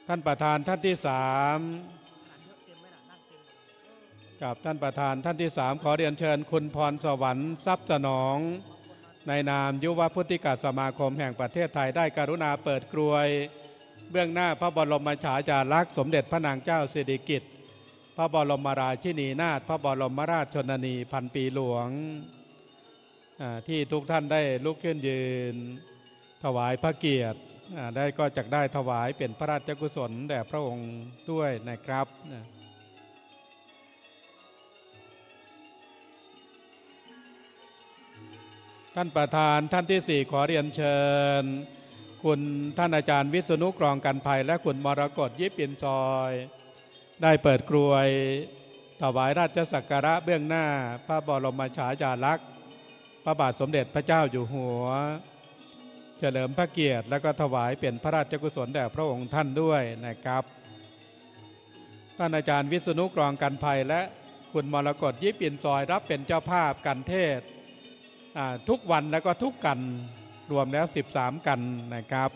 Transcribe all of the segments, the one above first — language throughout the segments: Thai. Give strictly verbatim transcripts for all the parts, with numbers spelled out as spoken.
ท่านประธานท่านที่สามกับท่านประธานท่านที่สามขอเรียนเชิญคุณพรสวรรค์ทรัพย์สนองในนามยุวพุทธิกสมาคมแห่งประเทศไทยได้กรุณาเปิดกรวยเบื้องหน้าพระบรมฉายาลักษณ์สมเด็จพระนางเจ้าสิริกิติ์พระบรมราชินีนาถพระบรมราชชนนีพันปีหลวงที่ทุกท่านได้ลุกขึ้นยืนถวายพระเกียรติได้ก็จะได้ถวายเป็นพระราชกุศลแด่พระองค์ด้วยนะครับท่านประธานท่านที่สี่ขอเรียนเชิญคุณท่านอาจารย์วิษณุกรองกันภัยและคุณมรกตยิบอินซอยได้เปิดกรวยถวายราชสักการะเบื้องหน้าพระบรมฉายาลักษณ์พระบาทสมเด็จพระเจ้าอยู่หัวเฉลิมพระเกียรติและก็ถวายเป็นพระราชกุศลแด่พระองค์ท่านด้วยนะครับท่านอาจารย์วิษณุกรองกันภัยและคุณมรกตยิบอินซอยรับเป็นเจ้าภาพกันเทศทุกวันแล้วก็ทุกกันรวมแล้วสิบสามกันนะครับ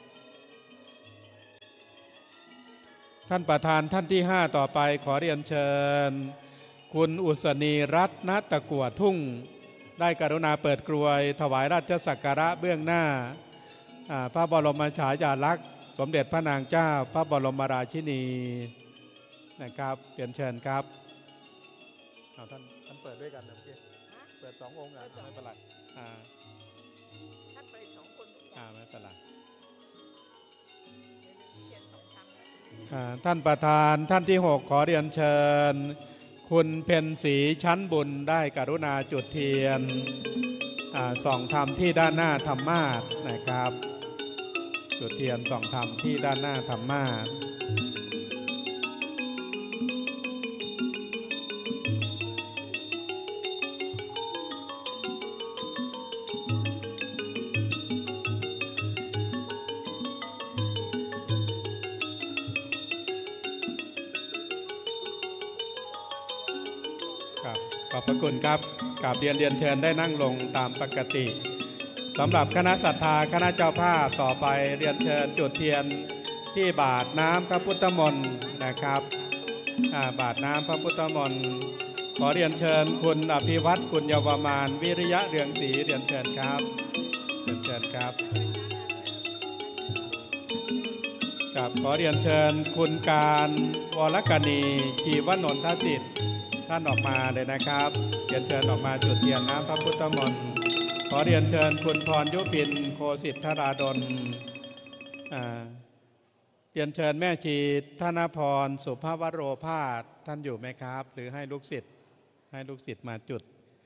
ท่านประธานท่านที่ห้าต่อไปขอเรียนเชิญคุณอุศนีรัตนตะกั่วทุ่งได้กรุณาเปิดกรวยถวายราชสักการะเบื้องหน้าพระบรมฉายาลักษณ์สมเด็จพระนางเจ้าพระบรมราชินีนะครับเปลี่ยนเชิญครับเอาท่านท่านเปิดด้วยกันนะพี่เปิดสององค์อ่ะไม่เป็นไรอ่าท่านไปสองคนอ่าไม่เป็นไรท่าท่านประธานท่านที่หกขอเรียนเชิญคุณเพ็ญศรีชั้นบุญได้กรุณาจุดเทียนส่องธรรมที่ด้านหน้าธรรมาสน์นะครับจุดเทียนส่องธรรมที่ด้านหน้าธรรมาสน์ขอบพระคุณครับกราบเรียนเรียนเชิญได้นั่งลงตามปกติสำหรับคณะศรัทธาคณะเจ้าภาพต่อไปเรียนเชิญจุดเทียนที่บาทน้ำพระพุทธมนต์นะครับบาทน้ำพระพุทธมนต์ขอเรียนเชิญคุณอภิวัตรคุณเยาวมานวิริยะเรืองศรีเรียนเชิญครับเรียนเชิญครับกับขอเรียนเชิญคุณการวรกนีชีวนนทสิทธิ์ท่านออกมาเลยนะครับเรียนเชิญออกมาจุดเทียนน้ำพระพุทธมนต์ขอเรียนเชิญคุณพรยุพินโคสิทธราดลเรียนเชิญแม่ชีธนพรสุภวโรภาสท่านอยู่ไหมครับหรือให้ลูกศิษย์ให้ลูกศิษย์มาจุด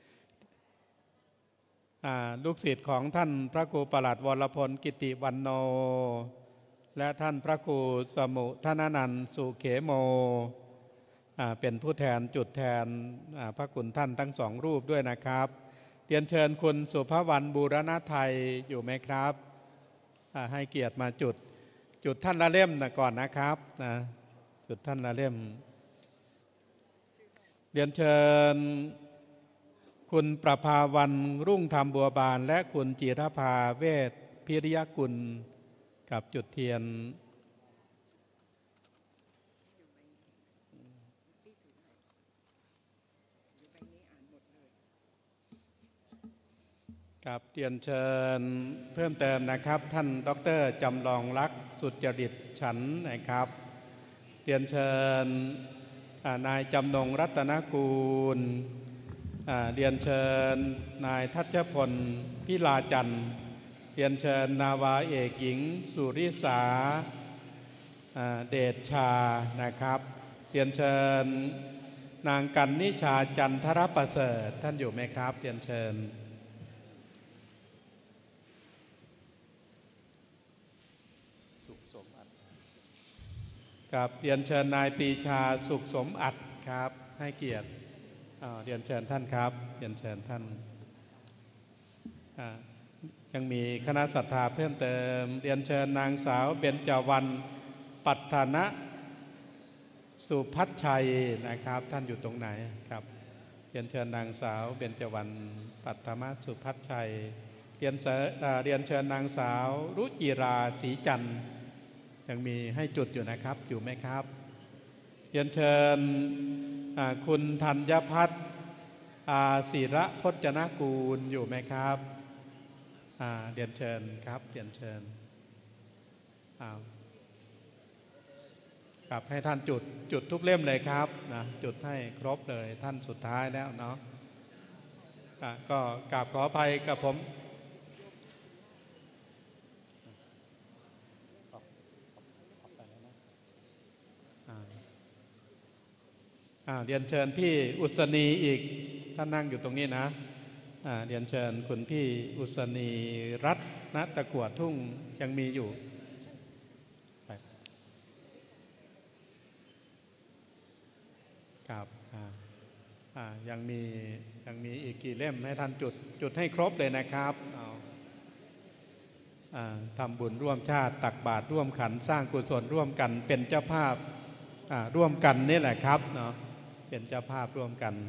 ลูกศิษย์ของท่านพระครูประหลัดวรพลกิติวรรณโนและท่านพระครูสมุธนนันท์สุเขโมเป็นผู้แทนจุดแทนพระคุณท่านทั้งสองรูปด้วยนะครับเรียนเชิญคุณสุภวรรณบูรณไทยอยู่ไหมครับให้เกียรติมาจุดจุดท่านละเล่มนะก่อนนะครับนะจุดท่านละเล่มเรียนเชิญคุณประภาวันรุ่งธรรมบัวบานและคุณจิรภาเวชพิริยกุลกับจุดเทียนครับเรียนเชิญเพิ่มเติมนะครับท่านดร.จำลองลักษณ์สุจริตฉันนะครับเรียนเชิญนายจำนงรัตนกูลเรียนเชิญนายทัชพลพิลาจันทร์เรียนเชิญนาวาเอกหญิงสุริสาเดชชานะครับเรียนเชิญนางกันนิชาจันทรประเสริฐท่านอยู่ไหมครับเรียนเชิญครับเรียนเชิญนายปรีชาสุขสมอัดครับให้เกียรติเรียนเชิญท่านครับเรียนเชิญท่านยังมีคณะศรัทธาเพิ่มเติมเรียนเชิญนางสาวเบญจวรรณปัฏฐานะสุพัชชัยนะครับท่านอยู่ตรงไหนครับเรียนเชิญนางสาวเบญจวรรณปัฏฐานะสุพัชชัยเรียนเรียนเชิญนางสาวรุจิราศรีจันทร์ยังมีให้จุดอยู่นะครับอยู่ไหมครับเรียนเชิญคุณธัญพัฒน์ศิระพจนกูลอยู่ไหมครับเรียนเชิญครับเรียนเชิญกลับให้ท่านจุดจุดทุกเล่มเลยครับนะจุดให้ครบเลยท่านสุดท้ายแล้วเนาะก็กราบขออภัยกับผมเรียนเชิญพี่อุศนีอีกท่านนั่งอยู่ตรงนี้นะเรียนเชิญคุณพี่อุศนีรัตนตะกั่วทุ่งยังมีอยู่ครับยังมียังมีอีกกี่เล่มให้ท่านจุดจุดให้ครบเลยนะครับเอาทำบุญร่วมชาติตักบาตรร่วมขันสร้างกุศลร่วมกันเป็นเจ้าภาพร่วมกันนี่แหละครับเนาะเป็นเจ้าภาพร่วมกัน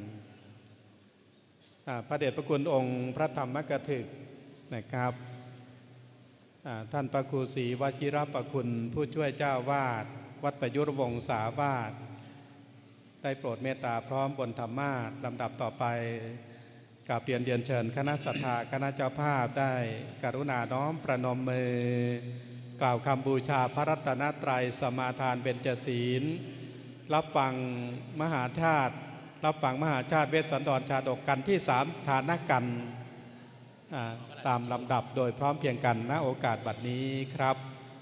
พระเดชพระคุณองค์พระธรรมกถึกนะครับท่านพระครูศรีวชิรประคุณผู้ช่วยเจ้าวาดวัดประยุรวงศาวาสได้โปรดเมตตาพร้อมบนธรรมาสลำดับต่อไปกับเรียนเรียนเชิญคณะศรัทธาคณะเจ้าภาพได้กรุณาน้อมประนมมือกล่าวคำบูชาพระรัตนตรัยสมาทานเบญจศีลรับฟังมหาชาติรับฟังมหาชาติเวสสันดรชาดกกันที่สามฐานกันตามลำดับโดยพร้อมเพียงกันณโอกาสบัดนี้ครับ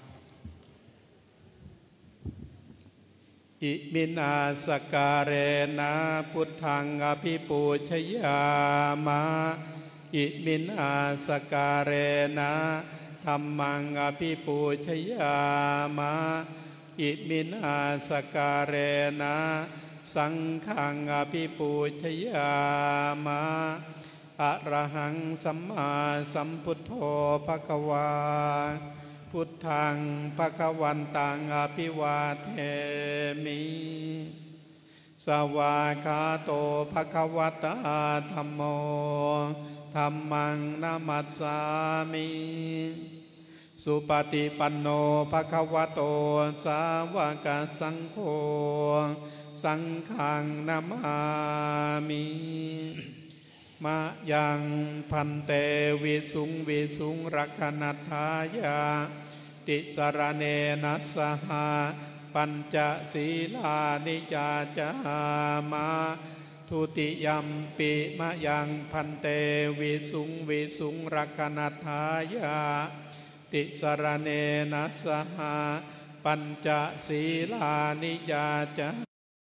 อิมินาสการเรนะพุทธังอภิปูชยามะอิมินาสการเรนะธัมมังอภิปูชยามะอิมินาสการเรนะสังฆังอภิปูชยามะอะระหังสัมมาสัมพุทโธภควาพุทธังภควันตังอภิวาเทมิสวากขาโตภควตาธัมโมธัมมังนะมัสสามิสุปฏิปันโนภควโตสาวกสังโฆสังฆังนะมามิมะยังพันเตวิสุงวิสุงรักขณัฏฐายาติสรเนนัสสหาปัญจศีลานิจาจามาทุติยัมปิมะยังพันเตวิสุงวิสุงรักขณัฏฐายาติสรเนนัสสหาปัญจศีลานิจาจา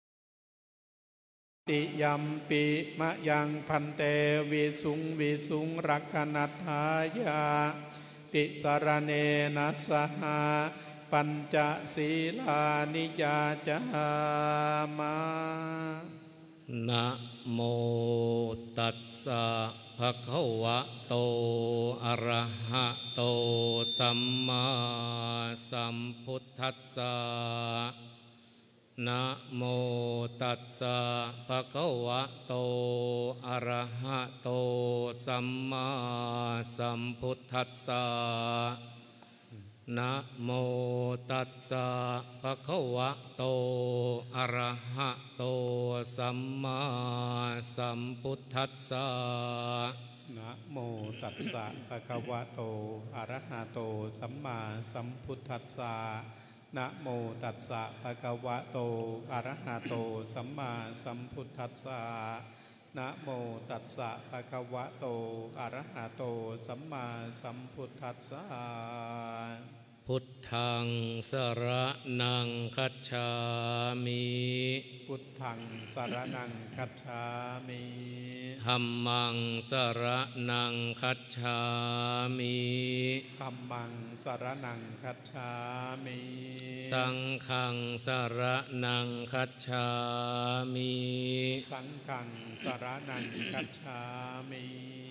ติยัมปิมะยังพันเตวิสุงวิสุงรักขณัฏฐายาติสรเนนัสสหาปัญจศีลานิจาจามานะโมตัสสะภะคะวะโตอะระหะโตสัมมาสัมพุทธัสสะนะโมตัสสะภะคะวะโตอะระหะโตสัมมาสัมพุทธัสสะนะโมตัสสะภะคะวะโตอะระหะโตสัมมาสัมพุทธัสสะนะโมตัสสะภะคะวะโตอะระหะโตสัมมาสัมพุทธัสสะนะโมตัสสะภะคะวะโตอะระหะโตสัมมาสัมพุทธัสสะนะโมตัสสะภะคะวะโตอะระหะโตสัมมาสัมพุทธัสสะพุทธังสรณังคัจฉามิพุทธังสรณังคัจฉามิธัมมังสรณังคัจฉามิธัมมังสรณังคัจฉามิสังฆังสรณังคัจฉามิสังฆังสรณังคัจฉามิ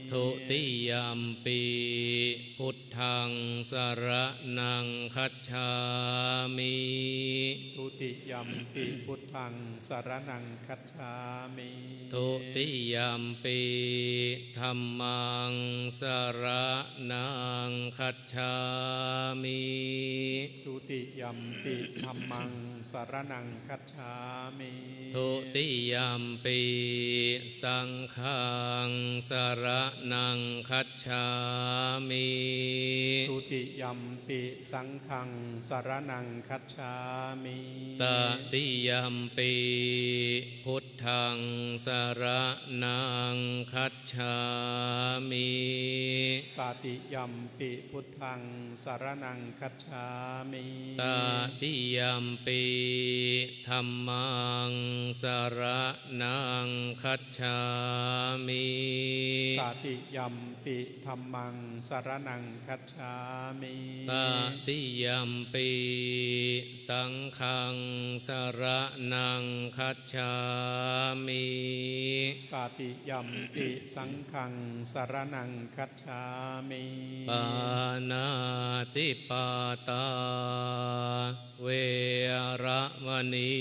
ทุติยัมปิพุทธังสรณังคัจฉามิทุติยัมปิพุทธังสรณังคัจฉามิทุติยัมปิธัมมังสรณังคัจฉามิทุติยัมปิธัมมังสรณังคัจฉามิทุติยัมปิสังฆังสรณังคัจฉามิทุติยัมปิสังฆังสรณังคัจฉามิตติยัมปิพุทธังสรณังคัจฉามิตติยัมปิพุทธังสรณังคัจฉามิตติยัมปิธัมมังสรณังคัจฉามิตติยัมปิธัมมังสรณังคัจฉามิตติยัมปิสังฆังสรณังคัจฉามิตติยัมปิสังฆังสรณังคัจฉามิปานาติปาตาเวระมณี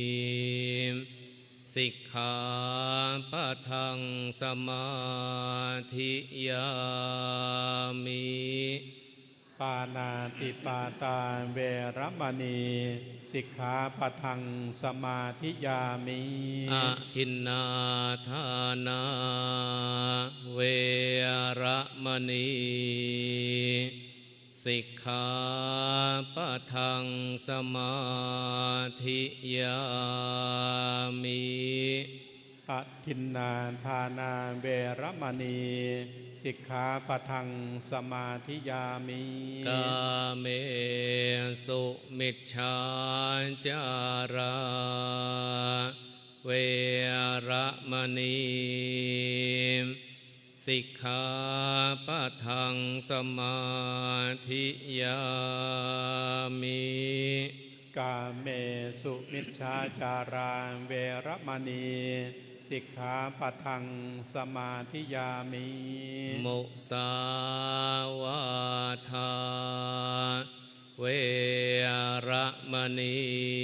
สิกขาปะทังสมาธิยามิปานาติปาตาเวรมณีสิกขาปะทังสมาธิยามิอะทินนาทานาเวระมณีสิกขาปะทังสมาธิยามิอะทินนาทานาเวรมณีสิกขาปะทังสมาธิยามิกาเมสุมิจฉาจาราเวระมณีสิกขาปะทังสมาธิยามิกาเมสุมิจฉาจาราเวรมณีสิกขาปะทังสมาธิยามิมุสาวาทาเวระมณี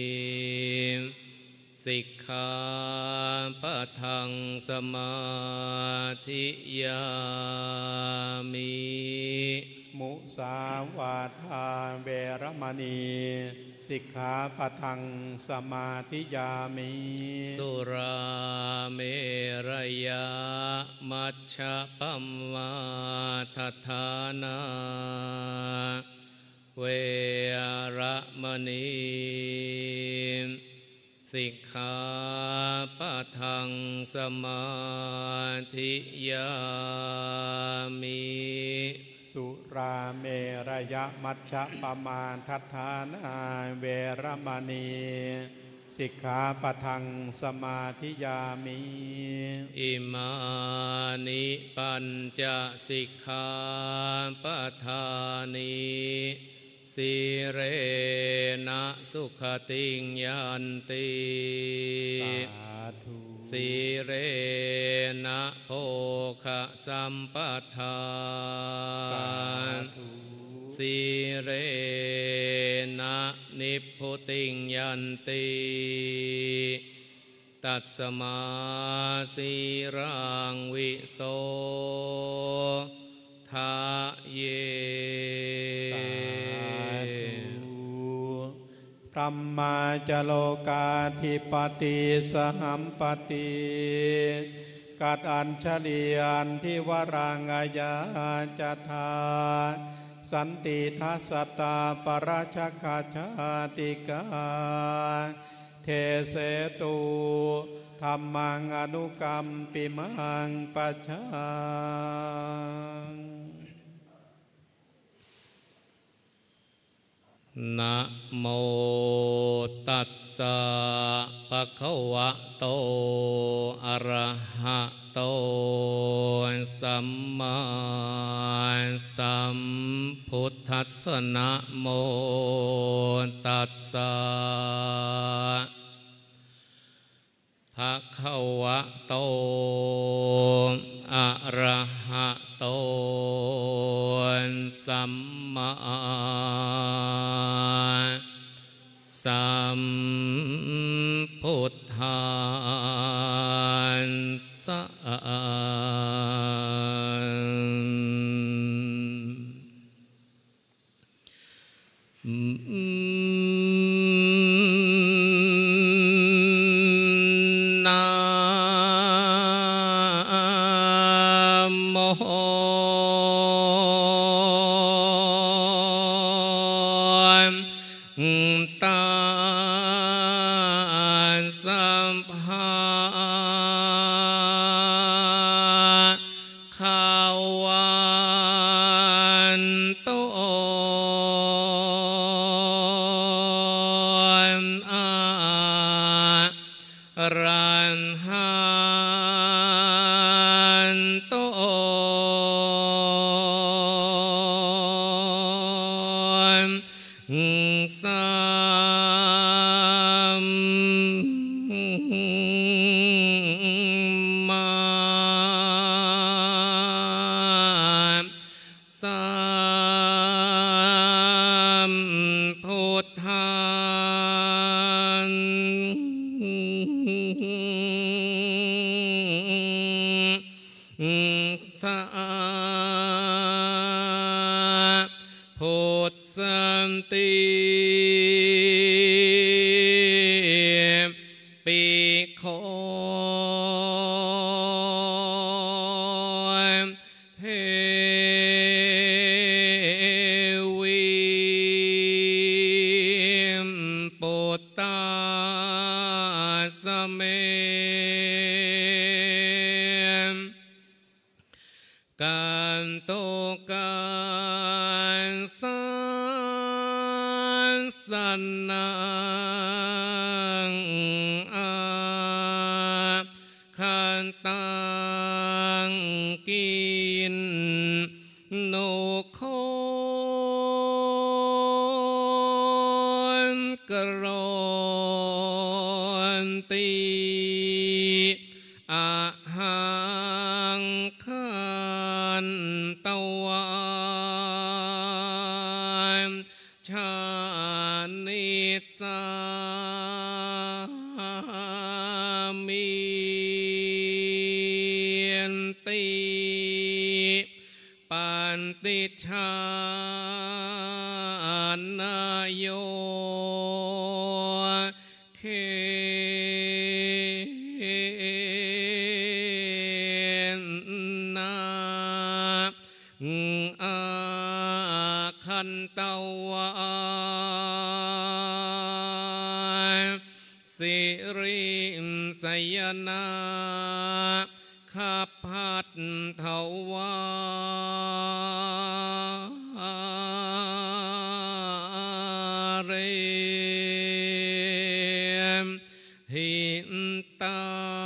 สิกขาปะทังสมาธิยามิมุสาวาทาเวรมณีสิกขาปะทังสมาธิยามิสุราเมรยะมัชฌะปัมมาทัฏฐานาเวระมณีสิกขาปะทังสมาธิยามิสุราเมรยะมัชฌะปมาทัฏฐานาเวรมณีสิกขาปะทังสมาธิยามิอิมานิปัญจสิกขาปะทานิสิเรนะสุขติงยันติสาธุสิเรนะโภคะสัมปทาสิเรนะนิพพุติงยันติตัสสมาสีรังวิโสทะเยพรหมาจโลกาธิปติสหัมปติกัดอัญชลีอันทิวรังอายาจทาสันติทัสสตาปราชคาชาติกาเทเสตุธัมมังอนุกรรมปิมังปัจฉานะโมตัสสะภะคะวะโตอะระหะโตสัมมาสัมพุทธัสสะนะโมตัสสะภะคะวะโตออะระหะโตสัมมาสัมพุทธัสสะนะโมตัสสะภะคะวะโตอะระหะโตสัมมาสัมพุทธัสสะพุทธันติปิโคเทวีปุตตาสเมกันโตกันสันสันนังอาคันตังกินโนโคนกรอนตีอาหังคันตะวันชานิสามิติปันติชานโยเคนาอาคันตวะสิริสยนาขับพัดเทวาเรหิตา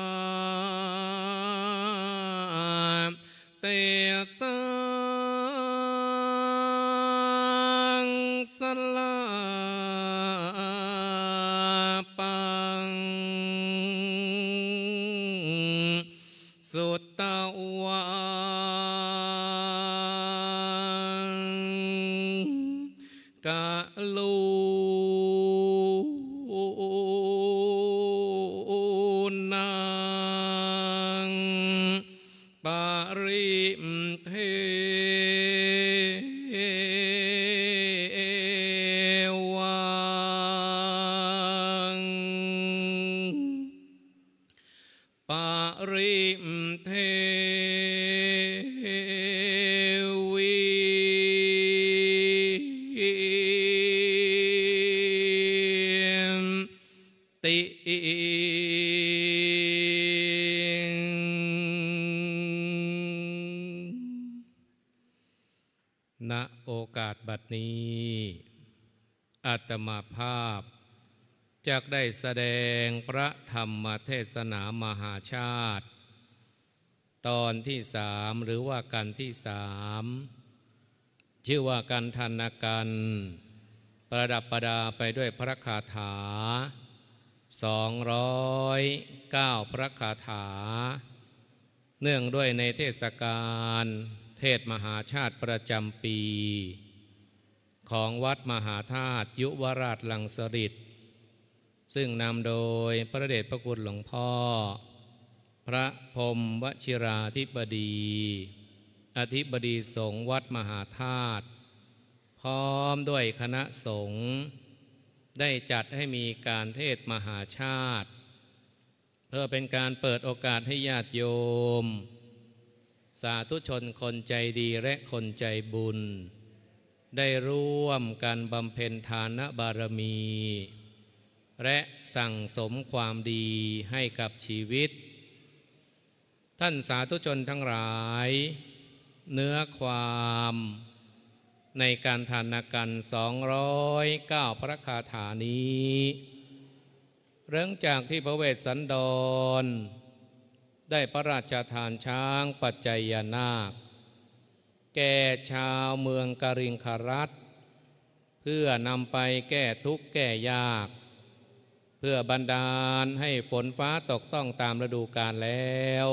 เตสังสลาปังสุตตวะกะลูนังปริเทวังปริเทวีติณโอกาสบัดนี้อาตมาภาพจักได้แสดงพระธรรมเทศนามหาชาติตอนที่สามหรือว่ากันที่สามชื่อว่ากันทันกันประดับประดาไปด้วยพระคาถาสองร้อยเก้าพระคาถาเนื่องด้วยในเทศกาลเทศมหาชาติประจำปีของวัดมหาธาตุยุวราชลังสฤษฎ์ซึ่งนำโดยพระเดชพระคุณหลวงพ่อพระพรหมวชิราธิบดีอธิบดีสงฆ์วัดมหาธาตุพร้อมด้วยคณะสงฆ์ได้จัดให้มีการเทศมหาชาติเพื่อเป็นการเปิดโอกาสให้ญาติโยมสาธุชนคนใจดีและคนใจบุญได้ร่วมกันบำเพ็ญทานบารมีและสั่งสมความดีให้กับชีวิตท่านสาธุชนทั้งหลายเนื้อความในการทานกันสองร้อยเก้าพระคาถานี้เริ่มจากที่พระเวสสันดรได้พระราชทานช้างปัจจัยนาคแก่ชาวเมืองกริงครัฐเพื่อนำไปแก้ทุกข์แก้ยากเพื่อบันดาลให้ฝนฟ้าตกต้องตามฤดูกาลแล้ว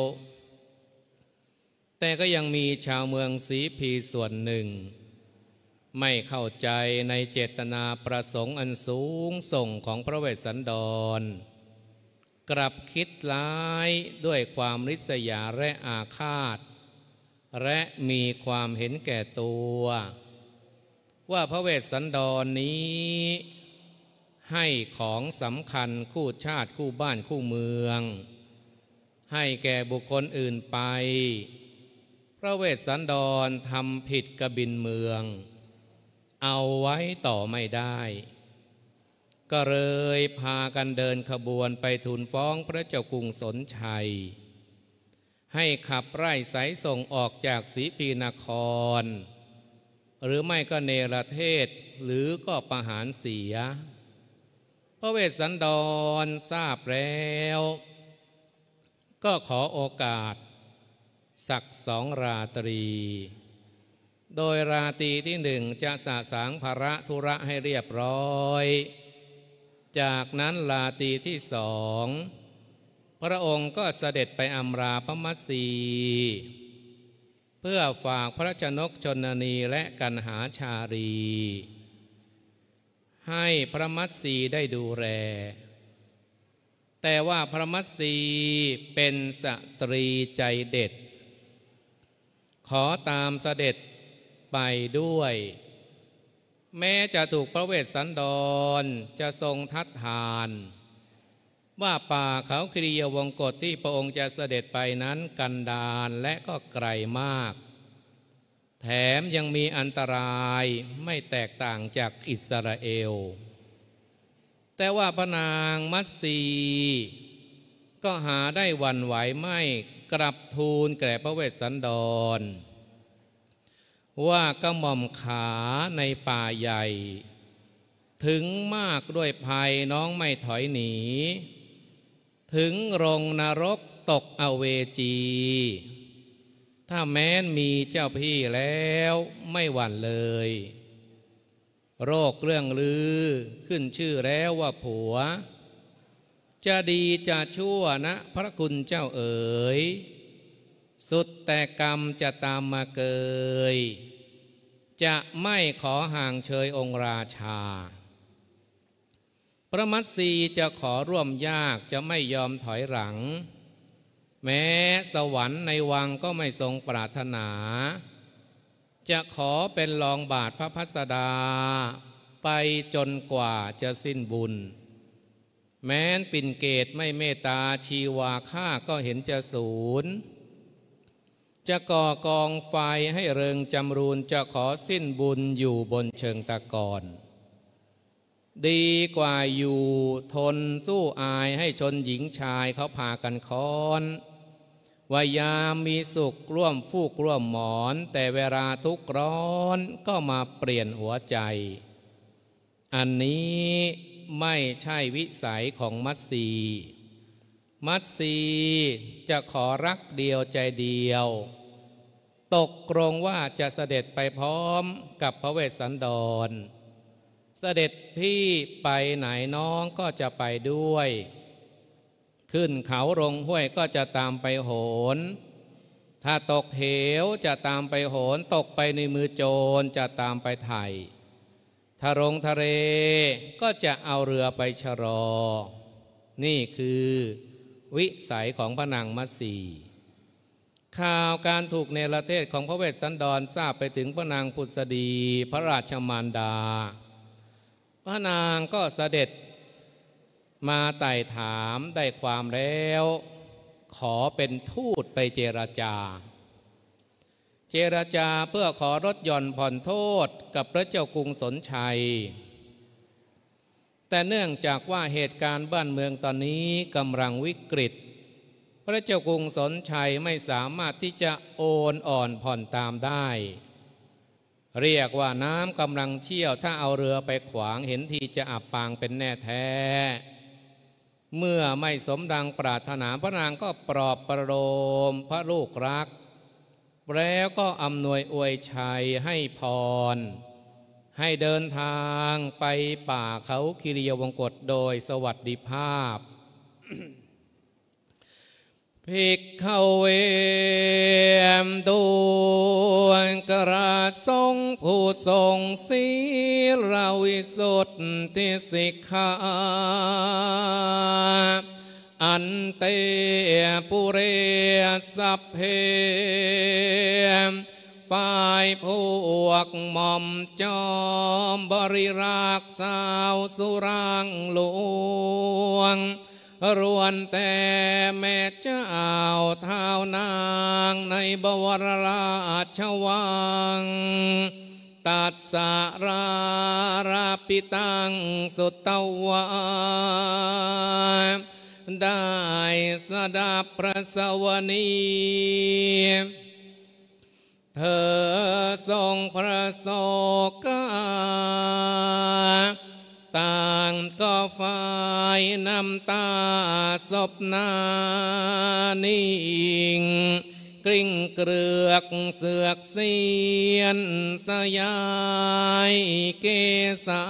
แต่ก็ยังมีชาวเมืองสีพีส่วนหนึ่งไม่เข้าใจในเจตนาประสงค์อันสูงส่งของพระเวสสันดรกลับคิดร้ายด้วยความริษยาและอาฆาตและมีความเห็นแก่ตัวว่าพระเวสสันดรนี้ให้ของสำคัญคู่ชาติคู่บ้านคู่เมืองให้แก่บุคคลอื่นไปพระเวสสันดรทำผิดกบินเมืองเอาไว้ต่อไม่ได้ก็เลยพากันเดินขบวนไปทูลฟ้องพระเจ้ากรุงสนชัยให้ขับไล่ไสส่งออกจากศรีพีนครหรือไม่ก็เนรเทศหรือก็ประหารเสียพระเวสสันดรทราบแล้วก็ขอโอกาสสักสองราตรีโดยราตรีที่หนึ่งจะสะสางภาระธุระให้เรียบร้อยจากนั้นราตรีที่สองพระองค์ก็เสด็จไปอำลาพระมัตสีเพื่อฝากพระชนกชนนีและกันหาชารีให้พระมัตสีได้ดูแลแต่ว่าพระมัตสีเป็นสตรีใจเด็ดขอตามเสด็จไปด้วยแม้จะถูกพระเวสสันดรจะทรงทัดทานว่าป่าเขาคิริยวงกฏที่พระองค์จะเสด็จไปนั้นกันดารและก็ไกลมากแถมยังมีอันตรายไม่แตกต่างจากอิสราเอลแต่ว่าพระนางมัตสีก็หาได้หวั่นไหวไม่กลับทูลแก่พระเวสสันดรว่ากระหม่อมขาในป่าใหญ่ถึงมากด้วยภัยน้องไม่ถอยหนีถึงลงนรกตกอเวจีถ้าแม้นมีเจ้าพี่แล้วไม่หวั่นเลยโรคเรื่องลือขึ้นชื่อแล้วว่าผัวจะดีจะชั่วนะพระคุณเจ้าเอ๋ยสุดแต่กรรมจะตามมาเกยจะไม่ขอห่างเชยองค์ราชาพระมัตสีจะขอร่วมยากจะไม่ยอมถอยหลังแม้สวรรค์ในวังก็ไม่ทรงปรารถนาจะขอเป็นรองบาทพระพัสดาไปจนกว่าจะสิ้นบุญแม้นปิ่นเกตไม่เมตตาชีวาฆ่าก็เห็นจะสูญจะก่อกองไฟให้เริงจำรูนจะขอสิ้นบุญอยู่บนเชิงตะกอนดีกว่าอยู่ทนสู้อายให้ชนหญิงชายเขาพากันค้อนวายามมีสุขร่วมฟูกร่วมหมอนแต่เวลาทุกข์ร้อนก็มาเปลี่ยนหัวใจอันนี้ไม่ใช่วิสัยของมัตสีมัตสีจะขอรักเดียวใจเดียวตกลงว่าจะเสด็จไปพร้อมกับพระเวสสันดรเสด็จพี่ไปไหนน้องก็จะไปด้วยขึ้นเขาลงห้วยก็จะตามไปโหนถ้าตกเหวจะตามไปโหนตกไปในมือโจรจะตามไปไถ่ถ้าลงทะเลก็จะเอาเรือไปชะลอนี่คือวิสัยของพระนางมัตสีข่าวการถูกเนรเทศของพระเวสสันดรทราบไปถึงพระนางพุทธดีพระราชมารดาพระนางก็เสด็จมาไต่ถามได้ความแล้วขอเป็นทูตไปเจรจาเจรจาเพื่อขอลดหย่อนผ่อนโทษกับพระเจ้ากรุงสนชัยแต่เนื่องจากว่าเหตุการณ์บ้านเมืองตอนนี้กำลังวิกฤตพระเจ้ากรุงสนชัยไม่สามารถที่จะโอนอ่อนผ่อนตามได้เรียกว่าน้ำกำลังเชี่ยวถ้าเอาเรือไปขวางเห็นทีจะอับปางเป็นแน่แท้เมื่อไม่สมดังปรารถนาพระนางก็ปลอบประโลมพระลูกรักแล้วก็อำนวยอวยชัยให้พรให้เดินทางไปป่าเขาคิริยวงกฏโดยสวัสดิภาพ ภิกขเวมตุกราชทรงผู้ทรงศีลวิสุทธิสิกขาอันเตปุเรสัพเพฝ่ายพวกหม่อมจอมบริรักษ์สาวสุรังหลวงรวนแต่แม่เจ้าเท้านางในบวรราชวังตัดสาราราปิตังสุตตวะได้สดับพระสวนีเธอทรงพระโศกาต่างก็ฝ่ายน้ำตาศพนานิ่งกลิ้งเกลือกเสือกเสียนสยายเกษา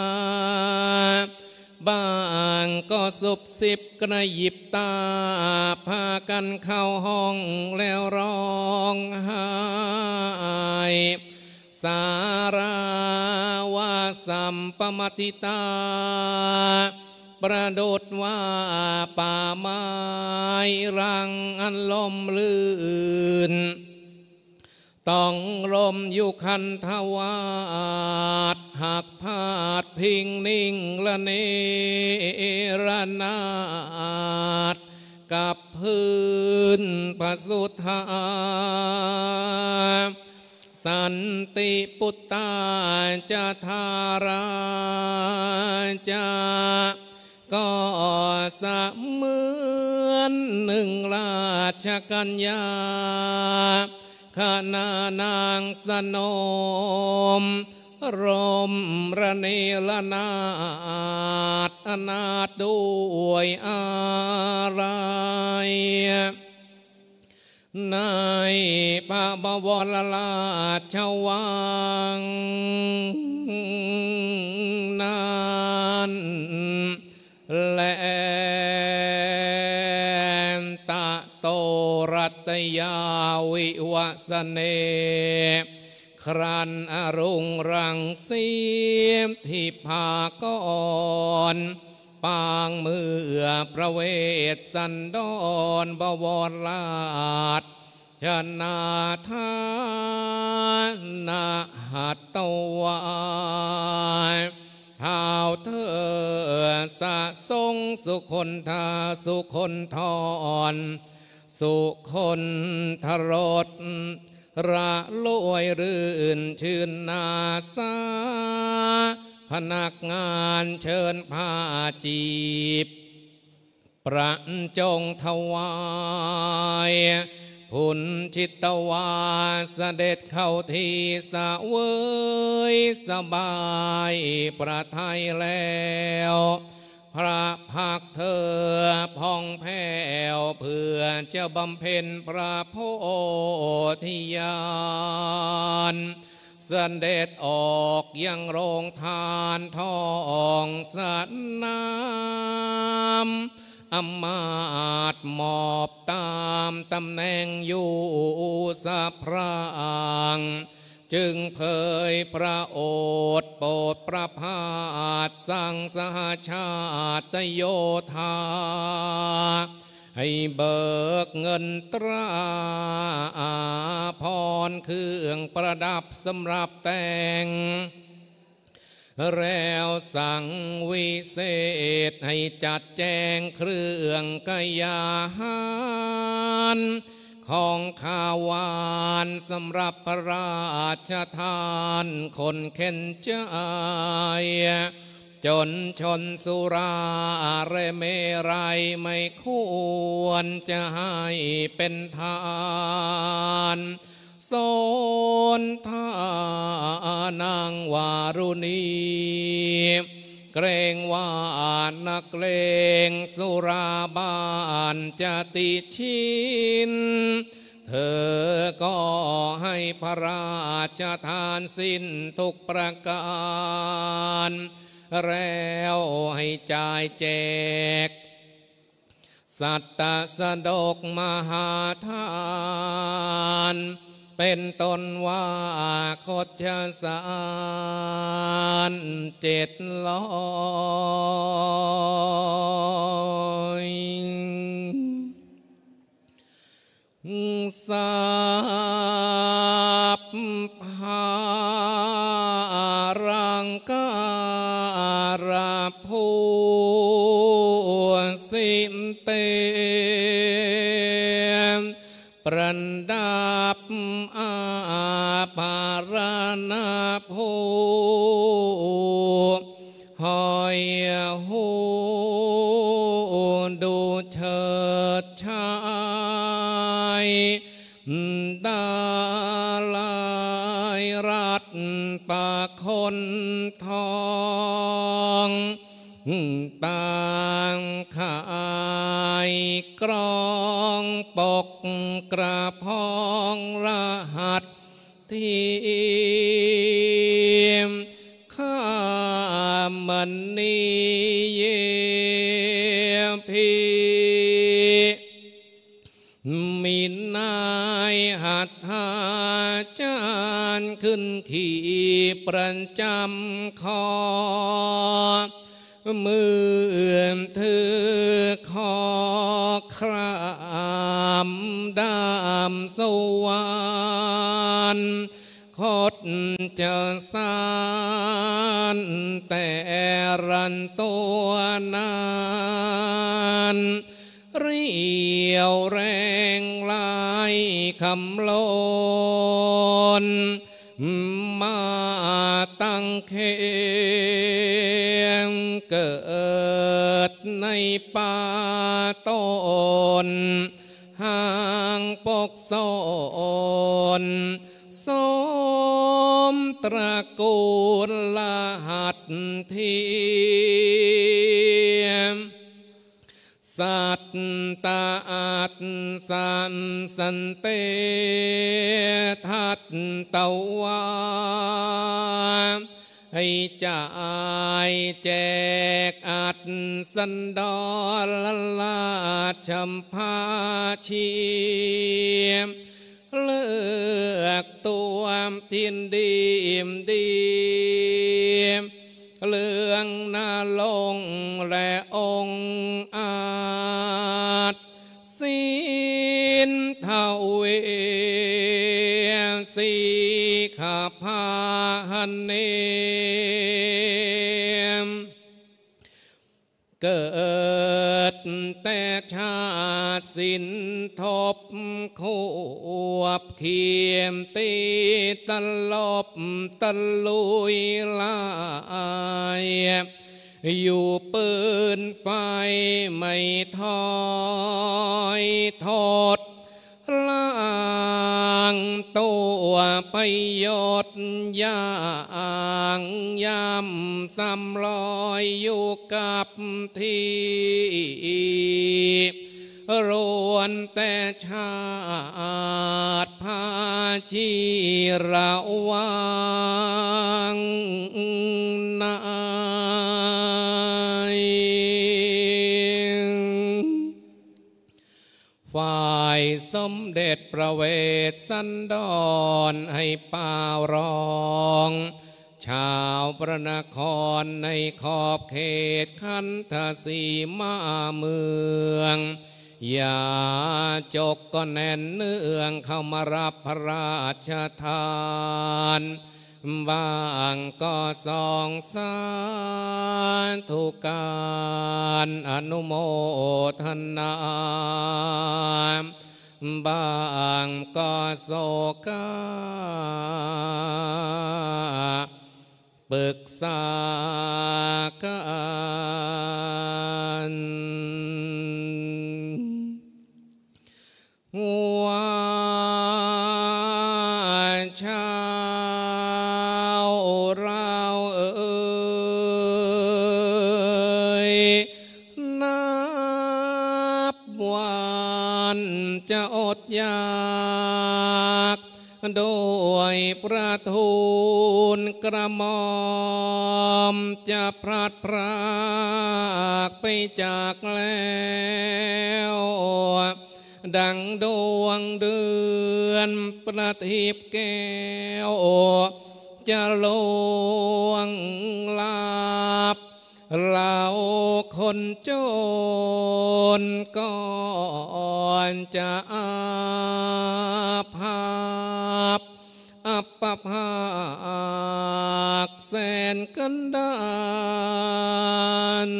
บ้างก็สุบสิบกระยิบตาพากันเข้าห้องแล้วร้องไห้สาราวาสัมปมติตาประดุจว่าป่าไม้รังอันลมลื่นต้องลมอยู่คันทวาดหักพาดพิงนิ่งละเนระนาดกับพื้นพระสุธาสันติปุตตาจะทาราจาก็เสมือนหนึ่งราชกัญญาขณะนางสนมรมระเนรนาถอนาถด้วยอะไรในพระบวรราชวังนั้นและตะโตรัตยาวิวัสเนครันอรุงรังสีทิพากรปางมือประเวศสันดรบวรราชชนาทานาหัตตวายท้าวเธอสะทรงสุคนทาสุคนทรสุคนทรสระลวยรื่นชื่นนาสาพนักงานเชิญผ้าจีบประจงถวายพุนชิตวาเสด็จเข้าที่สะเวยสบายประทัยแล้วพระพักเธอพองแผ้วเพื่อจะบำเพ็ญพระโพธิญาณเสด็จออกยังโรงทานทองสัตนามอำมาตย์มอบตามตำแหน่งอยู่สะพรางจึงเผยพระโอษฐ์โปรดประพาสสั่งสหชาตโยธาให้เบิกเงินตราพรเครื่องประดับสำหรับแต่งแล้วสั่งวิเศษให้จัดแจงเครื่องกายาหารของข้าวหวานสำหรับพระราชทานคนเข็นใจจนชนสุราเรเมรัยไม่ควรจะให้เป็นทานโสนทานางวารุณีเกรงว่านักเลงสุราบานจะติดชินเธอก็ให้พระราชทานสิ้นทุกประการแล้วให้จ่ายแจกสัตตสดกมหาทานเป็นต้นว่าโคจสารเจ็ดร้อยสัพพารังการภูสิมเตประดับอาภารณภูหอยหูดูเฉิดชายดาลายรัตปะคนทองต่างขายกรองปกกระพองรหัสทีมข้ามันนีเยพีมีนายหัตถาจารย์ขึ้นขี่ประจำคอมือถือคอครามดามสวรรค์คดจะสานแต่รันตัวนานเรียวแรงลายคำลนมาตั้งเขงเกิดในป่าต้นห่างปกโซนสมตระกูลลหัตถีสัตตาอัตสันสันเตทัตตวาให้จ่ายแจกอัดสันดรลาชัมพาชีเลือกตัวทินดีมดีเลืองนาลงและองอาจศีลเท่าเวสีขาพาหันเนมเกิดแต่ชาติสิ้นทบควบเขียมตีตลบตะลุยลายอยู่ปืนไฟไม่ถอยทดล่างตัวไปยดย่างยำซ้ำลอยอยู่กับที่รวนแต่ชาติพาชีระวังนายมเด็จประเวศสันดรให้เป่าร้องชาวพระนครในขอบเขตคันธสีมาเมืองอย่าจกก็แน่นเนืองเข้ามารับพระราชทานบางก็สองสาธุการอนุโมทนาบางก็โศกาปรึกษากันว่าชาวเราเอ่ยนับวันจะอดอยากโดยประทูลกระหม่อมจะพลัดพรากไปจากแล้วดังดวงเดือนประทีปแก้วจะลวงลับเราคนจนก่อนจะอาภัพอัปภากแสนกันดาน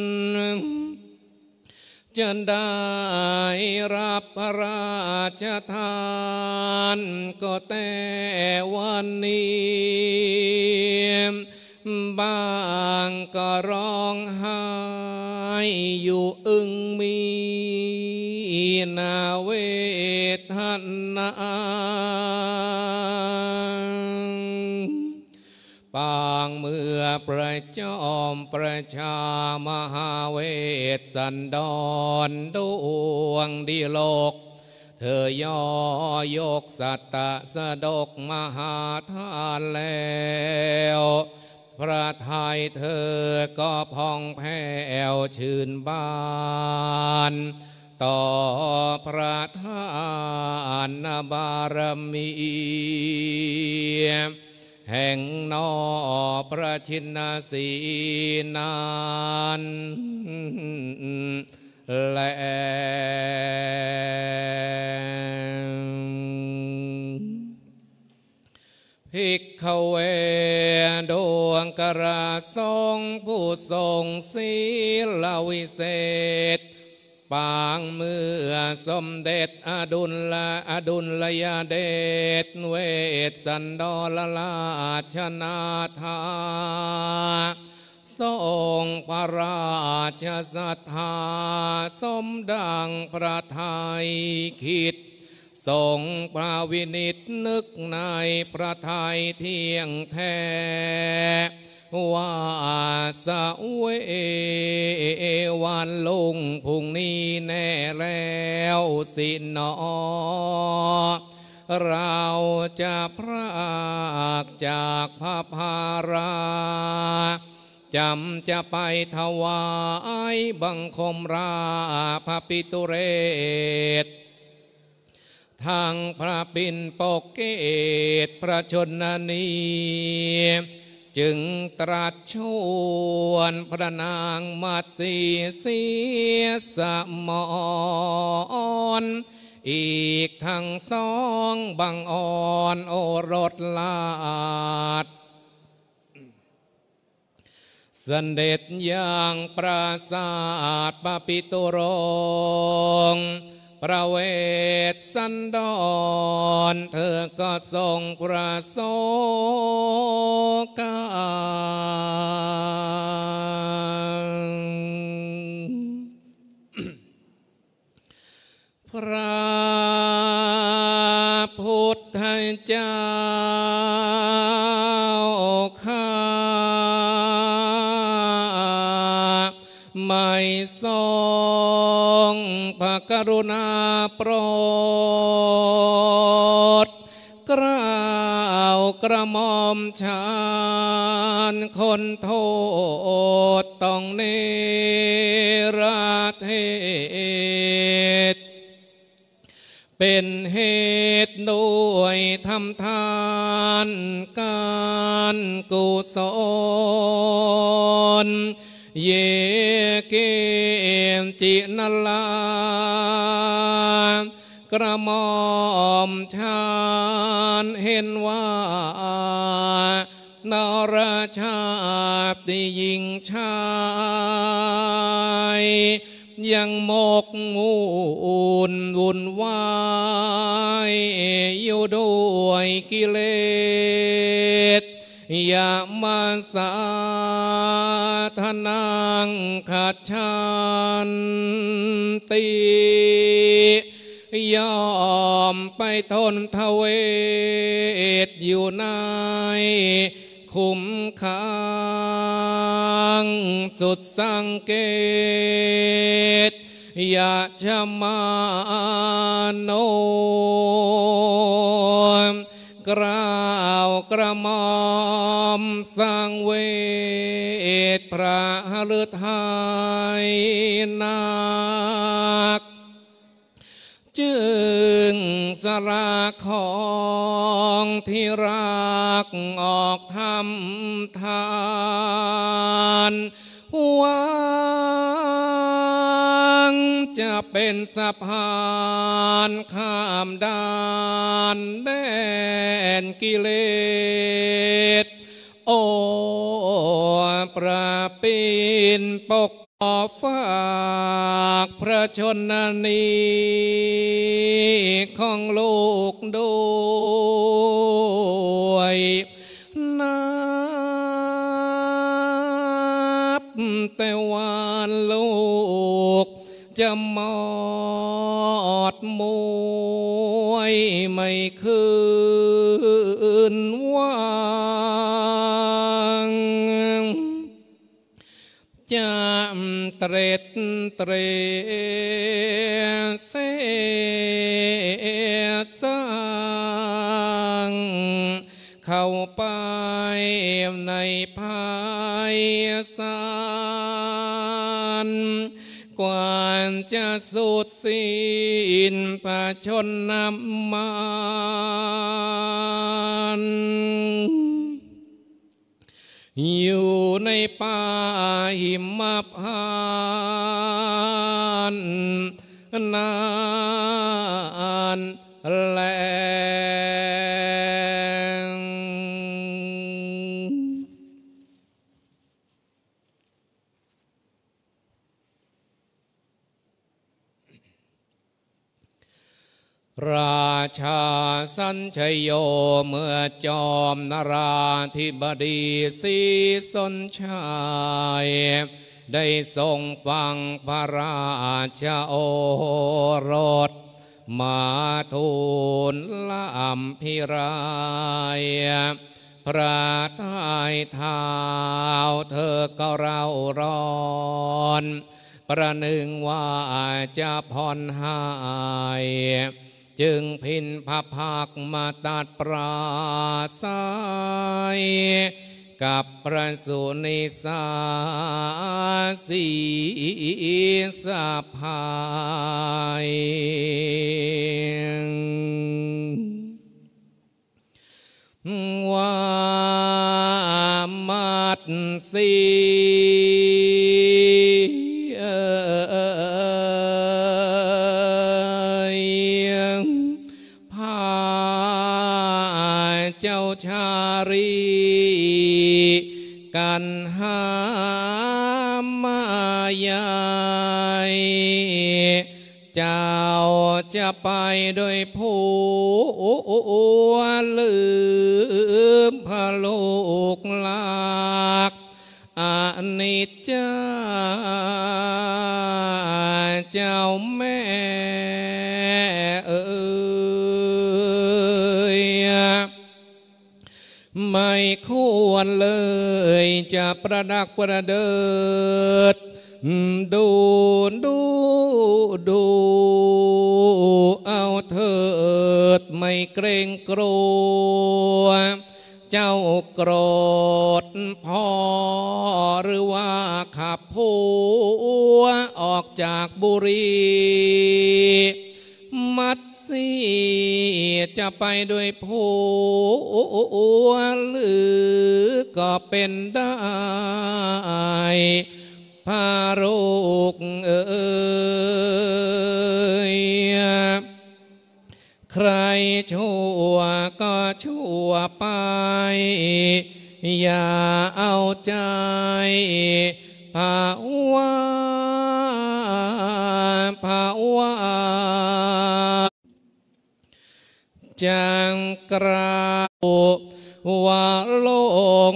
จะได้รับพระราชทานก็แต่วันนี้บางก็ร้องไห้อยู่อึ้งมีนาเวทนาปางเมื่อประจอมประชามหาเวสสันดรดวงดิโลกเธอย่อยกสัตตะสะดกมหาทานแล้วพระทัยเธอก็พองแผ้วชื่นบานต่อพระทานบารมีแห่งนอพระชินสีนานและภิกขเวดวงกราทรงผู้ทรงศีลวิเศษปางเมื่อสมเด็จอดุลละอดุลยเดชเวสสันดรราชนาถาทรงพระราชศรัทธาสมดังพระทัยคิดทรงพระวินิจนึกในพระทัยเที่ยงแท้ว่าสะเววันลุงพุ่งนี้แน่แล้วสินอเราจะพรากจากพระภาราจำจะไปถวายบังคมราพระปิตุเรศทางพระปิ่นปกเกตพระชนนีจึงตรัสชวนพระนางมัตสีเสียสมอนอีกทั้งสองบังอ่อนโอรสลาดเสด็จอย่างปราสาทปปิตุรงประเวศสันดรเธอก็ทรงประสการพระพุทธเจ้าข้าไม่ทรงพระกรุณาโปรดเกล้าวกระหม่อมฉันคนโทษต้องเนรเทศเป็นเหตุด้วยทำทานการกุศลเยเกมจินลากระหม่อมชานเห็นว่านรชาติหญิงชายยังหมกมุ่นวุ่นวายอยู่ด้วยกิเลสอย่ามาสาธนังขัดชันตียอมไปทนทเวทอยู่ในขุมขังสุดสังเกตอย่าชะมาโนกล่าวกระหม่อมสังเวทพระฤทัยนักจึงสละของที่รักออกทำทานหวังจะเป็นสะพานข้ามด่านแดนกิเลสโอประปีนปกขอฝากพระชนนีของลูกด้วยนับแต่วันลูกจะหมอดมวยไม่คืนว่างจะเตร็ดเตรเสสังเข้าไปในภายสารกว่าจะสุดสิ้นพระชนมานอยู่ในป่าหิมพานต์นานแลราชาสัญชโยเมื่อจอมนราธิบดีศรีสนชัยได้ทรงฟังพระราชโอรสมาทูลละอัมพิรายพระทัยเท้าเธอก็เร่าร้อนประหนึ่งว่าจะผ่อนหายจึงพินพระพักมาตัดปราศัยกับพระสุนิสาสีสะพายว่ามัดสีเจ้าชารีกันหามายายเจ้าจะไปโดยผู้ลืมพระลูกหลักอนิจจาเจ้าแม่เอ๋ยไม่ควรเลยจะประดักประเดิดดูดูดูเอาเถิดไม่เกรงกลัวเจ้าโกรธพ่อหรือว่าขับผัวออกจากบุรีมัดสีจะไปด้วยผัวหรือก็เป็นได้พาลูกเอ๋ยใครชั่วก็ชั่วไปอย่าเอาใจภาวะภาวะจังกราว่าโลง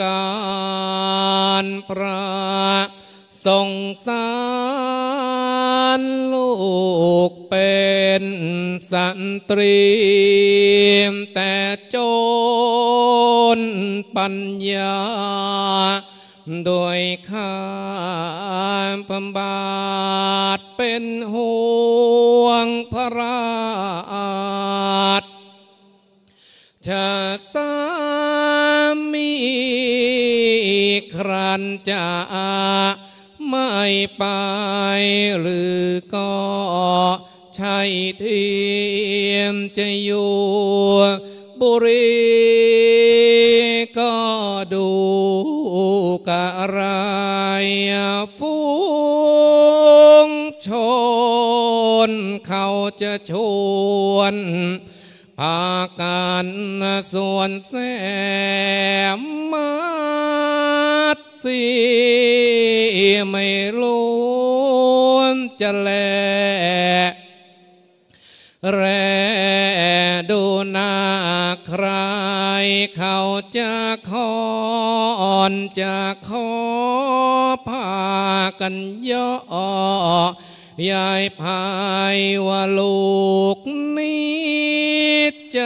การพระสงสารลูกเป็นสันตรีแต่จนปัญญาโดยข้าพบาทเป็นห่วงพระราชชาสามีครันจะไม่ไปหรือก็ใช่เทียมจะอยู่บุรีก็ดูกะไรฟูงชนเขาจะชวนพากันส่วนแสมมัดสีไม่ล้วนจะแลแรดูหน้าใครเขาจะคอนจะขอพากันย่อยายพายว่าลูกนี้ใจ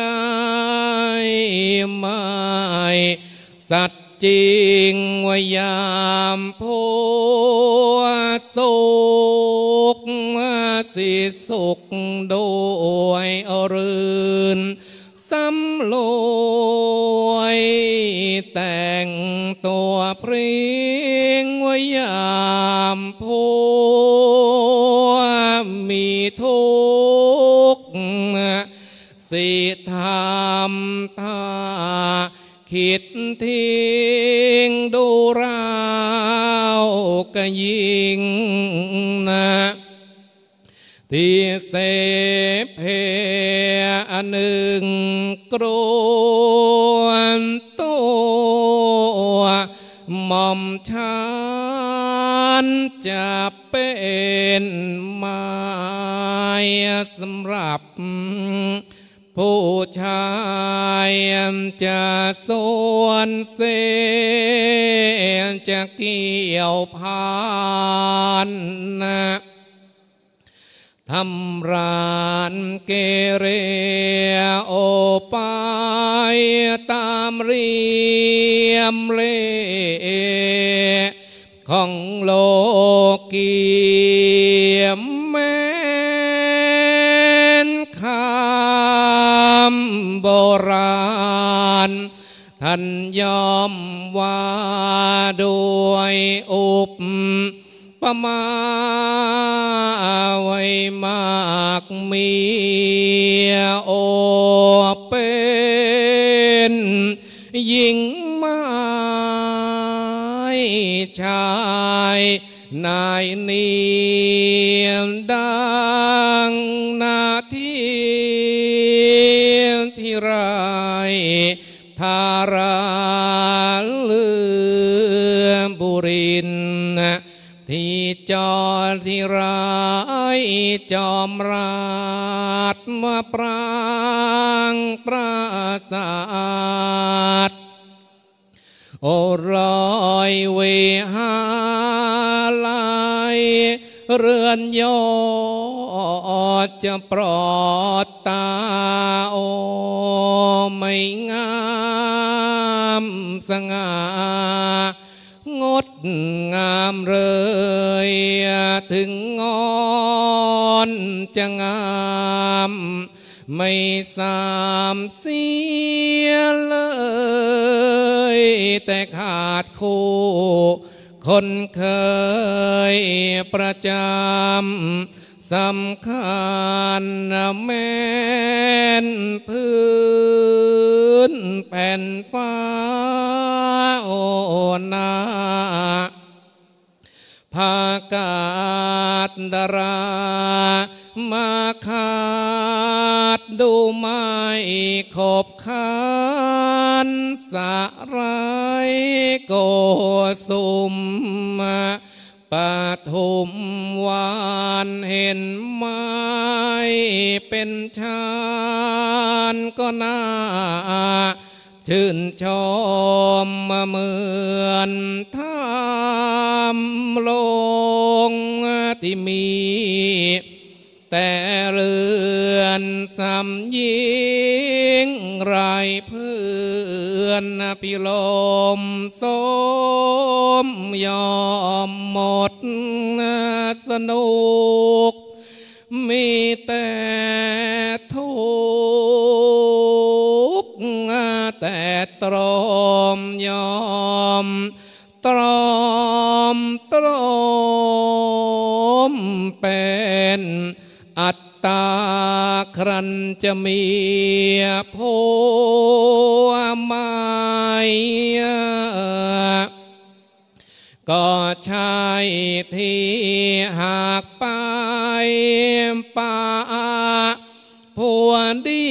ไม่สัตว์จริงว่ายามผัวสุขสิสุขโดยเรือนสำรวยแต่งตัวพริ้งว่ายามผัวมีทุกข์สิทำท่าคิดทิ้งดูเราก็ยิ่งนะที่เสเพอหนึ่งกรวนตัวหม่อมฉันจะเป็นไม้สำหรับผู้ชายจะส่วนเสจะเกี่ยวพานทำรานเกเรโอไปตามเรียมเลของโลกีแม้นคำโบราณท่านยอมว่าด้วยอุปประมาไว้มากมีโอเป็นหญิงไม้ชายนายเนียมดังนาทีที่ไรทาราเลือบุรินที่จอดที่ร้ายจอมราชมาปรางปราศาสโอรอยเวหาลายเรือนยอดจะปลอดตาโอไม่งามสง่างดงามเลยถึงงอนจะงามไม่สามเสียเลยแต่ขาดคู่คนเคยประจำสำคัญแม่นพื้นแผ่นฟ้าโอนาภากาศดารามาขาดดูไม่ขบขันสะไรโกสุมปฐุมวานเห็นไม้เป็นชานก็น่าชื่นชมเหมือนทำลงที่มีแต่เรือนสำยิงไรเพื่อนพิลมสมยอมหมดสนุกมีแต่ทุกข์แต่ตรอมยอมตรอมตรอมเป็นอัตตาครันจะมีผัวใหม่ก็ใช่ที่หากไปป่าผัวดี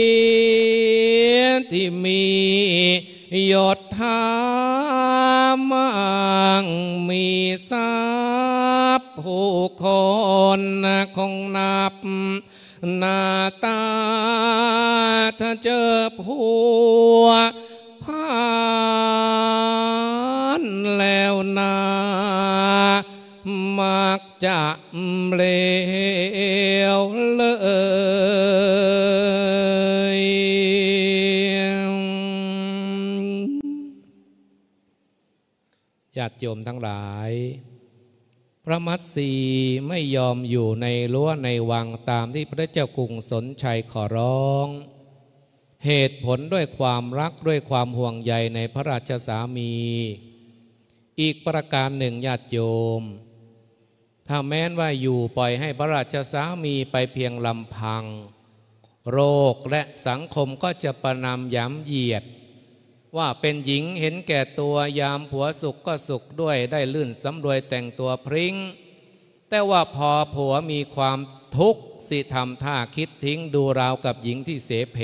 ที่มียศถามั่งมีทรัพย์ผู้คนคงนับหน้าตาถ้าเจอผัวผ่านแล้วนามักจะเลวเลยญาติโยมทั้งหลายพระมัตสีไม่ยอมอยู่ในรั้วในวังตามที่พระเจ้ากรุงสนชัยขอร้องเหตุผลด้วยความรักด้วยความห่วงใยในพระราชสามีอีกประการหนึ่งญาติโยมถ้าแม้นว่าอยู่ปล่อยให้พระราชสามีไปเพียงลำพังโรคและสังคมก็จะประนามย้ำเหยียดว่าเป็นหญิงเห็นแก่ตัวยามผัวสุขก็สุขด้วยได้ลื่นสำรวยแต่งตัวพริ้งแต่ว่าพอผัวมีความทุกข์สิทำท่าคิดทิ้งดูราวกับหญิงที่เสเพ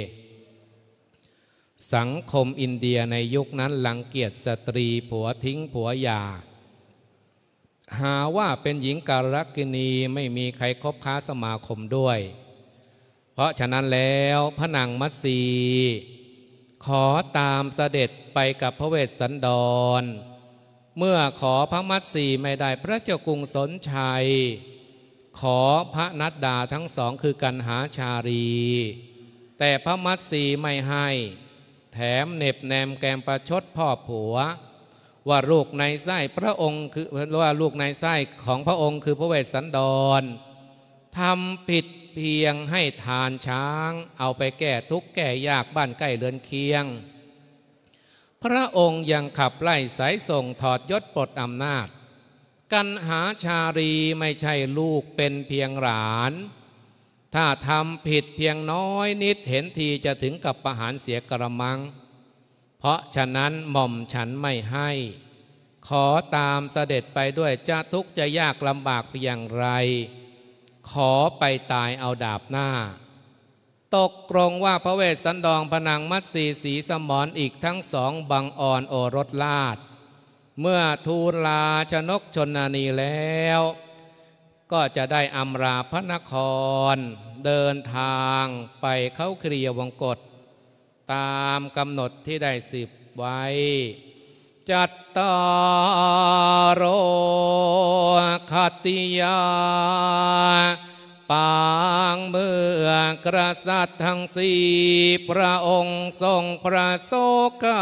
สังคมอินเดียในยุคนั้นรังเกียจสตรีผัวทิ้งผัวหย่าหาว่าเป็นหญิงการกินีไม่มีใครคบค้าสมาคมด้วยเพราะฉะนั้นแล้วพระนางมัตสีขอตามเสด็จไปกับพระเวสสันดรเมื่อขอพระมัตสีไม่ได้พระเจ้ากรุงสนชัยขอพระนัดดาทั้งสองคือกันหาชารีแต่พระมัตสีไม่ให้แถมเน็บแนมแกมประชดพ่อผัวว่าลูกในไส้พระองค์คือว่าลูกในไส้ของพระองค์คือพระเวสสันดรทำผิดเพียงให้ทานช้างเอาไปแก้ทุกข์แก้ยากบ้านใกล้เรือนเคียงพระองค์ยังขับไล่สายส่งถอดยศปลดอำนาจกันหาชารีไม่ใช่ลูกเป็นเพียงหลานถ้าทำผิดเพียงน้อยนิดเห็นทีจะถึงกับประหารเสียกระมังเพราะฉะนั้นหม่อมฉันไม่ให้ขอตามเสด็จไปด้วยจะทุกข์จะยากลำบากเพียงไรขอไปตายเอาดาบหน้าตกลงว่าพระเวสสันดรพระนางมัตสีสีสมรอีกทั้งสองบังอ่อนโอรสราชเมื่อทูลลาชนกชนนีแล้วก็จะได้อำลาพระนครเดินทางไปเข้าครียวงกฏตามกำหนดที่ได้สิบไว้จัตตารโอคติยาปางเมื่อกษัตริย์ทั้งสี่พระองค์ทรงพระโศกา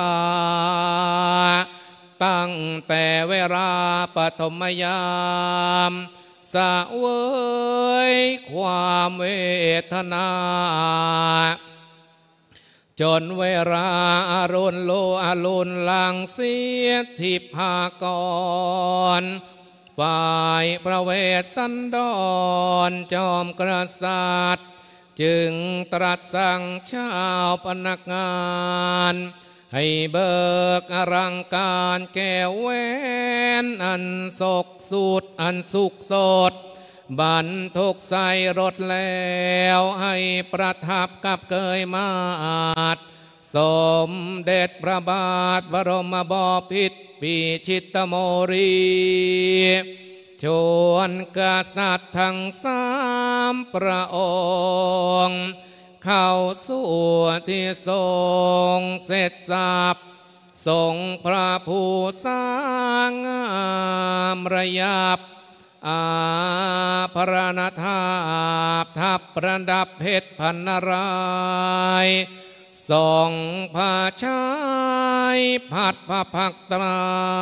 ตั้งแต่เวลาปฐมยามสะเวยความเวทนาจนเวลาอรุณโลอรุณลังเสียทิพากรฝ่ายพระเวสสันดรจอมกษัตริย์จึงตรัสสั่งชาวพนักงานให้เบิกอลังการแก้วแหวนอันศกสูตรอันสุขสดบรรทุกใส่รถแล้วให้ประทับกับเกยมาศสมเด็จพระบาทบรมบพิตรปิชิตโมรีชวนกษัตริย์ทั้งสามพระองค์เข้าสู่ที่ทรงเสร็จสับทรงพระผู้สร้างงามระยับอาภรณธาตุทับประดับเพชรพันนารายทรงพระชายพัดพระพักตรา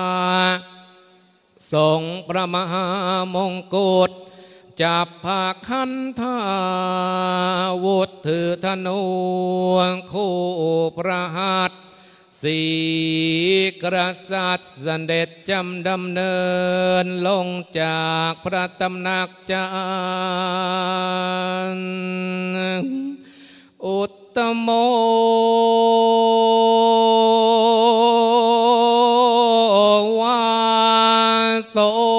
ทรงพระมหามงกุฎจับพระคันธาวุธถือธนูคู่พระหัตถ์สีกษัตริย์เสด็จจำดำเนินลงจากพระตำหนักจารอุตตโมวาโส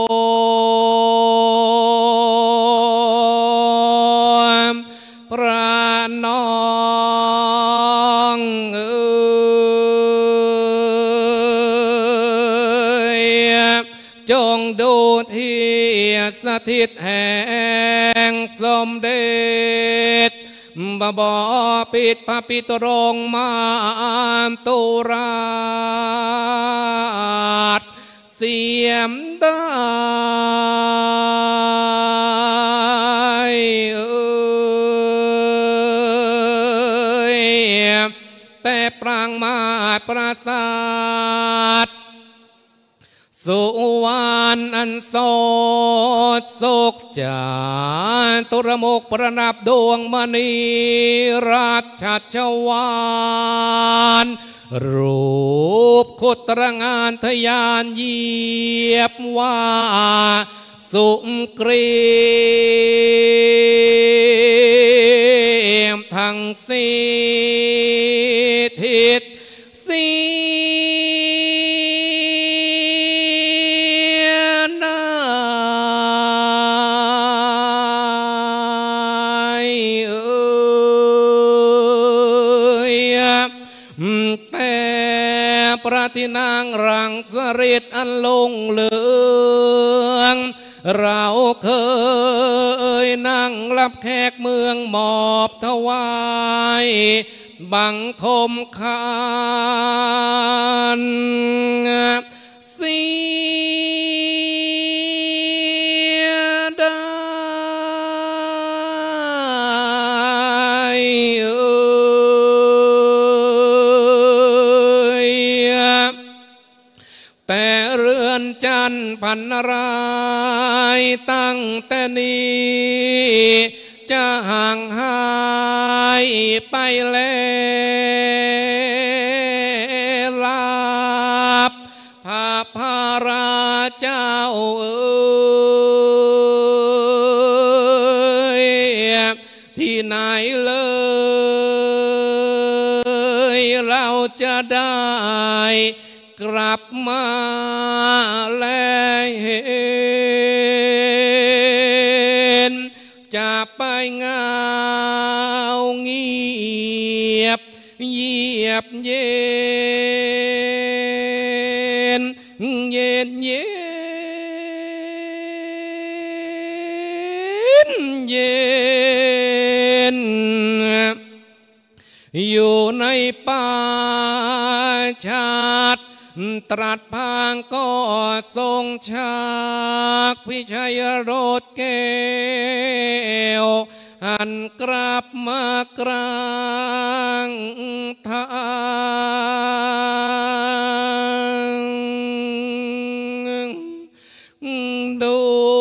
พระน้องเอ๋ยจงดูที่สถิตแห่งสมเด็จบะบอปิดพระปิตรงมาตุราชเสียมได้แต่ปรางมาปราศาสสุวรรณอันโสดสุขจาตุรมุกประนับดวงมณีราชชวานรูปขุตรงานทยานเยียบว่าสุกรีมทั้งสีทิศสีพระที่นางรังสฤทธิ์อันลงเหลืองเราเคยนั่งรับแขกเมืองมอบถวายบังคมคานเสียดายแต่เรือนจันทร์พันรายตั้งแต่นี้จะห่างหายไปแล้วลับพระพาราเจ้าเอ๋ยที่ไหนเลยเราจะได้กลับมาและเห็นจะไปเงาเงียบเยียบเย็นเย็นเย็นเย็นอยู่ในป่าชาติตรัสพางก็ทรงฉากพิชัยโรดแก้วหันกลับมากลางทางดู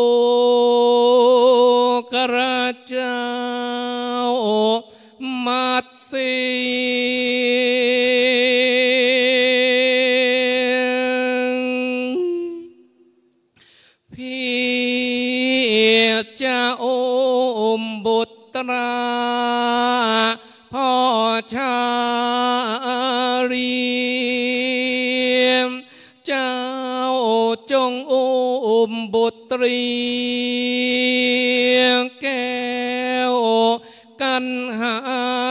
กระเจ้ามัดสีพี่จะอุ้มบุตราพ่อชาลีเจ้าจงอุ้มบุตรีแก้วกันหา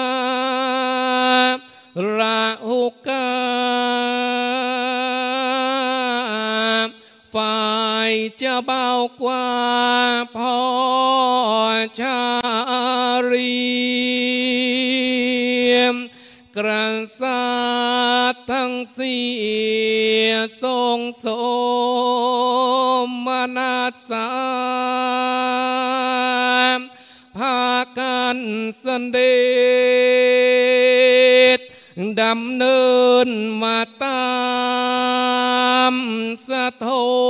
ราหุกาฝ่ายจะเบากว่าพ่อชาลีกษัตริย์ทั้งสี่ทรงสมนัสสามพากันเสด็จดำเนินมาตามสะท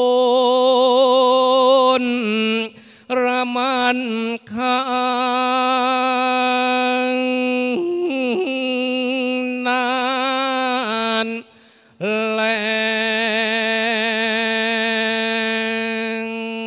นระมันคังนานแลง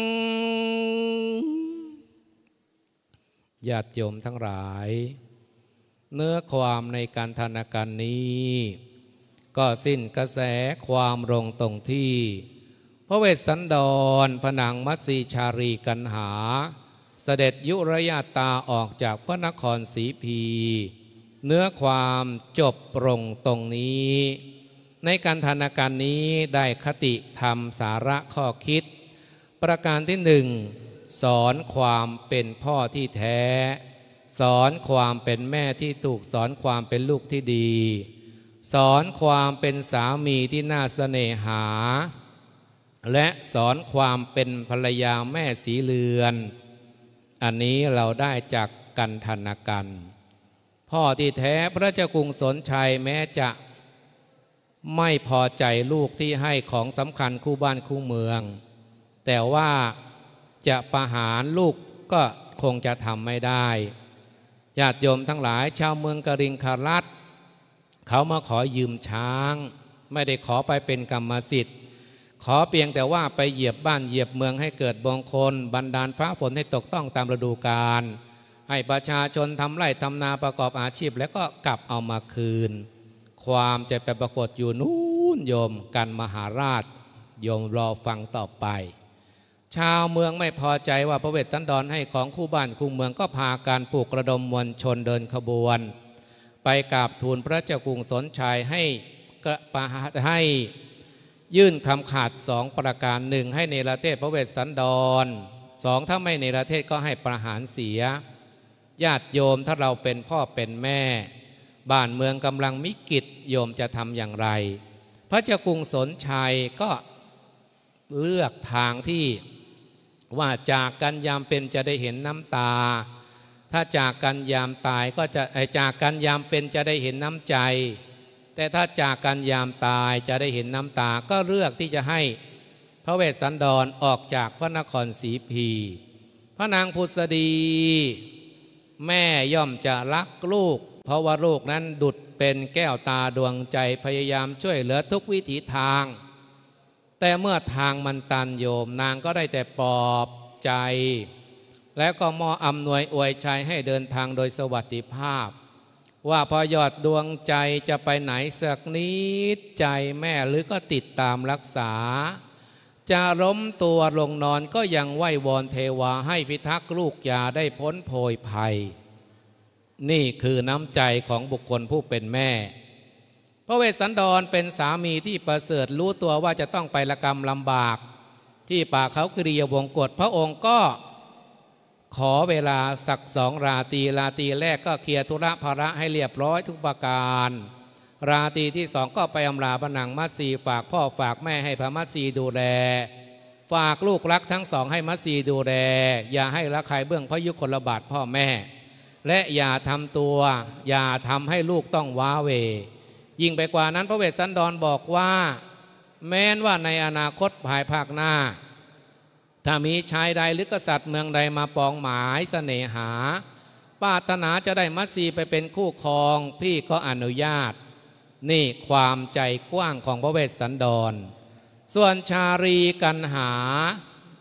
ญาติโยมทั้งหลายเนื้อความในการธนการนี้ก็สิ้นกระแสความลงตรงที่พระเวสสันดรผนังมัตสีชารีกันหาเสด็จยุรญาตาออกจากพระนครศรีพีเนื้อความจบลงตรงนี้ในการธนการนี้ได้คติธรรมสาระข้อคิดประการที่หนึ่งสอนความเป็นพ่อที่แท้สอนความเป็นแม่ที่ถูกสอนความเป็นลูกที่ดีสอนความเป็นสามีที่น่าเสน่หาและสอนความเป็นภรรยาแม่สีเรือนอันนี้เราได้จากกันธนกันพ่อที่แท้พระเจ้ากรุงสนชัยแม้จะไม่พอใจลูกที่ให้ของสำคัญคู่บ้านคู่เมืองแต่ว่าจะประหารลูกก็คงจะทำไม่ได้ญาติโยมทั้งหลายชาวเมืองกริงคารัฐเขามาขอยืมช้างไม่ได้ขอไปเป็นกรรมสิทธิ์ขอเพียงแต่ว่าไปเหยียบบ้านเหยียบเมืองให้เกิดมงคลบันดาลฟ้าฝนให้ตกต้องตามฤดูกาลให้ประชาชนทำไร่ทำนาประกอบอาชีพแล้วก็กลับเอามาคืนความจะไปปรากฏอยู่นู้นโยมกันมหาราชโยมรอฟังต่อไปชาวเมืองไม่พอใจว่าพระเวสสันดรให้ของคู่บ้านคู่เมืองก็พาการปลูกระดมมวลชนเดินขบวนไปกราบทูลพระเจ้ากรุงสนชัยให้ให้ยื่นคำขาดสองประการหนึ่งให้เนรเทศพระเวสสันดรสองถ้าไม่เนรเทศก็ให้ประหารเสียญาติโยมถ้าเราเป็นพ่อเป็นแม่บ้านเมืองกำลังมิกิจโยมจะทำอย่างไรพระเจ้ากรุงสนชัยก็เลือกทางที่ว่าจากกันยามเป็นจะได้เห็นน้ำตาถ้าจากกันยามตายก็จะจากกันยามเป็นจะได้เห็นน้ำใจแต่ถ้าจากกันยามตายจะได้เห็นน้ำตาก็เลือกที่จะให้พระเวสสันดรออกจากพระนครศรีพีพระนางพุทธดีแม่ย่อมจะรักลูกเพราะว่าลูกนั้นดุจเป็นแก้วตาดวงใจพยายามช่วยเหลือทุกวิถีทางแต่เมื่อทางมันตันโยมนางก็ได้แต่ปลอบใจแล้วก็มอบอำนวยอวยชัยให้เดินทางโดยสวัสดิภาพว่าพอยอดดวงใจจะไปไหนสักนิดใจแม่หรือก็ติดตามรักษาจะล้มตัวลงนอนก็ยังไหว้วอนเทวาให้พิทักษ์ลูกอย่าได้พ้นโพยภัยนี่คือน้ำใจของบุคคลผู้เป็นแม่พระเวสสันดรเป็นสามีที่ประเสริฐรู้ตัวว่าจะต้องไปละกรรมลำบากที่ป่าเขากรียวงกฏพระองค์ก็ขอเวลาสักสองราตรีราตรีแรกก็เคลียร์ธุระภาระให้เรียบร้อยทุกประการราตรีที่สองก็ไปอำลาพระนางมัตสีฝากพ่อฝากแม่ให้พระมัตสีดูแลฝากลูกรักทั้งสองให้มัตสีดูแลอย่าให้ละใครเบื้องพระยุคลบาทพ่อแม่และอย่าทำตัวอย่าทำให้ลูกต้องว้าเหวยิ่งไปกว่านั้นพระเวสสันดรบอกว่าแม้นว่าในอนาคตภายภาคหน้าถ้ามีชายใดหรือกษัตริย์เมืองใดมาปองหมายเสน่หาปรารถนาจะได้มัตสีไปเป็นคู่ครองพี่ก็อนุญาตนี่ความใจกว้างของพระเวสสันดรส่วนชาลีกันหา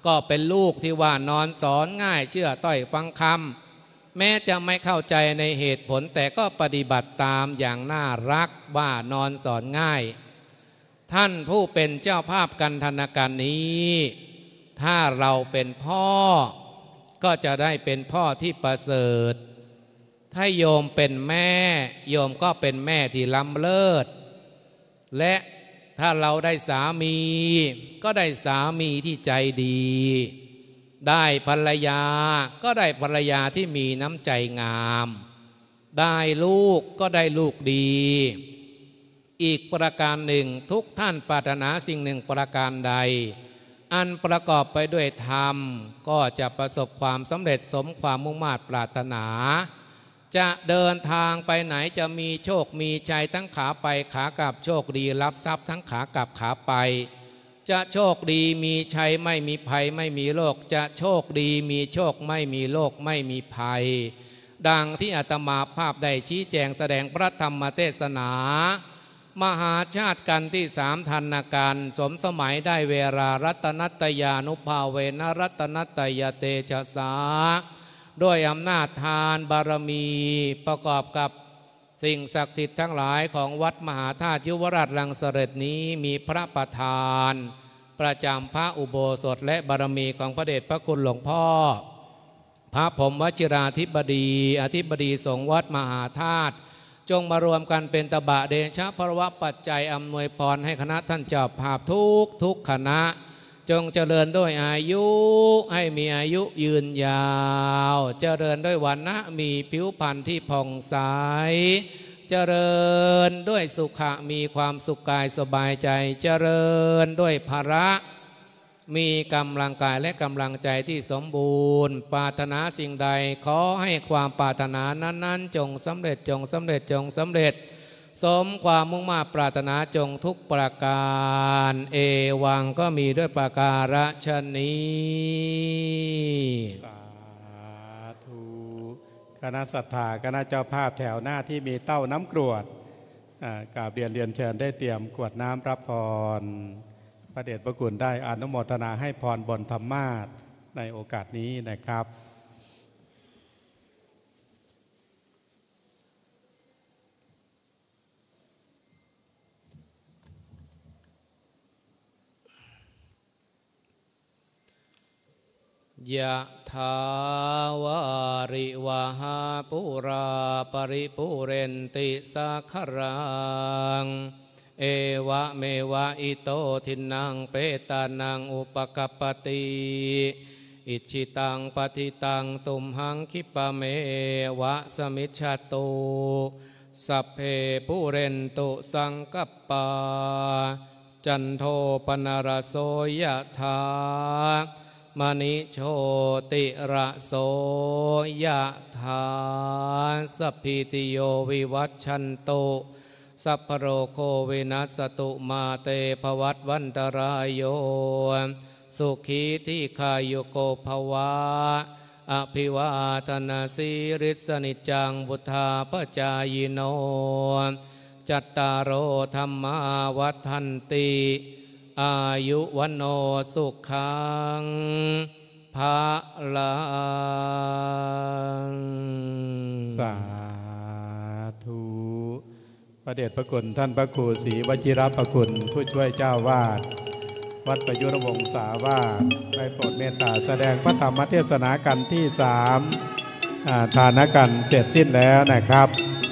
ก็เป็นลูกที่ว่านอนสอนง่ายเชื่อต้อยฟังคำแม้จะไม่เข้าใจในเหตุผลแต่ก็ปฏิบัติตามอย่างน่ารักว่านอนสอนง่ายท่านผู้เป็นเจ้าภาพกันทนาการนี้ถ้าเราเป็นพ่อก็จะได้เป็นพ่อที่ประเสริฐถ้าโยมเป็นแม่โยมก็เป็นแม่ที่ล้ำเลิศและถ้าเราได้สามีก็ได้สามีที่ใจดีได้ภรรยาก็ได้ภรรยาที่มีน้ำใจงามได้ลูกก็ได้ลูกดีอีกประการหนึ่งทุกท่านปรารถนาสิ่งหนึ่งประการใดอันประกอบไปด้วยธรรมก็จะประสบความสำเร็จสมความมุ่งมา่ปรารถนาจะเดินทางไปไหนจะมีโชคมีชัยทั้งขาไปขากลับโชคดีรับทรัพย์ทั้งขากลับขาไปจะโชคดีมีชัยไม่มีภัยไม่มีโรคจะโชคดีมีโชคไม่มีโรคไม่มีภัยดังที่อาตมาภาพได้ชี้แจงแสดงพระธรรมเทศนามหาชาติกันที่สามธันนาการสมสมัยได้เวลารัตนัตยานุภาเวนะรัตนัตยเตชะสาด้วยอำนาจทานบารมีประกอบกับสิ่งศักดิ์สิทธิ์ทั้งหลายของวัดมหาธาตุยุวราชรังสฤษนี้มีพระประธานประจำพระอุโบสถและบารมีของพระเดชพระคุณหลวงพ่อพระพรหมวชิราธิบดีอธิบดีสงฆ์วัดมหาธาตุจงมารวมกันเป็นตบะเดชะพระวะปัจจัยอำนวยพรให้คณะท่านเจ้าภาพทุกทุกคณะจงเจริญด้วยอายุให้มีอายุยืนยาวเจริญด้วยวรรณะมีผิวพรรณที่ผ่องใสเจริญด้วยสุขะมีความสุขกายสบายใจเจริญด้วยภระมีกำลังกายและกำลังใจที่สมบูรณ์ปรารถนาสิ่งใดขอให้ความปรารถนานั้นๆจงสำเร็จจงสำเร็จจงสำเร็จสมความมุ่งมั่นปรารถนาจงทุกประการเอวังก็มีด้วยประการฉะนี้สาธุคณะศรัทธาคณะเจ้าภาพแถวหน้าที่มีเต้าน้ำกรวดกราบเรียนเรียนเชิญได้เตรียมกรวดน้ำรับพรพระเดชพระคุณได้อนุโมทนาให้พรบนธรรมาสน์ในโอกาสนี้นะครับยะถาวาริวหาปุราปริปุเรนติสาครังเอวะเมวะอิโตทินังเปตานังอุปกัปปติอิชิตังปฏิตังตุมหังคิปะเมวะสมิจฉตุสัพเพปุเรนตุสังกัปปาจันโทปนรโสยะถามณิโชติระโสยะถาสัพพิติโยวิวัชชันตุสัพพโรโควินัสตุมาเตภวัตวันตรายโยสุขีที่ขายุโกภวะอภิวาทนาสีริสนิจังบุทธาปจายโนจัตตารโอธรรมาวัฏันติอายุวันโนสุขังภาลังสาธุพระเดชพระคุณท่านพระครูศรีวชิรประคุณผู้ช่วยเจ้าวาดวัดประยุรวงศาวาสได้โปรดเมตตาแสดงพระธรรมเทศนากันที่สามทานกันเสร็จสิ้นแล้วนะครับ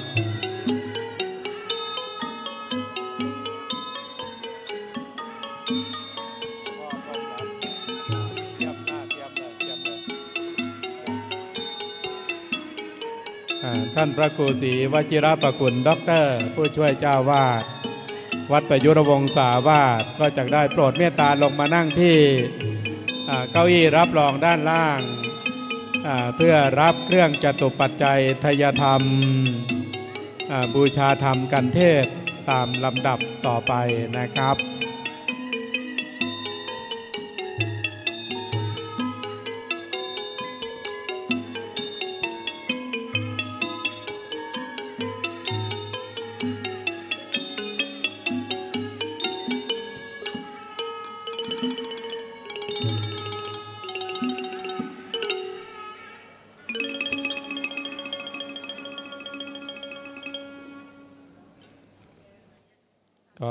ท่านพระครูศรีวชิรประคุณด็อกเตอร์ผู้ช่วยเจ้าวาดวัดประยุรวงศาวาสก็จะได้โปรดเมตตาลงมานั่งที่เก้าอี้รับรองด้านล่างเพื่อรับเครื่องจตุปัจจัยทายธรรมบูชาธรรมกันเทศตามลำดับต่อไปนะครับ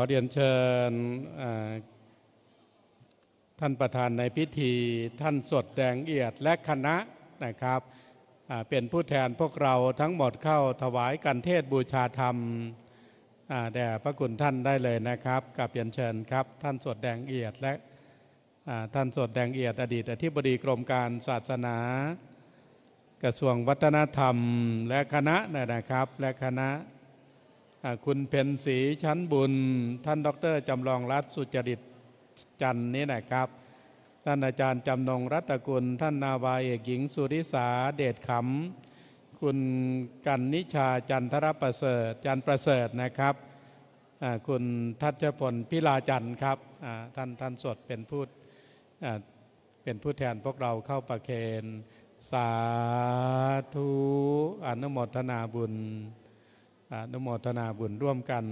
เรียนเชิญท่านประธานในพิธีท่านสดแดงเอียดและคณะนะครับเป็นผู้แทนพวกเราทั้งหมดเข้าถวายกันเทศบูชาธรรมแด่พระคุณท่านได้เลยนะครับกับเรียนเชิญครับท่านสดแดงเอียดและท่านสดแดงเอียดอดีตอธิบดีกรมการศาสนากระทรวงวัฒนธรรมและคณะนะครับและคณะคุณเพ็ญศรีชั้นบุญท่านดร.จำลองรัตน์สุจริตจันทร์นี้นะครับท่านอาจารย์จำนงรัตกุลท่านนาวาเอกหญิงสุริสาเดชขำคุณกันนิชาจันทรประเสริฐจันประเสริฐนะครับคุณทัชพลพิลาจันทร์ครับท่านท่านสดเป็นผู้เป็นผู้แทนพวกเราเข้าประเคนสาธุอนุโมทนาบุญอนุโมทนาบุญร่วมกัน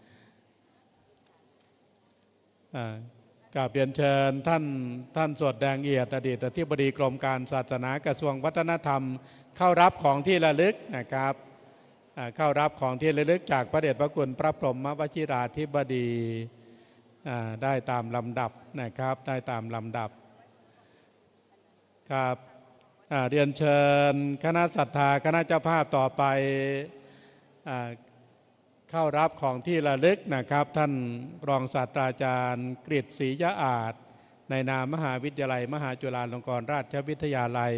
กราบเรียนเชิญท่านท่านสดแดงเอียดอดีตอธิบดีกรมการศาสนากระทรวงวัฒนธรรมเข้ารับของที่ระลึกนะครับเข้ารับของที่ระลึกจากพระเดชพระคุณพระพรหมวชิราธิบดีได้ตามลำดับนะครับได้ตามลำดับครับเรียนเชิญคณะศรัทธาคณะเจ้าภาพต่อไปเข้ารับของที่ระลึกนะครับท่านรองศาสตราจารย์กฤษศรียะอาจในนามมหาวิทยาลัยมหาจุฬาลงกรณราชวิทยาลัย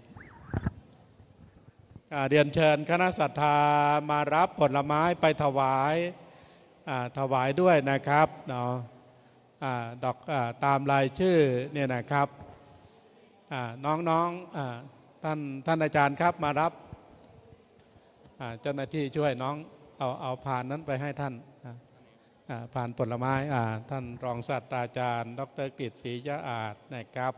เรียนเชิญคณะศรัทธามารับผลไม้ไปถวายถวายด้วยนะครับเนาะดอกตามรายชื่อเนี่ยนะครับน้องๆท่านท่านอาจารย์ครับมารับเจ้าหน้าที่ช่วยน้องเอาเอาผ่านนั้นไปให้ท่านผ่านผลไม้ท่านรองศาสตราจารย์ดร.กฤษศรียะอาจนะครับ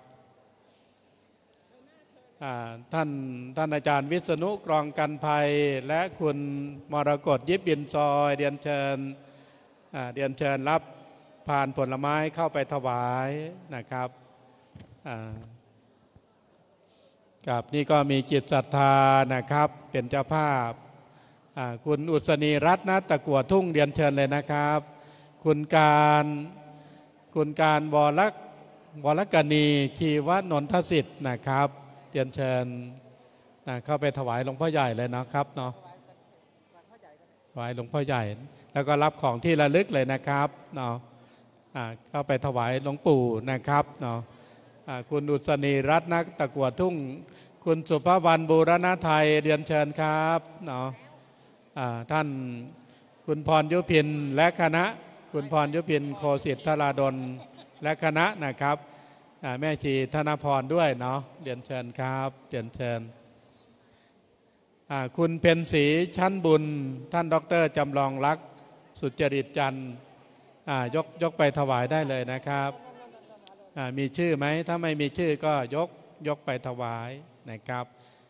ท่านท่านอาจารย์วิษณุกรองกันภัยและคุณมรกตยิบบินซอยเรียนเชิญเรียนเชิญรับผ่านผลไม้เข้าไปถวายนะครับกับนี่ก็มีจิตศรัทธานะครับเป็นเจ้าภาพคุณอุศนีรัตน์ณตะกั่วทุ่งเรียนเชิญเลยนะครับคุณการคุณการวรวรกนีชีวนนทสิทธิ์นะครับเรียนเชิญเข้าไปถวายหลวงพ่อใหญ่เลยนะครับเนาะถวายหลวงพ่อใหญ่แล้วก็รับของที่ระลึกเลยนะครับเนาะเข้าไปถวายหลวงปู่นะครับเนาะคุณอุศนีรัตน์ณตะกั่วทุ่งคุณสุภวรรณบูรณไทยเรียนเชิญครับเนาะท่านคุณพรยุพินและคณะคุณพรยุพินโคสิทธราดลและคณะนะครับแม่ชีธนพรด้วยเนาะเรียนเชิญครับเรียนเชิญคุณเพ็ญศรีชั้นบุญท่านดร.จำลองรักสุจริตจันทร์ยกยกไปถวายได้เลยนะครับมีชื่อไหมถ้าไม่มีชื่อก็ยกยกไปถวายนะครับ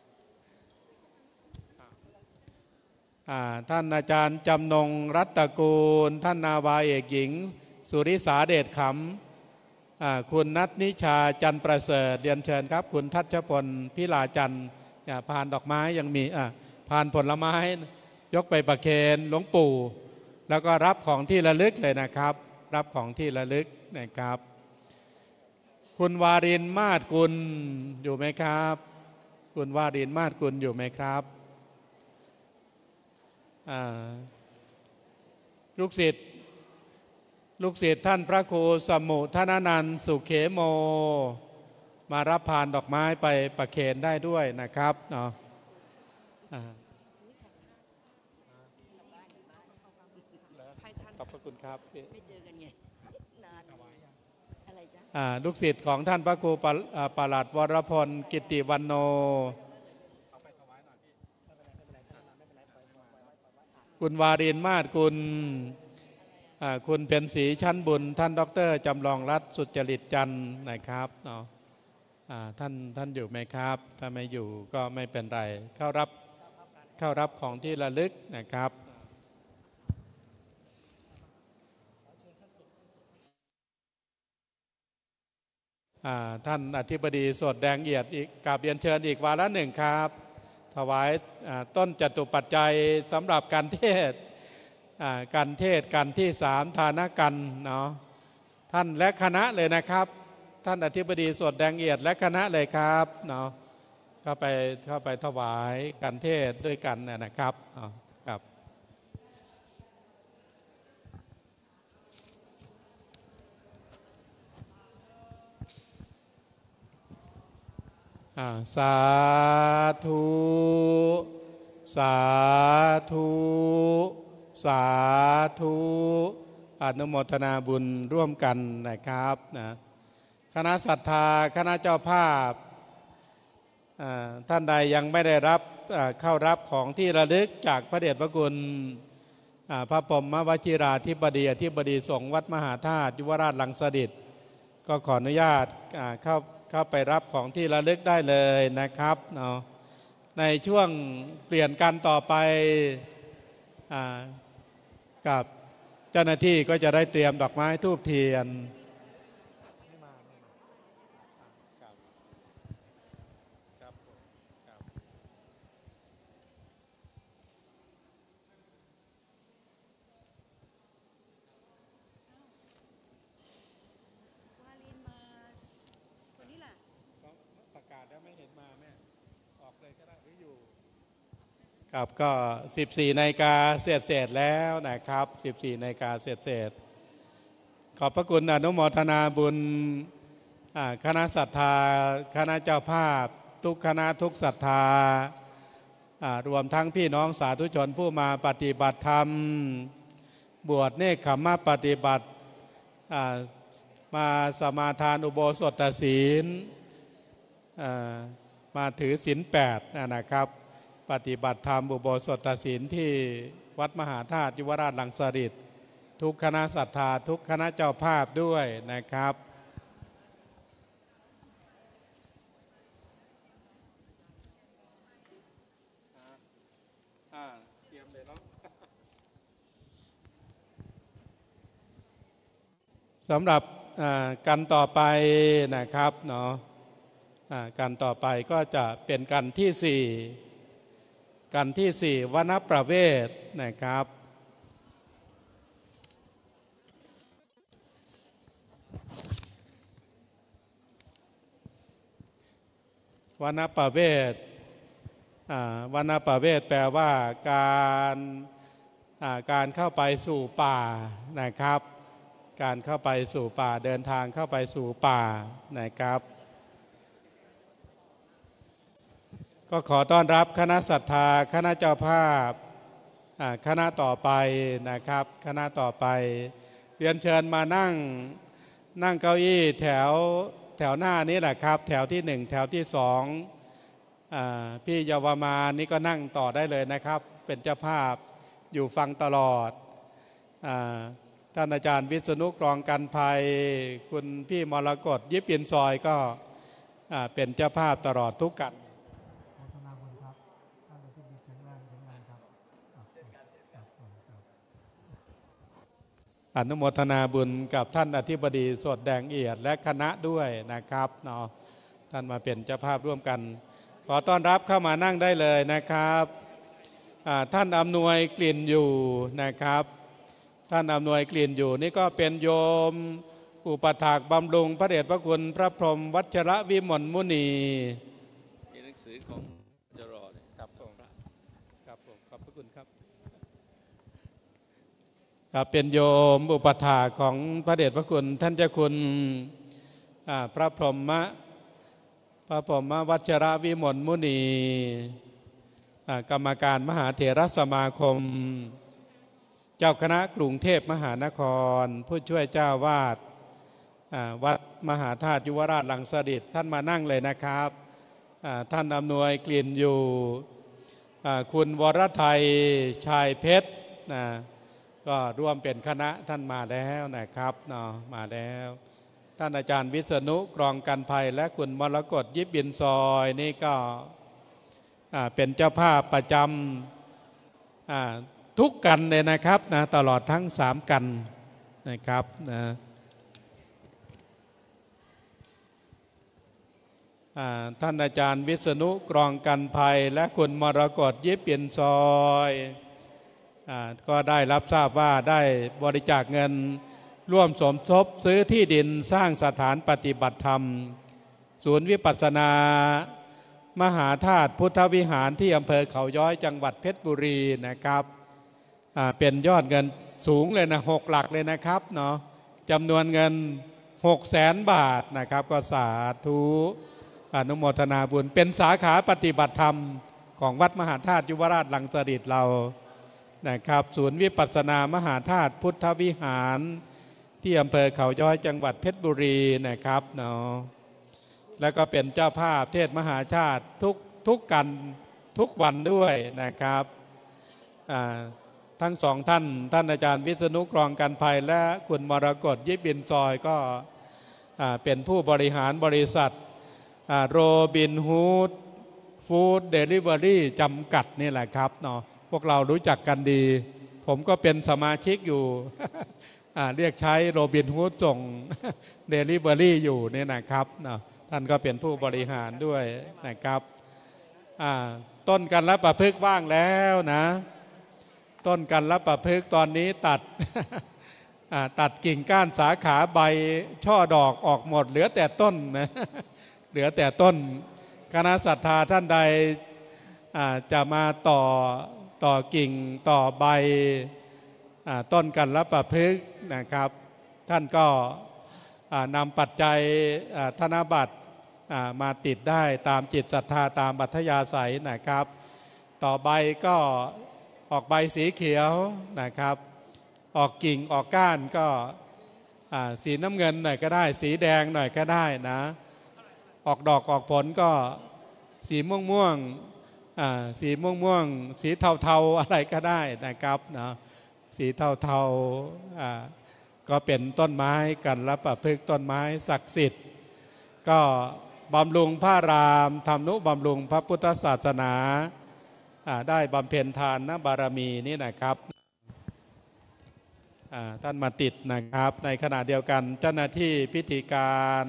ท่านอาจารย์จำนงรัตกูลท่านนาวาเอกหญิงสุริสาเดชขำคุณนัทนิชาจันประเสริฐเรียนเชิญครับคุณทัชพลพิลาจันทร์ผ่านดอกไม้ยังมีผ่านผลไม้ยกไปประเคนหลวงปู่แล้วก็รับของที่ระลึกเลยนะครับรับของที่ระลึกนะครับคุณวารินมาศกุลอยู่ไหมครับคุณวารินมาศกุลอยู่ไหมครับลูกศิษย์ลูกศิษย์ท่านพระครูสมุทนานันท์สุเขโมมารับผ่านดอกไม้ไปประเคนได้ด้วยนะครับเนาะขอบพระคุณครับไม่เจอกันไงนานอะไรจ๊ะลูกศิษย์ของท่านพระครูปลัดวรพลกิตติวันโนคุณวารินมาศกุลคุณเพ็ญศรีชั้นบุญท่านดร.จำลองรัตน์สุจริตจันทร์นะครับเนาะท่านท่านอยู่ไหมครับถ้าไม่อยู่ก็ไม่เป็นไรเข้ารับเข้ารับของที่ระลึกนะครับท่านอธิบดีสดแดงเอียดอีกกราบเรียนเชิญอีกวาระหนึ่งครับถวายต้นจตุปัจจัยสำหรับการเทศกันเทศกันที่สามทานกันเนาะท่านและคณะเลยนะครับท่านอธิบดีสวดแดงเอียดและคณะเลยครับเนาะเข้าไปเข้าไปถวายกันเทศด้วยกันนะครับครับสาธุสาธุสาธุอนุโมทนาบุญร่วมกันนะครับนะคณะศรัทธาคณะเจ้าภาพท่านใดยังไม่ได้รับเข้ารับของที่ระลึกจากพระเดชพระคุณพระพรหมวชิราธิบดีอธิบดีสงฆ์วัดมหาธาตุยุวราชรังสฤษฎิก็ขออนุญาตเข้าเข้าไปรับของที่ระลึกได้เลยนะครับเนาะในช่วงเปลี่ยนกันต่อไปกับเจ้าหน้าที่ก็จะได้เตรียมดอกไม้ธูปเทียนครับก็สิบสี่นาฬิกาเสร็จเสร็จแล้วนะครับสิบสี่นาฬิกาเสร็จเสร็จขอบพระคุณอนุโมทนาบุญคณะศรัทธาคณะเจ้าภาพทุกคณะทุกศรัทธารวมทั้งพี่น้องสาธุชนผู้มาปฏิบัติธรรมบวชเนกขัมมปฏิบัติมาสมาทานอุโบสถศีลมาถือศีลแปดนะครับปฏิบัติธรรมอุโบสถศีลที่วัดมหาธาตุยุวราชรังสฤษฎิทุกคณะศรัทธาทุกคณะเจ้าภาพด้วยนะครับเตรียมเลยเนาะสำหรับกันต่อไปนะครับเนาะกันต่อไปก็จะเป็นกันที่สี่กันที่สี่วนประเวทนะครับวนประเวทวนประเวทแปลว่าการการเข้าไปสู่ป่านะครับการเข้าไปสู่ป่าเดินทางเข้าไปสู่ป่านะครับก็ขอต้อนรับคณะศรัทธาคณะเจ้าภาพคณะต่อไปนะครับคณะต่อไปเรียนเชิญมานั่งนั่งเก้าอี้แถวแถวหน้านี้แหละครับแถวที่หนึ่งแถวที่สองพี่เยาวมานี่ก็นั่งต่อได้เลยนะครับเป็นเจ้าภาพอยู่ฟังตลอดท่านอาจารย์วิษณุกรองกันภัยคุณพี่มรกตยิบปินซอยก็เป็นเจ้าภาพตลอดทุกกันอนุโมทนาบุญกับท่านอธิบดีสดแดงเอียดและคณะด้วยนะครับเนาะท่านมาเป็นเจ้าภาพร่วมกันขอต้อนรับเข้ามานั่งได้เลยนะครับท่านอำนวยกลิ่นอยู่นะครับท่านอำนวยกลิ่นอยู่นี่ก็เป็นโยมอุปถากบำรุงพระเดชพระคุณพระพรหมวัชระวิมลมุนีมีหนังสือของจรอดครับผมครับผมขอบพระคุณครับครับเป็นโยมอุปถาของพระเดชพระคุณท่านเจ้าคุณพระพรหมพระพรหมวัชระวิมลมุนีกรรมการมหาเถรสมาคมเจ้าคณะกรุงเทพมหานครผู้ช่วยเจ้าวาดวัดมหาธาตุยุวราชรังสฤษฎิท่านมานั่งเลยนะครับท่านอำนวยกลิ่นอยู่คุณวรไทยชายเพชรนะก็ร่วมเป็นคณะท่านมาแล้วนะครับเนาะมาแล้วท่านอาจารย์วิษณุกรองกันภัยและคุณมรกตยิบบินซอยนี่ก็เป็นเจ้าภาพประจำทุกกันเลยนะครับนะตลอดทั้งสามกันนะครับนะท่านอาจารย์วิษณุกรองกันภัยและคุณมรกตยิบบินซอยก็ได้รับทราบว่าได้บริจาคเงินร่วมสมทบซื้อที่ดินสร้างสถานปฏิบัติธรรมศูนย์วิปัสสนามหาธาตุพุทธวิหารที่อำเภอเขาย้อยจังหวัดเพชรบุรีนะครับเป็นยอดเงินสูงเลยนะหกหลักเลยนะครับเนาะจำนวนเงินหกแสนบาทนะครับก็สาธุอนุโมทนาบุญเป็นสาขาปฏิบัติธรรมของวัดมหาธาตุยุวราชลังสฤษฎ์เรานะครับศูนย์วิปัสสนามหาธาตุพุทธวิหารที่อำเภอเขาย้อยจังหวัดเพชรบุรีนะครับเนาะแล้วก็เป็นเจ้าภาพเทศมหาชาติทุกทุกกันทุกวันด้วยนะครับทั้งสองท่านท่านอาจารย์วิษณุกรองกันภัยและคุณมรกตยิบบินซอยก็เป็นผู้บริหารบริษัทโรบินฮูดฟู้ดเดลิเวอรี่จำกัดนี่แหละครับเนาะพวกเรารู้จักกันดีผมก็เป็นสมาชิกอยู่ เรียกใช้โรบินฮูดส่งเดลิเวอรี่อยู่นี่นะครับเนาะท่านก็เป็นผู้บริหารด้วยนะครับต้นกันละประพฤกษ์ว่างแล้วนะต้นกันละประพฤกษ์ตอนนี้ตัด ตัดกิ่งก้านสาขาใบช่อดอกออกหมดเหลือแต่ต้นนะ เหลือแต่ต้นคณะศรัทธาท่านใดจะมาต่อต่อกิ่งต่อใบต้นกันละประพฤกษ์นะครับท่านก็นำปัจจัยธนบัตรมาติดได้ตามจิตศรัทธาตามบัตยาศัยนะครับต่อใบก็ออกใบสีเขียวนะครับออกกิ่งออกก้านก็สีน้ำเงินหน่อยก็ได้สีแดงหน่อยก็ได้นะออกดอกออกผลก็สีม่วงม่วงสีม่วงม่วงสีเทาเทาอะไรก็ได้นะครับนะสีเทาเทาก็เป็นต้นไม้กันละประพฤกษ์ต้นไม้ศักดิ์สิทธิ์ก็บำรุงพระรามทำนุบำรุงพระพุทธศาสนาได้บำเพ็ญทานนะบารมีนี่นะครับท่านมาติดนะครับในขณะเดียวกันเจ้าหน้าที่พิธีการ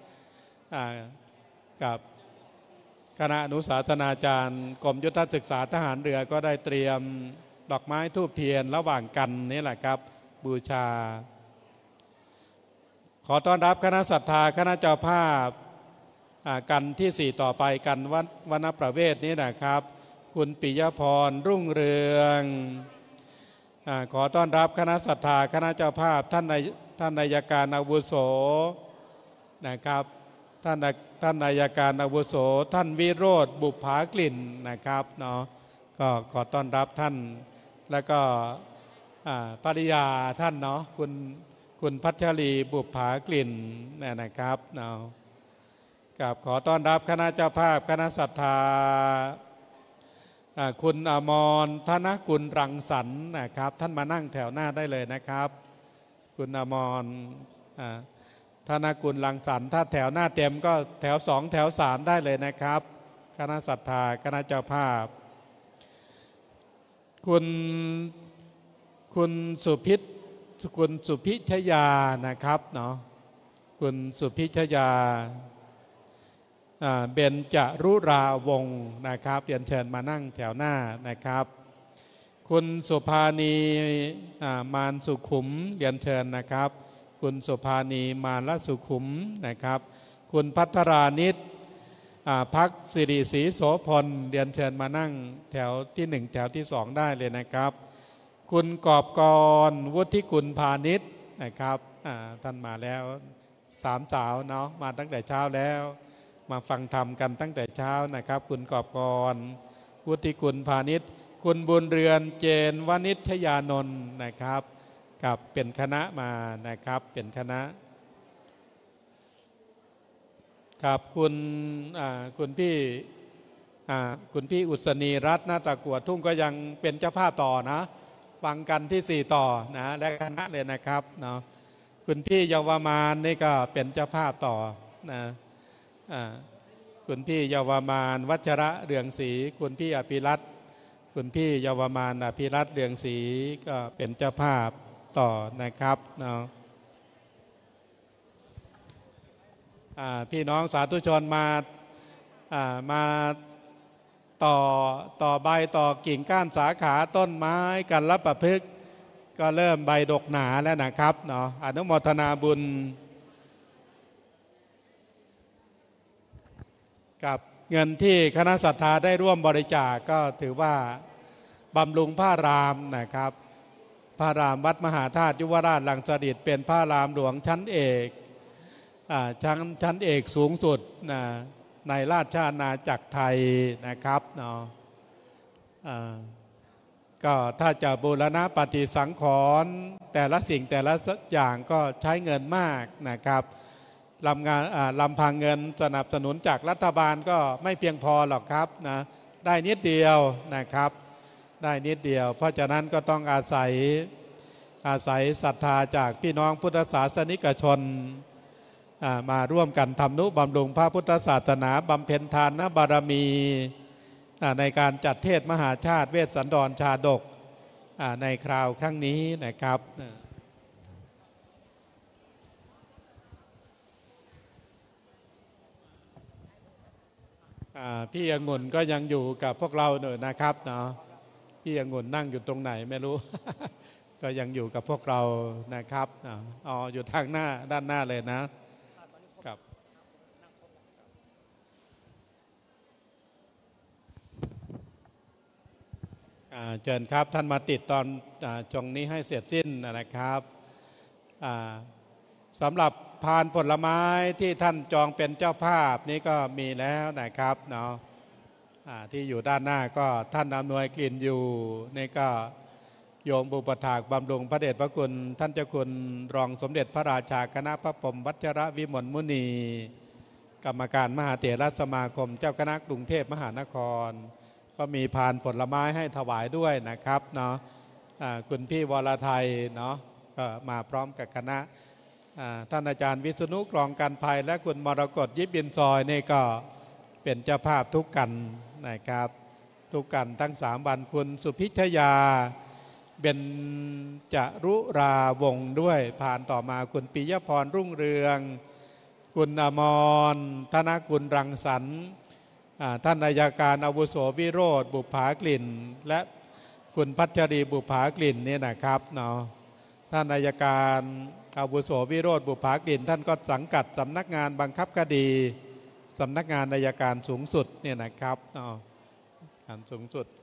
กับคณะอนุศาสนาจารย์กรมยุทธศึกษาทหารเรือก็ได้เตรียมดอกไม้ธูปเทียนระหว่างกันนี่แหละครับบูชาขอต้อนรับคณะศรัทธาคณะเจ้าภาพกันที่สี่ต่อไปกันวัดวรรณประเวศนี้นะครับคุณปิยพรรุ่งเรืองขอต้อนรับคณะศรัทธาคณะเจ้าภาพท่านท่านนายการอาวุโสนะครับท่านท่านนายการอาวุโสท่านวิโรธบุภากลิ่นนะครับเนาะก็ขอต้อนรับท่านแล้วก็ภริยาท่านเนาะคุณคุณพัชรีบุภากลิ่นนี่นะครับเนาะกับขอต้อนรับคณะเจ้าภาพคณะศรัทธาคุณอมรธนกุลรังสรรค์นะครับท่านมานั่งแถวหน้าได้เลยนะครับคุณอมรธนกุลรังสรรค์ถ้าแถวหน้าเต็มก็แถวสองแถวสามได้เลยนะครับคณะศรัทธาคณะเจ้าภาพคุณคุณสุพิษคุณสุพิชยานะครับเนาะคุณสุพิชยาเบญจรุราวงศ์นะครับเรียนเชิญมานั่งแถวหน้านะครับคุณสุภานีมานสุขุมเรียนเชิญนะครับคุณสุภานีมานละสุขุมนะครับคุณพัทรานิชพักสิริศรีโสพลเรียนเชิญมานั่งแถวที่หนึ่งแถวที่สองได้เลยนะครับคุณกอบกรวุฒิกุลพาณิชย์นะครับท่านมาแล้วสามสาวเนาะมาตั้งแต่เช้าแล้วมาฟังธรรมกันตั้งแต่เช้านะครับคุณกอบกรวุฒิกุลพาณิชย์คุณบุญเรือนเจนวณิชยานนท์นะครับกับเป็นคณะมานะครับเป็นคณะครับคุณคุณพี่คุณพี่อุศนีรัตน์หน้าตะกัวทุ่งก็ยังเป็นเจ้าภาพต่อนะฟังกันที่สี่ต่อนะและคณะเลยนะครับเนาะคุณพี่เยาวมานนี่ก็เป็นเจ้าภาพต่อนะคุณพี่เยาวมานวัชระเรืองศรีคุณพี่อภิรัตน์คุณพี่เยาวมานอภิรัตน์เรืองศรีก็เป็นเจ้าภาพต่อนะครับเนาะพี่น้องสาธุชนมามาต่อต่อใบต่อกิ่งก้านสาขาต้นไม้กันรับประพฤกษ์ก็เริ่มใบดกหนาแล้วนะครับเนาะอนุโมทนาบุญกับเงินที่คณะศรัทธาได้ร่วมบริจาค ก็ถือว่าบำรุงพระรามนะครับพระรามวัดมหาธาตุยุวราชลังสฤษฎิเป็นพระรามหลวงชั้นเอกชั้นชั้นเอกสูงสุดนะในราชอาณาจักรไทยนะครับเนาะก็ถ้าจะบูรณะปฏิสังขรณ์แต่ละสิ่งแต่ละอย่างก็ใช้เงินมากนะครับลำงานลำพังเงินสนับสนุนจากรัฐบาลก็ไม่เพียงพอหรอกครับนะได้นิดเดียวนะครับได้นิดเดียวเพราะฉะนั้นก็ต้องอาศัยอาศัยศรัทธาจากพี่น้องพุทธศาสนิกชนมาร่วมกันทำนุบำรุงพระพุทธศาสนาบำเพ็ญทานบารมีในการจัดเทศมหาชาติเวสสันดรชาดกในคราวครั้งนี้นะครับพี่องุ่นก็ยังอยู่กับพวกเราหน่อยนะครับเนาะพี่องุ่นนั่งอยู่ตรงไหนไม่รู้ ก็ยังอยู่กับพวกเรานะครับอ๋ออยู่ทางหน้าด้านหน้าเลยนะครับเชิญครับท่านมาติดตอนจงนี้ให้เสร็จสิ้นนะครับสำหรับพานผลไม้ที่ท่านจองเป็นเจ้าภาพนี้ก็มีแล้วนะครับเนาะที่อยู่ด้านหน้าก็ท่านอำนวยกลิ่นอยู่นี่ก็โยมบุปถากบำรุงพระเดชพระคุณท่านเจ้าคุณรองสมเด็จพระราชาคณะพระพรหมวัชรวิมลมุนีกรรมการมหาเถรสมาคมเจ้าคณะกรุงเทพมหานครก็มีพานผลไม้ให้ถวายด้วยนะครับเนาะคุณพี่วรไทยเนาะก็มาพร้อมกับคณะท่านอาจารย์วิษณุกรองกันภัยและคุณมรกตยิบบินซอยนี่ก็เป็นเจ้าภาพทุกกันนะครับทุกกันทั้งสามวันคุณสุพิชยาเบญจรุราวงศ์ด้วยผ่านต่อมาคุณปิยพรรุ่งเรืองคุณอมรธนกุลรังสรรค์ท่านอัยการอาวุโสวิโรธบุภากลิ่นและคุณพัชรีบุภากลิ่นนี่นะครับเนาะท่านอัยการอาวุโสวิโรธบุภากลิ่นท่านก็สังกัดสำนักงานบังคับคดีสำนักงานอัยการสูงสุดเนี่ยนะครับเนาะการสูงสุด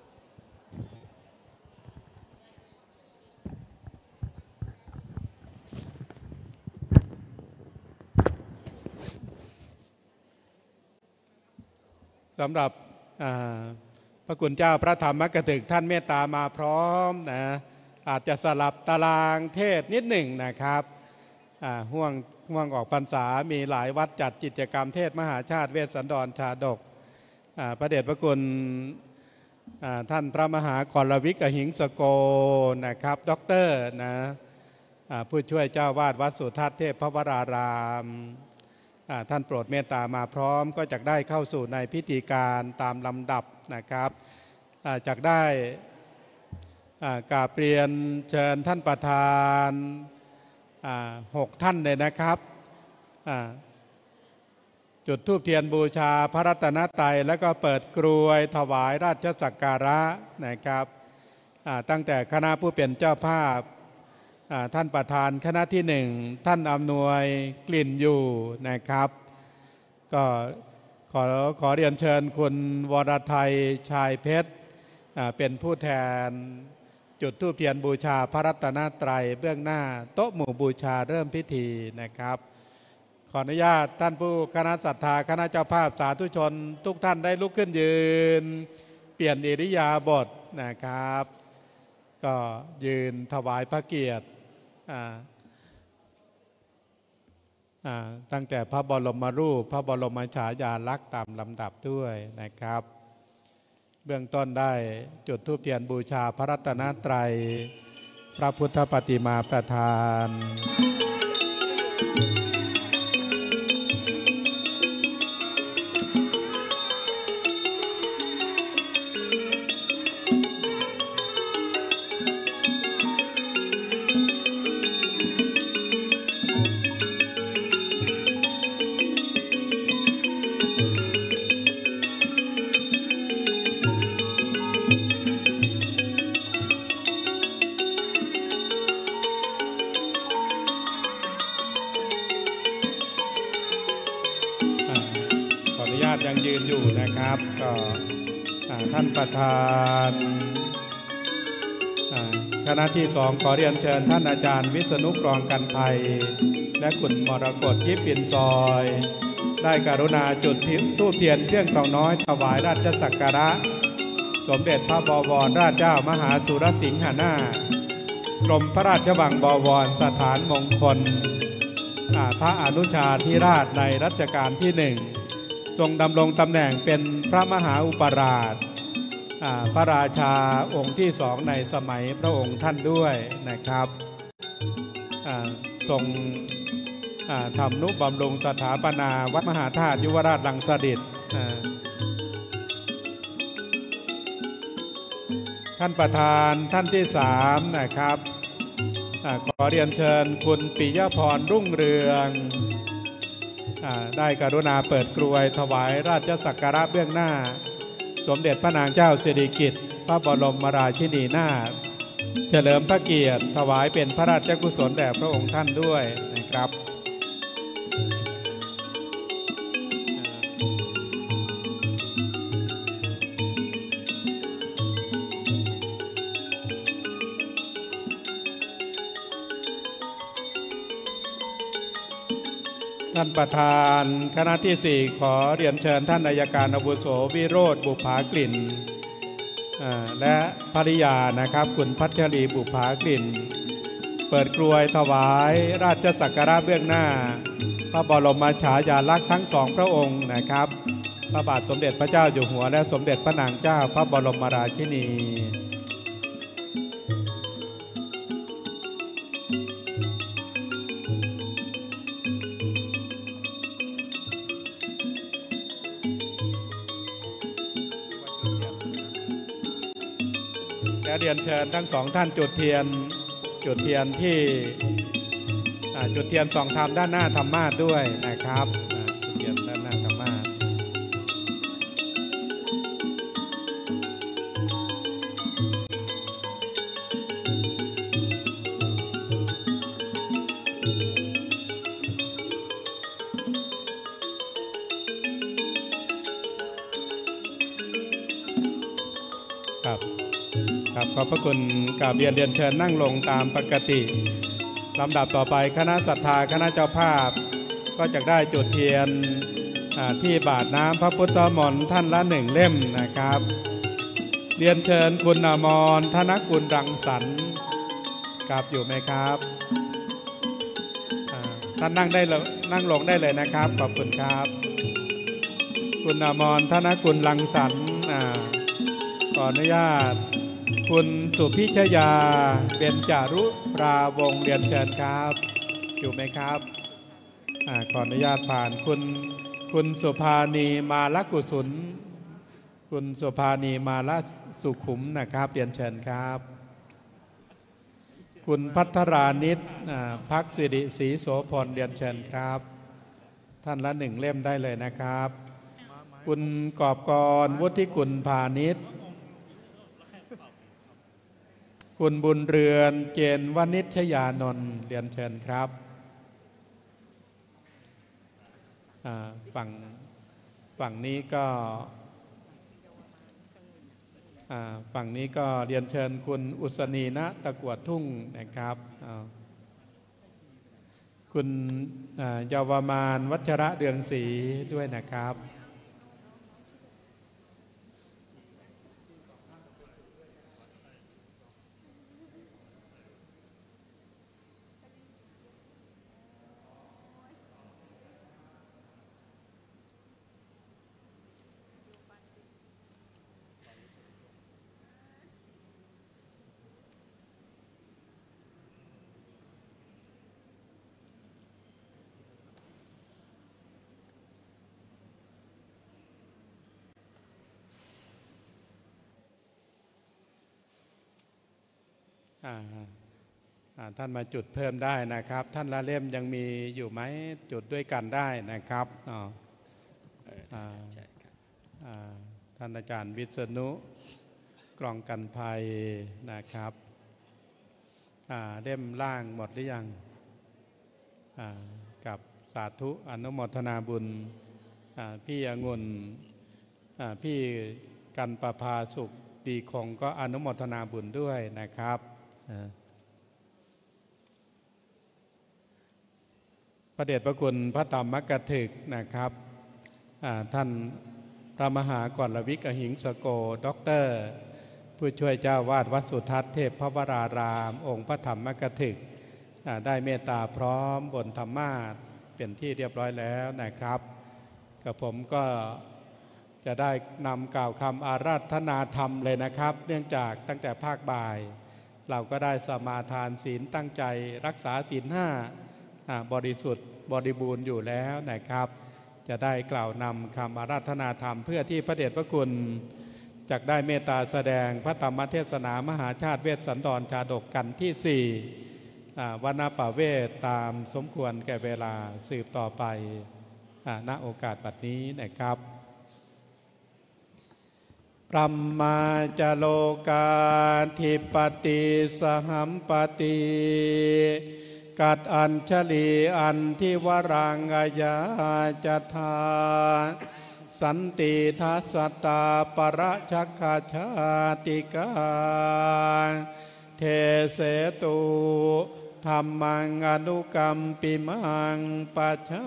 สำหรับพระคุณเจ้าพระธรรมกถึกท่านเมตตามาพร้อมนะอาจจะสลับตารางเทศนิดหนึ่งนะครับห่วงห่วงออกพรรษามีหลายวัดจัดกิจกรรมเทศมหาชาติเวสสันดรชาดกพระเดชพระคุณท่านพระมหากรวิกอหิงสโกนะครับด็อกเตอร์นะผู้ช่วยเจ้าวาดวัดสุทัศน์เทพพระวรารามท่านโปรดเมตตามาพร้อมก็จะได้เข้าสู่ในพิธีการตามลำดับนะครับจะได้กราบเรียนเชิญท่านประธานหกท่านเลยนะครับจุดธูปเทียนบูชาพระรัตนตรัยแล้วก็เปิดกรวยถวายราชสักการะนะครับตั้งแต่คณะผู้เป็นเจ้าภาพท่านประธานคณะที่หนึ่งท่านอำนวยกลิ่นอยู่นะครับก็ขอขอเรียนเชิญคุณวรไทยชายเพชรเป็นผู้แทนจุดธูปเทียนบูชาพระรัตนตรัยเบื้องหน้าโต๊ะหมู่บูชาเริ่มพิธีนะครับขออนุญาตท่านผู้คณะศรัทธาคณะเจ้าภาพสาธุชนทุกท่านได้ลุกขึ้นยืนเปลี่ยนอิริยาบถนะครับก็ยืนถวายพระเกียรติตั้งแต่พระบรมรูปพระบรมฉายาลักษณ์ตามลำดับด้วยนะครับเบื้องต้นได้จุดธูปเทียนบูชาพระรัตนตรัยพระพุทธปฏิมาประธานาติยังยืนอยู่นะครับก็ท่านประธานคณะที่สองขอเรียนเชิญท่านอาจารย์วิษณุกรองกันภัยและคุณมรกตยิบปินซอยได้กรุณาจุดธูปเทียนเครื่องทองน้อยถวายราชสักการะสมเด็จพระบวรราชเจ้ามหาสุรสิงหนาถกรมพระราชวังบวรสถานมงคลพระอนุชาธิราชในรัชกาลที่หนึ่งทรงดำรงตำแหน่งเป็นพระมหาอุปราชพระราชาองค์ที่สองในสมัยพระองค์ท่านด้วยนะครับทรงทำนุบำรุงสถาปนาวัดมหาธาตุยุวราชรังสฤษฎ์ท่านประธานท่านที่สามนะครับขอเรียนเชิญคุณปิยพรรุ่งเรืองได้กรุณาเปิดกรวยถวายราชสักการะเบื้องหน้าสมเด็จพระนางเจ้าสิริกิติ์พระบรมราชินีนาถเฉลิมพระเกียรติถวายเป็นพระราชกุศลแด่พระองค์ท่านด้วยนะครับท่านประธานคณะที่สี่ขอเรียนเชิญท่านอัยการอาวุโสวิโรจน์บุภากลิ่นและภริยานะครับคุณพัชรีบุภากลิ่นเปิดกรวยถวายราชสักการะเบื้องหน้าพระบรมฉายาลักษณ์ทั้งสองพระองค์นะครับพระบาทสมเด็จพระเจ้าอยู่หัวและสมเด็จพระนางเจ้าพระบรมราชินีเรียนเชิญทั้งสองท่านจุดเทียนจุดเทียนที่จุดเทียนสองธรรมด้านหน้าธรรมาสด้วยนะครับจุดเทียนด้านหน้าธรรมาสครับครับขอบพระคุณกราบเรียนเรียนเชิญนั่งลงตามปกติลำดับต่อไปคณะศรัทธาคณะเจ้าภาพก็จะได้จุดเทียนที่บาทน้ำพระพุทธมนต์ท่านละหนึ่งเล่มนะครับเรียนเชิญคุณอมรธนกุลรังสรรค์กราบอยู่ไหมครับท่านนั่งได้นั่งลงได้เลยนะครับขอบคุณครับคุณอมรธนกุลรังสรรค์ขออนุญาตคุณสุพิชยาเบญจารุราวงเรียนเชิญครับอยู่ไหมครับอ่าขออนุญาตผ่านคุณคุณสุภานีมาลกุศลคุณสุภานีมาลสุขุมนะครับเรียนเชิญครับคุณพัทรานิชพักสิริศรีโสพลเรียนเชิญครับท่านละหนึ่งเล่มได้เลยนะครับคุณกอบกรวุฒิกุลพาณิชย์คุณบุญเรือนเจนวณิชยานนท์เรียนเชิญครับฝั่งฝั่งนี้ก็ฝั่งนี้ก็เรียนเชิญคุณอุศนีณตะกวดทุ่งนะครับคุณเยาวมานวัชระเรืองศรีด้วยนะครับท่านมาจุดเพิ่มได้นะครับท่านละเล่มยังมีอยู่ไหมจุดด้วยกันได้นะครับท่านอาจารย์วิษณุกรองกันภัยนะครับเล่มล่างหมดหรือยังกับสาธุอนุโมทนาบุญพี่องุ่นพี่กันประภาสุขดีคงก็อนุโมทนาบุญด้วยนะครับพระเดชพระคุณพระธรรมกถึกนะครับท่านพระมหากรวิกอหิงสโกด็อกเตอร์ผู้ช่วยเจ้าวาดวัดสุทัศน์เทพพระวรารามองค์พระธรรมกถึกได้เมตตาพร้อมบนธรรมาสน์เป็นที่เรียบร้อยแล้วนะครับกับผมก็จะได้นำกล่าวคำอาราธนาธรรมเลยนะครับเนื่องจากตั้งแต่ภาคบ่ายเราก็ได้สมาทานศีลตั้งใจรักษาศีลห้าบริสุทธิ์บริบูรณ์อยู่แล้วนะครับจะได้กล่าวนำคำอาราธนาธรรมเพื่อที่พระเดชพระคุณจักได้เมตตาแสดงพระธรรมเทศนามหาชาติเวสสันดรชาดกกันที่สี่วันนาป่าเวทตามสมควรแก่เวลาสืบต่อไปณโอกาสบัดนี้นะครับปรัมมาจโลกาธิปติสหัมปติกัดอัญชลีอันทิวรังกายาจทาสันติทัสตาปรชักขชาติกาเทเสตุธรรมังอนุกรรมปิมังปัจฉา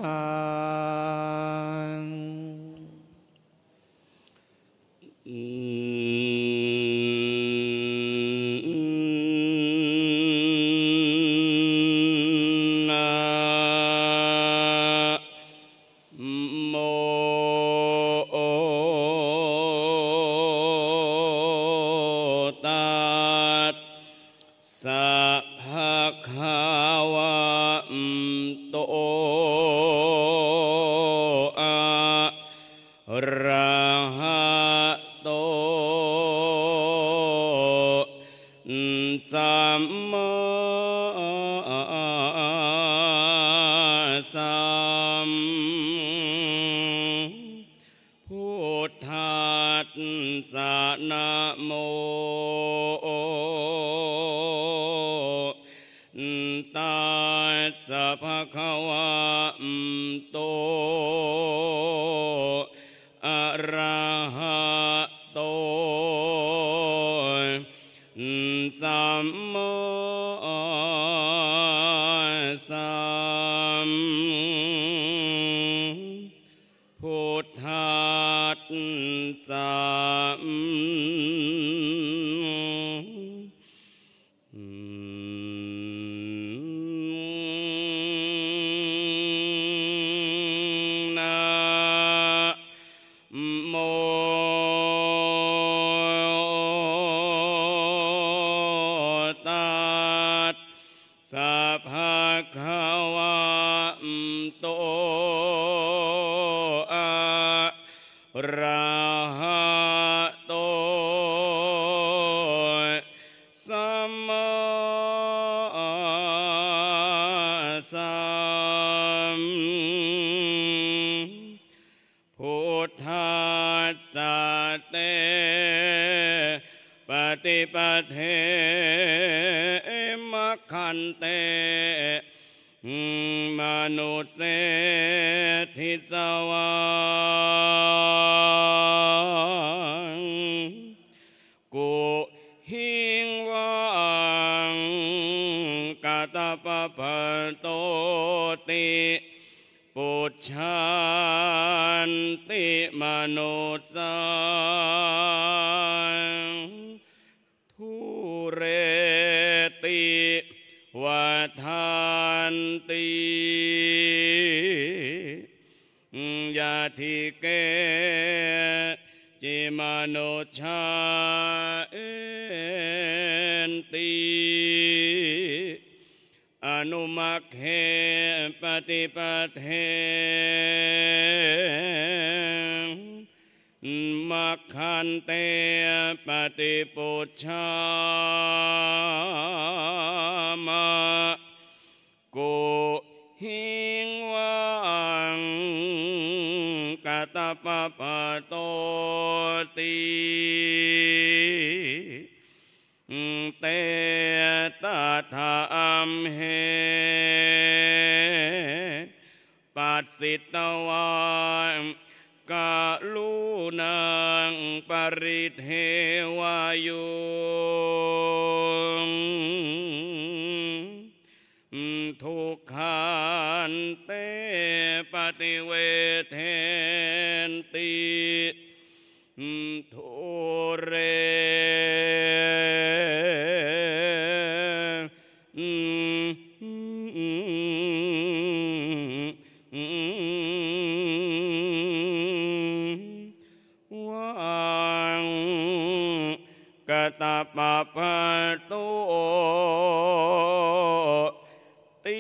สิตวากาลุนังปริเทวายุทุกขันเตปฏิเวเทนติทุเรวังกตปะปะโตติ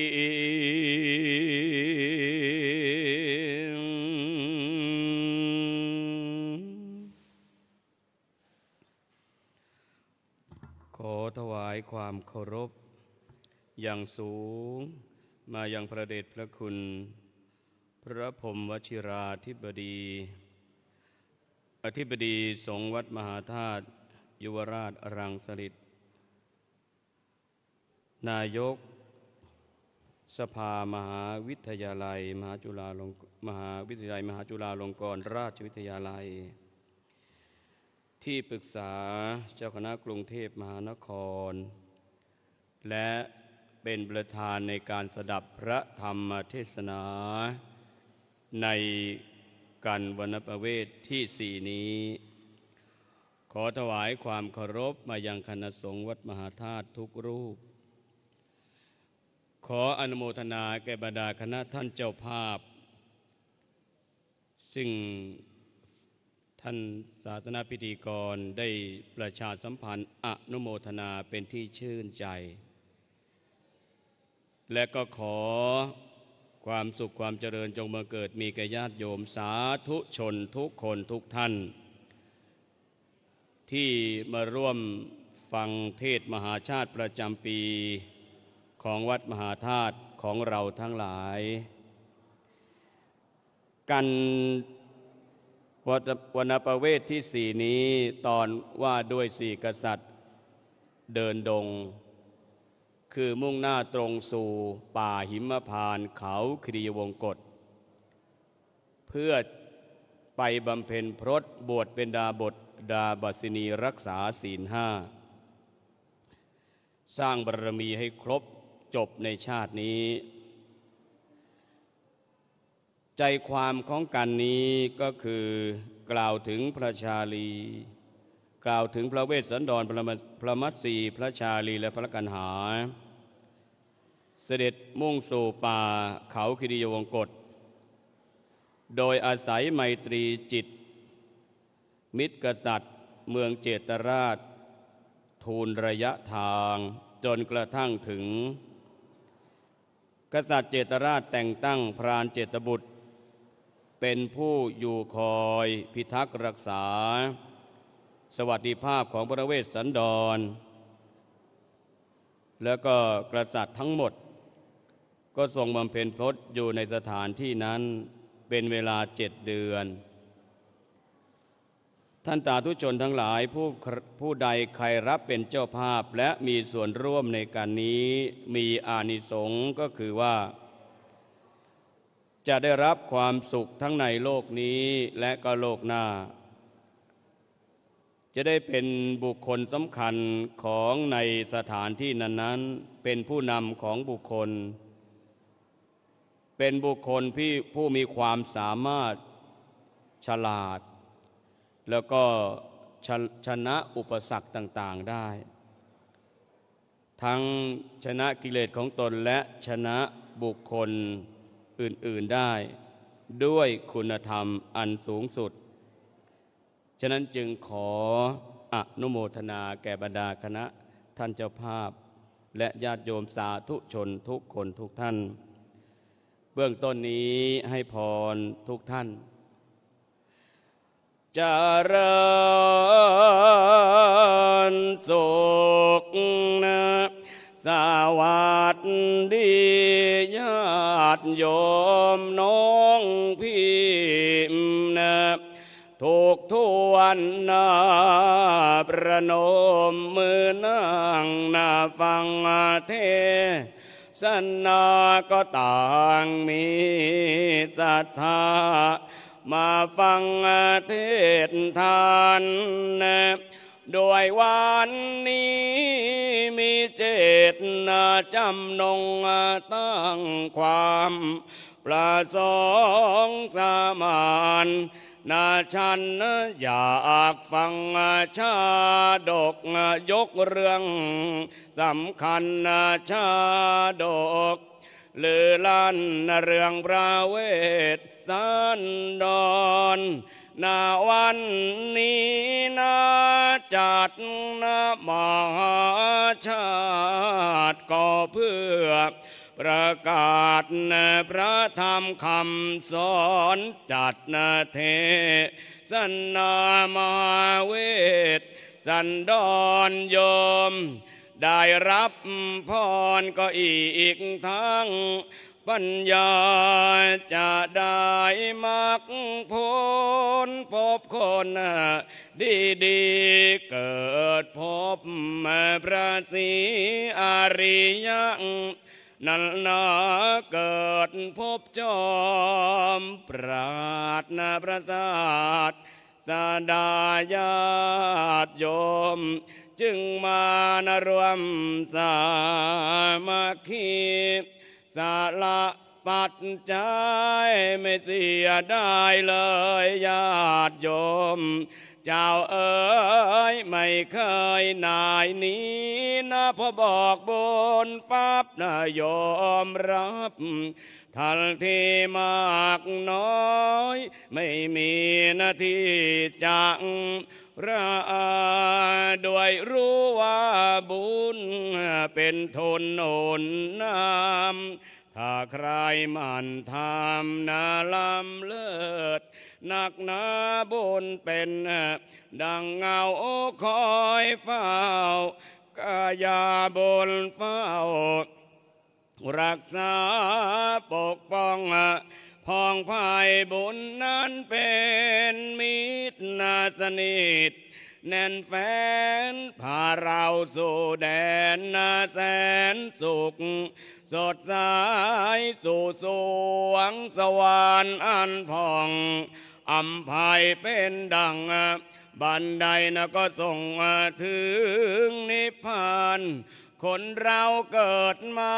ขอถวายความเคารพอย่างสูงมายังพระเดชพระคุณพระพรหมวชิราธิบดีอธิบดีสงฆ์วัดมหาธาตุยุวราชรังสฤษฎ์นายกสภามหาวิทยาลัยมหาจุฬาลงมหาวิทยาลัยมหาจุฬาลงกรณราชวิทยาลัยที่ปรึกษาเจ้าคณะกรุงเทพมหานครและเป็นประธานในการสดับพระธรรมเทศนาในกันวันประเวทที่สี่นี้ขอถวายความเคารพมายังคณะสงฆ์วัดมหาธาตุทุกรูปขออนุโมทนาแก่บรรดาคณะท่านเจ้าภาพซึ่งท่านศาสนพิธีกรได้ประชาสัมพันธ์อนุโมทนาเป็นที่ชื่นใจและก็ขอความสุขความเจริญจงบังเกิดมีแก่ญาติโยมสาธุชนทุกคนทุกท่านที่มาร่วมฟังเทศมหาชาติประจำปีของวัดมหาธาตุของเราทั้งหลายกันวันประเวทที่สี่นี้ตอนว่าด้วยสี่กษัตริย์เดินดงคือมุ่งหน้าตรงสู่ป่าหิมพานต์เขาครีวงกฏเพื่อไปบำเพ็ญพรตบวชเป็นดาบทดาบสินีรักษาศีลห้าสร้างบารมีให้ครบจบในชาตินี้ใจความของกันนี้ก็คือกล่าวถึงพระชาลีกล่าวถึงพระเวสสันดรพระมัตสีพระชาลีและพระกันหาเสด็จมุ่งสู่ป่าเขาคิริยวงกฏโดยอาศัยไมตรีจิตมิตรกษัตริย์เมืองเจตราชทูลระยะทางจนกระทั่งถึงกษัตริย์เจตราชแต่งตั้งพรานเจตบุตรเป็นผู้อยู่คอยพิทักษ์รักษาสวัสดิภาพของพระเวสสันดรแล้วก็กษัตริย์ทั้งหมดก็ทรงบำเพ็ญพรตอยู่ในสถานที่นั้นเป็นเวลาเจ็ดเดือนท่านสาธุชนทั้งหลายผู้ผู้ใดใครรับเป็นเจ้าภาพและมีส่วนร่วมในการนี้มีอานิสงส์ก็คือว่าจะได้รับความสุขทั้งในโลกนี้และก็โลกหน้าจะได้เป็นบุคคลสำคัญของในสถานที่นั้นๆเป็นผู้นำของบุคคลเป็นบุคคลที่ผู้มีความสามารถฉลาดแล้วก็ชชนะอุปสรรคต่างๆได้ทั้งชนะกิเลสของตนและชนะบุคคลอื่นๆได้ด้วยคุณธรรมอันสูงสุดฉะนั้นจึงขออนุโมทนาแก่บรรดาคณะท่านเจ้าภาพและญาติโยมสาธุชนทุกคนทุกท่านเบื้องต้นนี้ให้พรทุกท่านเจริญสุขนะสวัสดีญาติโยมน้องพี่นะทุกทวนนาประนมมือนั่งนาฟังเทศนาก็ต่างมีศรัทธามาฟังเทศทานด้วยวันนี้มีเจตนาจำนงตั้งความประสงค์สมานนาฉันอยากฟังชาดกยกเรื่องสำคัญชาดกหรือลั่นเรื่องพระเวสสันดรนาวันนี้นาจัดนมหาชาติก็เพื่อประกาศพระธรรมคำสอนจัดเทศนามหาเวสสันดรโยมได้รับพรก็อีกทั้งปัญญาจะได้มักผลพบคนดีดีเกิดพบพระศรีอริยะนั่นนาเกิดพบจอมปราดนาประสาทสาดายาติโยมจึงมานรวมสามัคคีสาละปัจจัยไม่เสียได้เลยญาติโยมเจ้าเอ๋ยไม่เคยนายนี้นะพอบอกบนปั๊บนะยอมรับทันทีมากน้อยไม่มีหน้าที่จังราด้วยรู้ว่าบุญเป็นทุนหนุนนำถ้าใครมันทำนาลำเลิศนักหนาบุญเป็นดังเงาคอยเฝ้ากายาบุญเฝ้ารักษาปกป้องพองภายบุญนั้นเป็นมิตรนาสนิทแน่นแฟนพาเราสู่แดนนาแสนสุขสดใสสู่สวงสวรรค์อันผ่องอัมภัยเป็นดังบันไดนะก็ส่งถึงนิพพานคนเราเกิดมา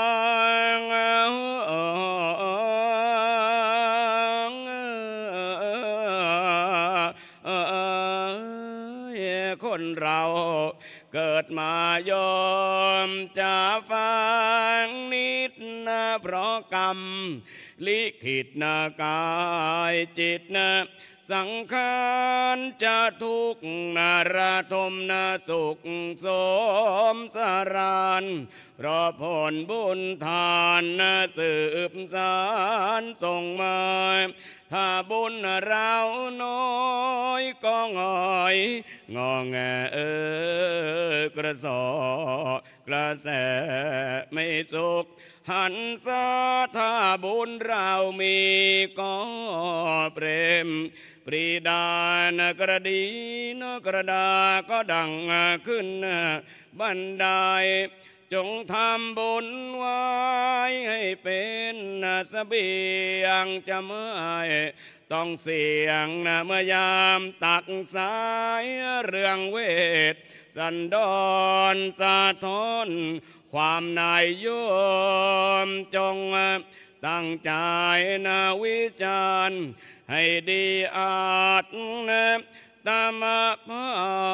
คนเราเกิดมายอมจะฟังนิดนะเพราะกรรมลิขิตนะกายจิตนะสังขารจะทุกข์นาระทมนาสุขสมสารานเพราะผลบุญทานนะสืบสารส่งมาถ้าบุญเราน้อยก็งอยงอแงเออกระสอกระแสไม่สุขหันซาถ้าบุญเรามีก็เปรมปรีดานกระดีนกระดาก็ดังขึ้นบันไดจงทำบุญไว้ให้เป็นเสบียงจะไม่ต้องเสี่ยงนะเมื่อยามตักสายเรื่องเวทสันดรสะท้อนความนายโยมจงตั้งใจนะวิจารณ์ให้ดีอาจตามภา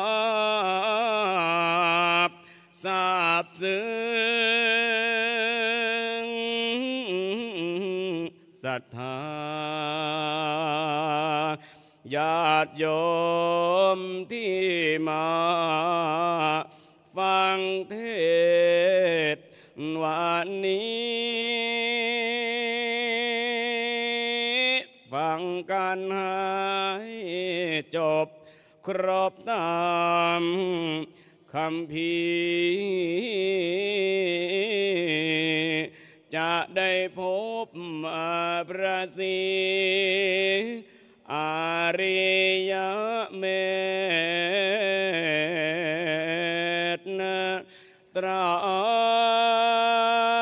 พทราบซึ้งศรัทธาญาติโยมที่มาฟังเทศน์วันนี้ฟังกันให้จบครบตามคำพีจะได้พบพระศรีอริยเมตตรั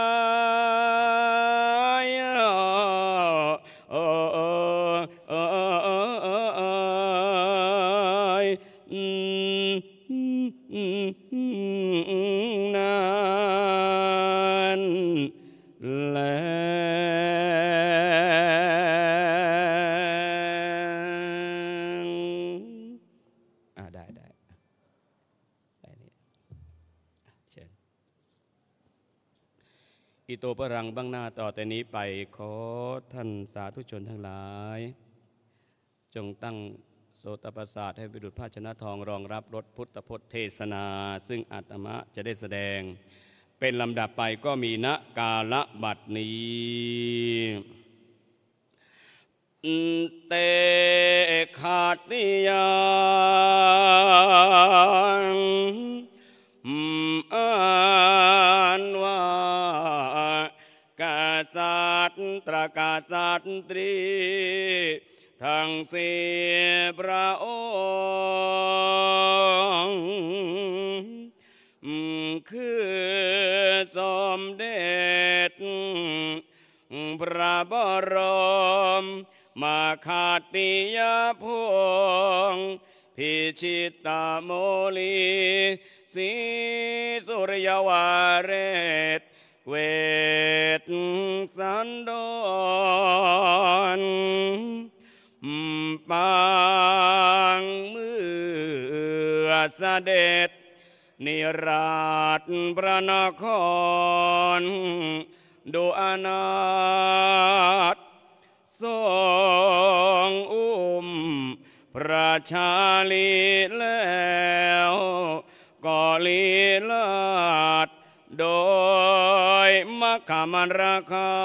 ยอิโตปรังบ้างหน้าต่อแต่นี้ไปขอท่านสาธุชนทั้งหลายจงตั้งโสตประสาทให้วิดุจภาชนะทองรองรับรสพุทธพจน์เทศนาซึ่งอาตมะจะได้แสดงเป็นลำดับไปก็มีณกาลบัดนี้เตขาติยังอันว่ากษัตริย์ตระกษัตรีทั้งสี่พระองค์คือสมเด็จพระบรมมาคาติยพงศ์พิชิตโมลีศรีสุริยวาเรศเวทสันดรปางมือเสด็จนิราชพระนครดูอนาถทรงอุ้มพระชาลีแล้วก็ลีลาดโดยมัคคมันราคา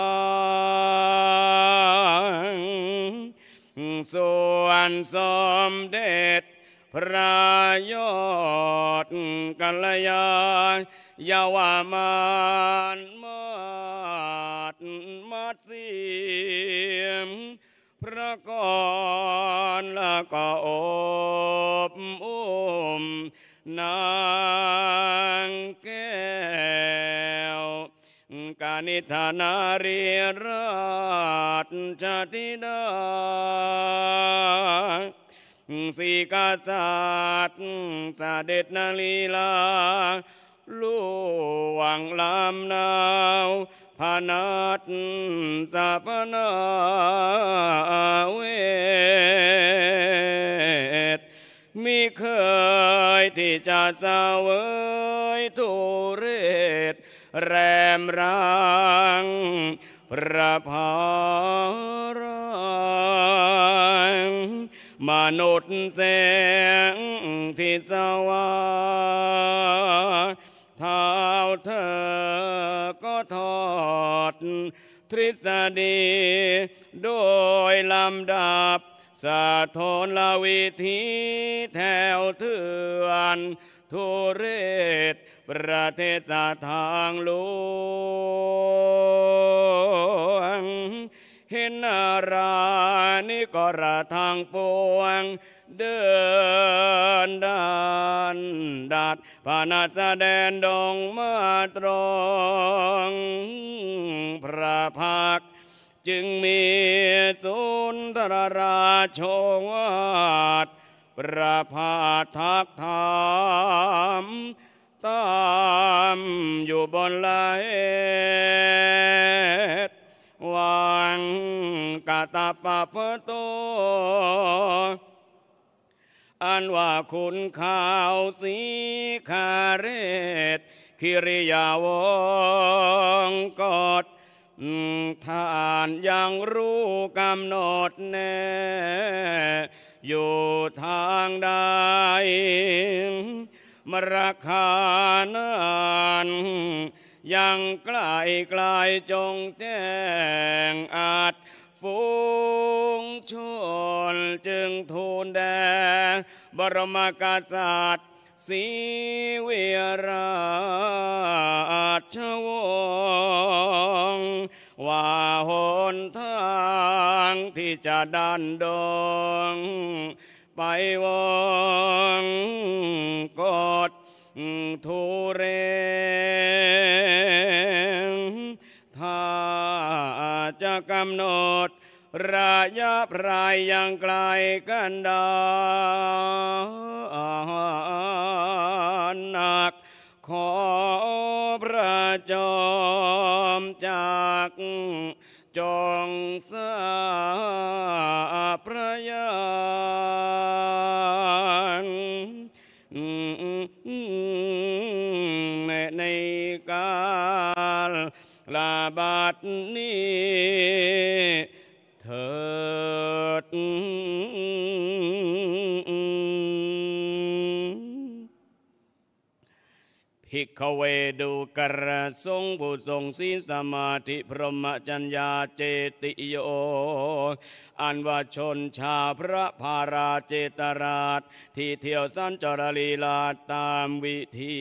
ส่วนสมเด็จพระยอดกัลยาณวามานมาดมัดเสียมพระกรและก็อบอุ้มนางแก้วกานิธานารีราชธิดาสีกษัตริย์เสด็จนาลีลาลู่วังลำนาวพนัดสัพนาเวทมิเคยที่จะเสวยทุเรศแรมรังพระพารามมนุษย์แสงที่สว่างเท้าเธอก็ทอดทฤษฎีโดยลำดับสะทนละวิธีแถวเถื่อนทุเรศประเทศทางหลวงเห็นนารานิกระทางปวงเดินดันดัดพานาแสดงดงมาตรงพระพักจึงมีสุนทรราชวาทประพาทักถามตามอยู่บนไหลวังกาตาปะพะโตอันว่าคุณข่าวสีคาเรศคิริยาวงกฎท่านยังรู้กำหนดแน่อยู่ทางใดมราคานานยังใกล้ไกลจงแจ้งอาจฝูงชนจึงทูลแด่บรมกษัตริย์ศรีวิราชวงศ์ว่าหนทางที่จะดันดงไปวงกดทุเรศถ้าจะกำหนดระยะพรายยังไกลกันดาหนักขอพระจอมจากจงสาพระยานในกาลลาดนี้เถิดภิกขเวดูกระสงฆ์ผู้ทรงศีลสมาธิพรหมจรรยาเจติโยอันว่าชนชาวพระภาราเจตราชที่เที่ยวสัญจรลีลาตามวิธี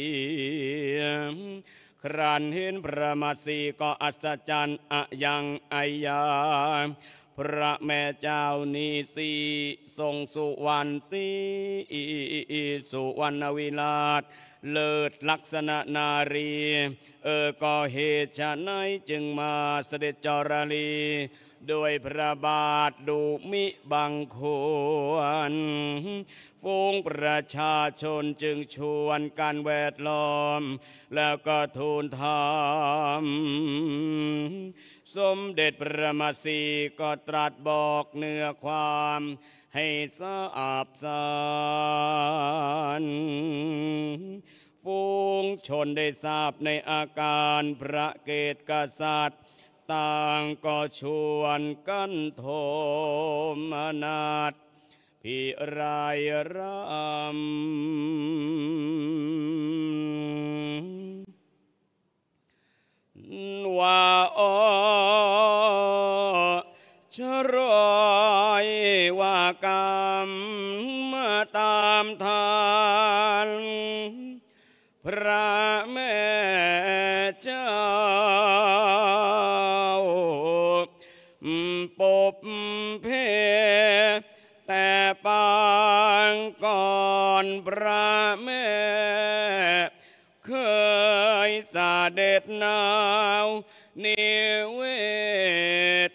ครั้นเห็นพระมัตสีก็อัศจรรย์อะยังไอยาพระแม่เจ้านีสีทรงสุวรรณสีสุวรรณวิลาศเลิศลักษณะนารีเออก็เหตุฉะไหนจึงมาเสด็จจรลีด้วยพระบาทดุมิบังควรฝูงประชาชนจึงชวนกันแวดล้อมแล้วก็ทูลถามสมเด็จพระมัตสีก็ตรัสบอกเนื้อความให้ทราบซ่านฝูงชนได้ทราบในอาการพระเกศกษัตริย์ต่างก็ชวนกันโทมนาฏพิรายรำว่าอ๋อชรอยว่ากรรมมาตามทานพระแม่เจ้าปบเพแต่ปางก่อนพระแม่เคยเสด็จหนาวนิเวศ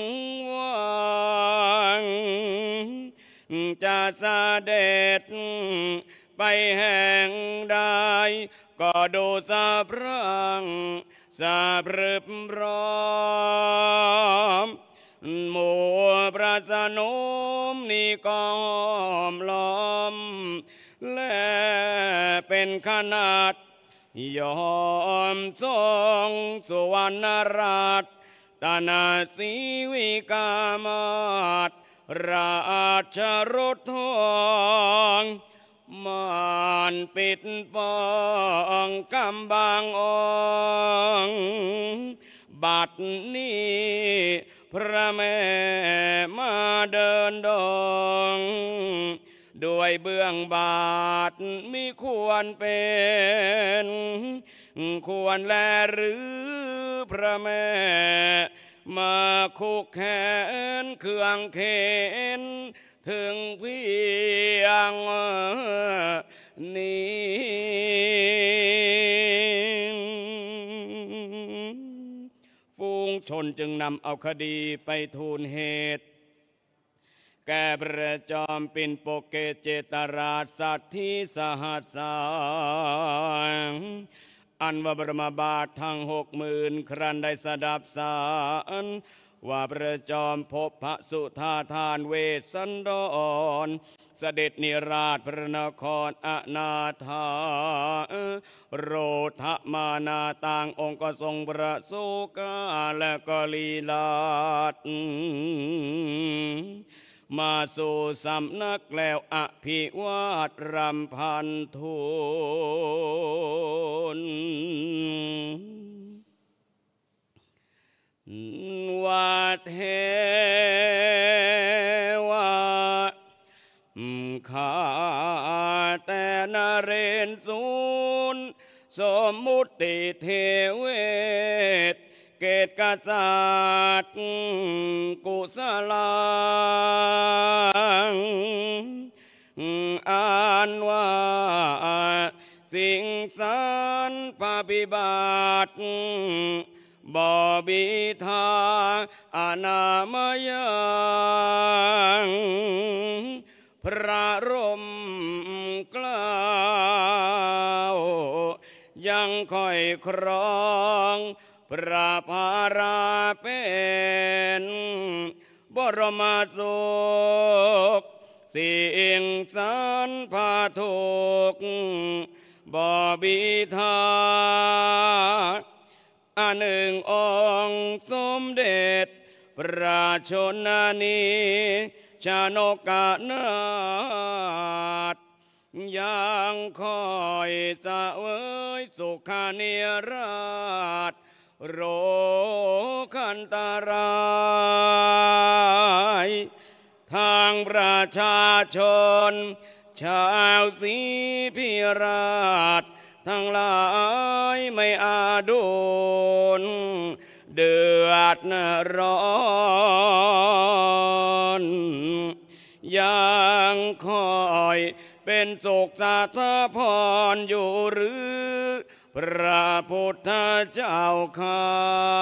วังจะเสด็จไปแห่งใดก็ดูสะพรั่งสะพรึบร้อมหมู่พระสนมนี่ก็ห้อมล้อมและเป็นขนาดยอมทรงสุวรรณราชตนาสีวิกามาศราชรถทองมานปิดปองกำบางองบัดนี้พระแม่มาเดินดงด้วยเบื้องบาทมิควรเป็นควรแลหรือพระแม่มาคุกแขนเครื่องเข็นถึงเพียงนี้ฝูงชนจึงนำเอาคดีไปทูลเหตุแก่พระจอมปิ่นโปเกเจตราชสัตถิสหัสสางอันว่าบรมบาททั้งหกหมื่นครั้นได้สดับสารว่าพระจอมพบพระสุธาทานเวสสันดรเสด็จนิราชพระนครอนาถาโรธมานาต่างองค์ก็ทรงประสูกาและก็ลีลาศมาสู่สำนักแล้วอภิวาทรำพันทูลว่าเทวาข้าแต่นเรศสูรสมมุติเทเวศเกตกษัตริย์กุศลาอ่านว่าสิ่งสันพาภิบาทบอบิทาอนามยังพระรมกล้าวยังค่อยครองพระภาราเป็นบรมสุขสิ่งสันพาทุกบอบิทาอันหนึ่งองค์สมเด็จพระชนนีชนกนาถยังคอยเสวยสุขานิราชโรคันตรายทางประชาชนชาวศรีพิราชทั้งหลายไม่อาจดุลเดือดร้อนยังคอยเป็นสุขสาธพรอยู่หรือพระพุทธเจ้าข้า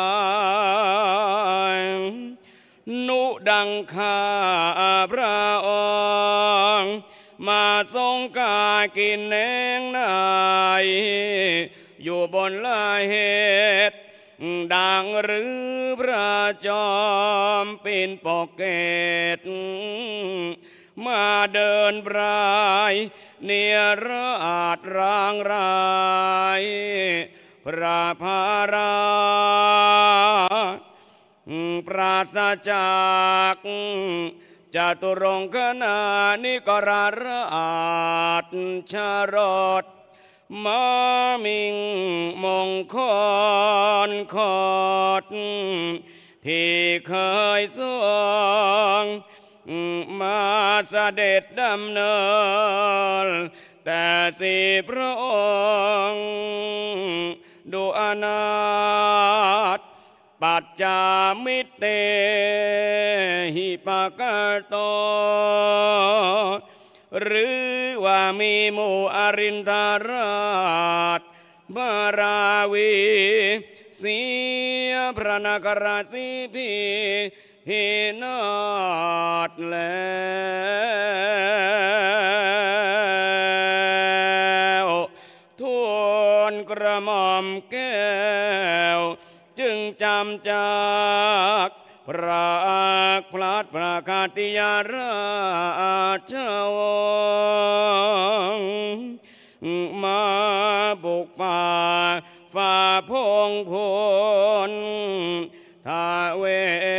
นุดังข้าพระองค์มาทรงกากินเองนายอยู่บนลายเหตุดังหรือพระจอมปิ่นปกเกตมาเดินปลายเนียราชรางรายพระภาราปราศจากจตุรงคณานิกราราชชรสมามิงมงคลคดที่เคยทรงมาเสด็จดำเนินแต่สี่พระองค์ดูอนาถปัจจามิเตหิปกโตหรือว่ามีหมู่อรินทราชมาราวีเสียพระนครสีพีพินาศแล้วทูลกระหม่อมแก้วจึงจำจากพระพลัดพระคติยาราชวงศ์มาบุกป่าฝ่าพงพลทาเว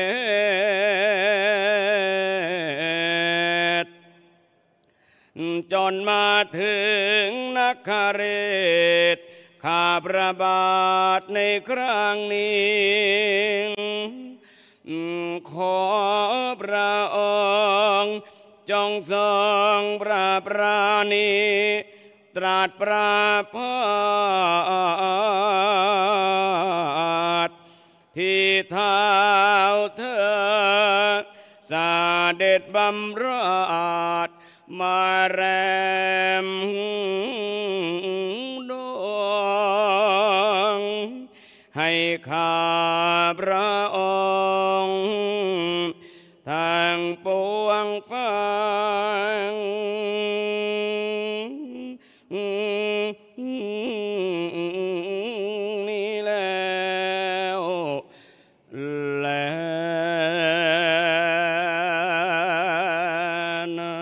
ศจนมาถึงนครเรศข้าพระบาทในครั้งนี้ขอพระองค์จงทรงพระปราณีตรัสประพาสที่เท้าเธอเสด็จบำราชมาแรมดวงให้ข้าพระองค์ทั้งปวงฟังนี่แล้วแล้วนะ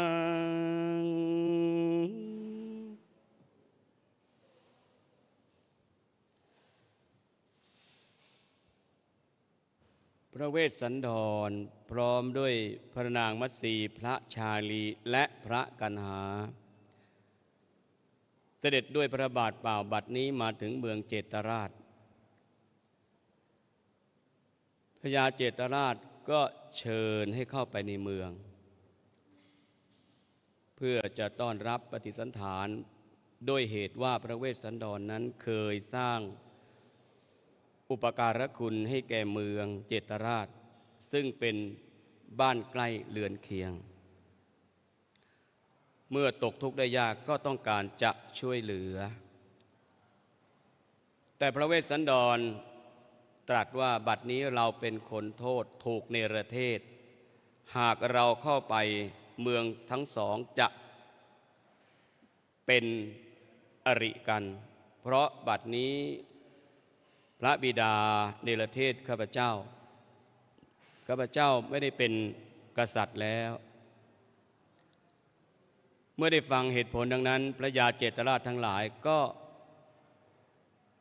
พระเวสสันดรพร้อมด้วยพระนางมัตสีพระชาลีและพระกันหาเสด็จด้วยพระบาทเปล่าบัดนี้มาถึงเมืองเจตราชพญาเจตราชก็เชิญให้เข้าไปในเมืองเพื่อจะต้อนรับปฏิสันถานด้วยเหตุว่าพระเวสสันดรนั้นเคยสร้างอุปการะคุณให้แก่เมืองเจตราชซึ่งเป็นบ้านใกล้เรือนเคียงเมื่อตกทุกข์ได้ยากก็ต้องการจะช่วยเหลือแต่พระเวสสันดรตรัสว่าบัดนี้เราเป็นคนโทษถูกเนรเทศหากเราเข้าไปเมืองทั้งสองจะเป็นอริกันเพราะบัดนี้พระบิดาเนรเทศข้าพเจ้าข้าพเจ้าไม่ได้เป็นกษัตริย์แล้วเมื่อได้ฟังเหตุผลดังนั้นพระยาเจตราชทั้งหลายก็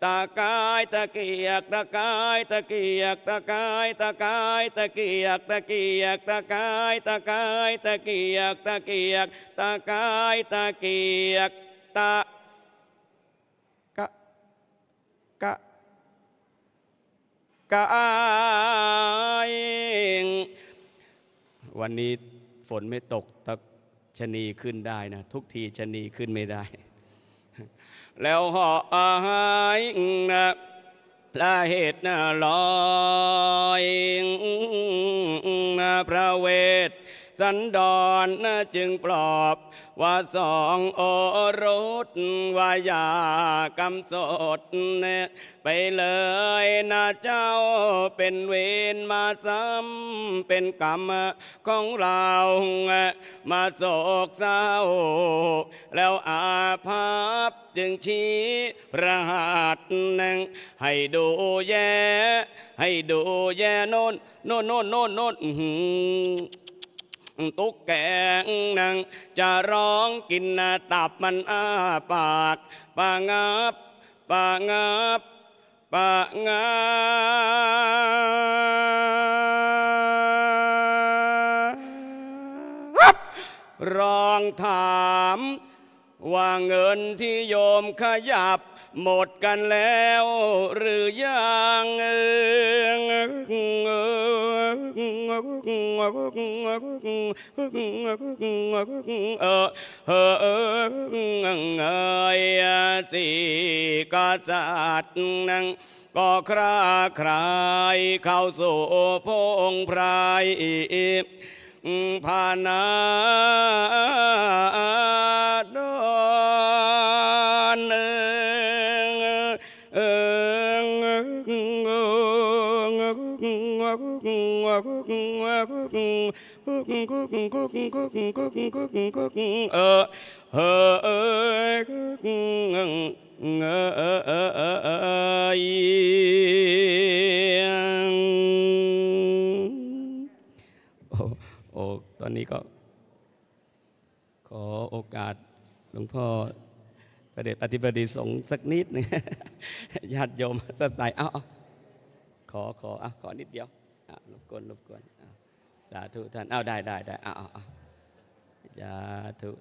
ตะกายตะเกียกตะกายตะเกียกตะกายตะกายตะเกียกตะเกียกตะกายตะกายตะเกียกตะเกียกตะกายตะเกียกตะกะกะกายวันนี้ฝนไม่ตกตะชะนีขึ้นได้นะทุกทีชะนีขึ้นไม่ได้แล้วเหาะหายนะละเหตุนะลอยนะพระเวทสันดรนะจึงปลอบว่าสองโอรสว่ายากำสดเนี่ยไปเลยนะเจ้าเป็นเวรมาซ้ำเป็นกรรมของเรามาโศกเศร้าแล้วอาภัพจึงชี้พระหัตถ์นั่งให้ดูแย่ให้ดูแย่โน่นโน่นโน่นโน่นโน่นตุ๊กแกนังจะร้องกินตับมันอ้าปากปางับปางับปางับร้องถามว่าเงินที่โยมขยับหมดกันแล้วหรือยังเออเออเออสิกษัตริย์นั่งก็คราครายเข้าสู่พงไพรพานาดอนเออเออโอ้ตอนนี้ก็ขอโอกาสหลวงพ่อประเดชอธิบดีสงฆ์สักนิดนึงญาติโยมสดใสเอาขอขออ่ะขอนิดเดียวอ่ะรบกวนรบกวนสาธุท่านเอาได้ได้ได้เอาเอาเอาสาธุ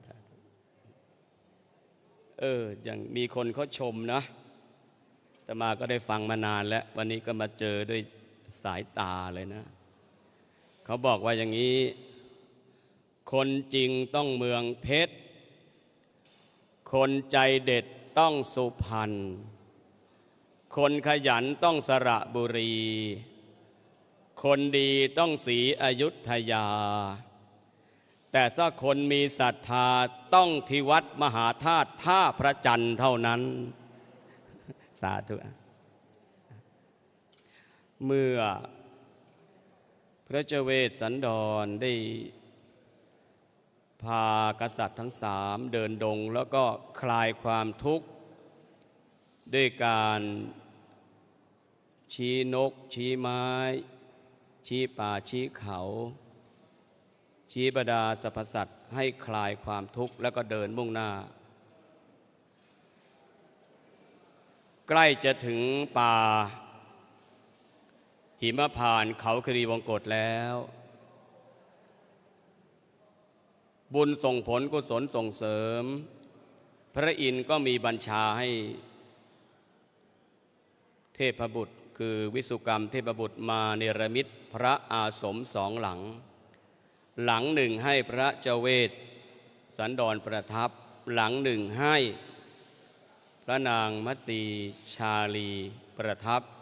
เอออย่างมีคนเขาชมนะแต่มาก็ได้ฟังมานานแล้ววันนี้ก็มาเจอด้วยสายตาเลยนะเขาบอกว่าอย่างนี้คนจริงต้องเมืองเพชรคนใจเด็ดต้องสุพรรณคนขยันต้องสระบุรีคนดีต้องศรีอยุธยาแต่ถ้าคนมีศรัทธาต้องที่วัดมหาธาตุท่าพระจันทร์เท่านั้นสาธุเมื่อพระเจ้าเวสสันดรได้พากษัตริย์ทั้งสามเดินดงแล้วก็คลายความทุกข์ด้วยการชี้นกชี้ไม้ชี้ป่าชี้เขาชี้บรรดาสรรพสัตว์ให้คลายความทุกข์แล้วก็เดินมุ่งหน้าใกล้จะถึงป่าหิมพานต์เขาคีรีวงกฏแล้วบุญส่งผลกุศลส่งเสริมพระอินทร์ก็มีบัญชาให้เทพบุตรคือวิสุกรรมเทพบุตรมาเนรมิตพระอาสมสองหลังหลังหนึ่งให้พระเจ้าเวสสันดรประทับหลังหนึ่งให้พระนางมัตสีชาลีประทับ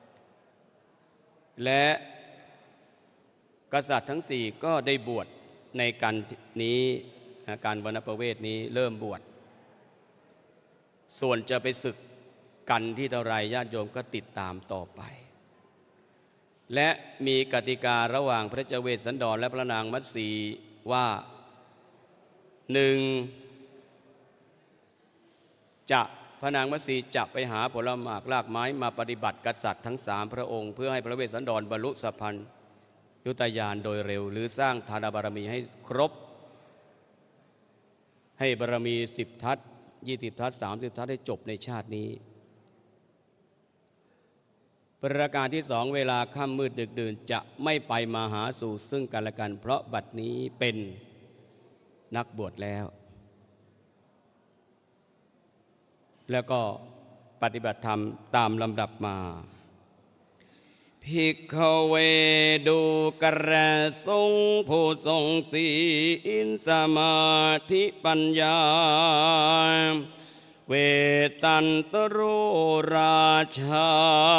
และกษัตริย์ทั้งสี่ก็ได้บวชในการนี้การวรรณประเวทนี้เริ่มบวชส่วนจะไปศึกกันที่เท่าไรญาติโยมก็ติดตามต่อไปและมีกติการะหว่างพระเจ้าเวสสันดรและพระนางมัตสีว่าหนึ่งจะพระนางมัตสีจะไปหาผลหมากรากไม้มาปฏิบัติกษัตริย์ทั้งสามพระองค์เพื่อให้พระเวสสันดรบรรลุสัพพัญยุตญาณโดยเร็วหรือสร้างทานบารมีให้ครบให้บารมีสิบทัศยี่สิบทัศสามสิบทัศให้จบในชาตินี้ประการที่สองเวลาค่ำมืดดึกดื่นจะไม่ไปมาหาสู่ซึ่งกันและกันเพราะบัดนี้เป็นนักบวชแล้วแล้วก็ปฏิบัติธรรมตามลำดับมาภิกขเวดูกระทรงผู้ทรงศีลสมาธิปัญญาเวตันตโรราชา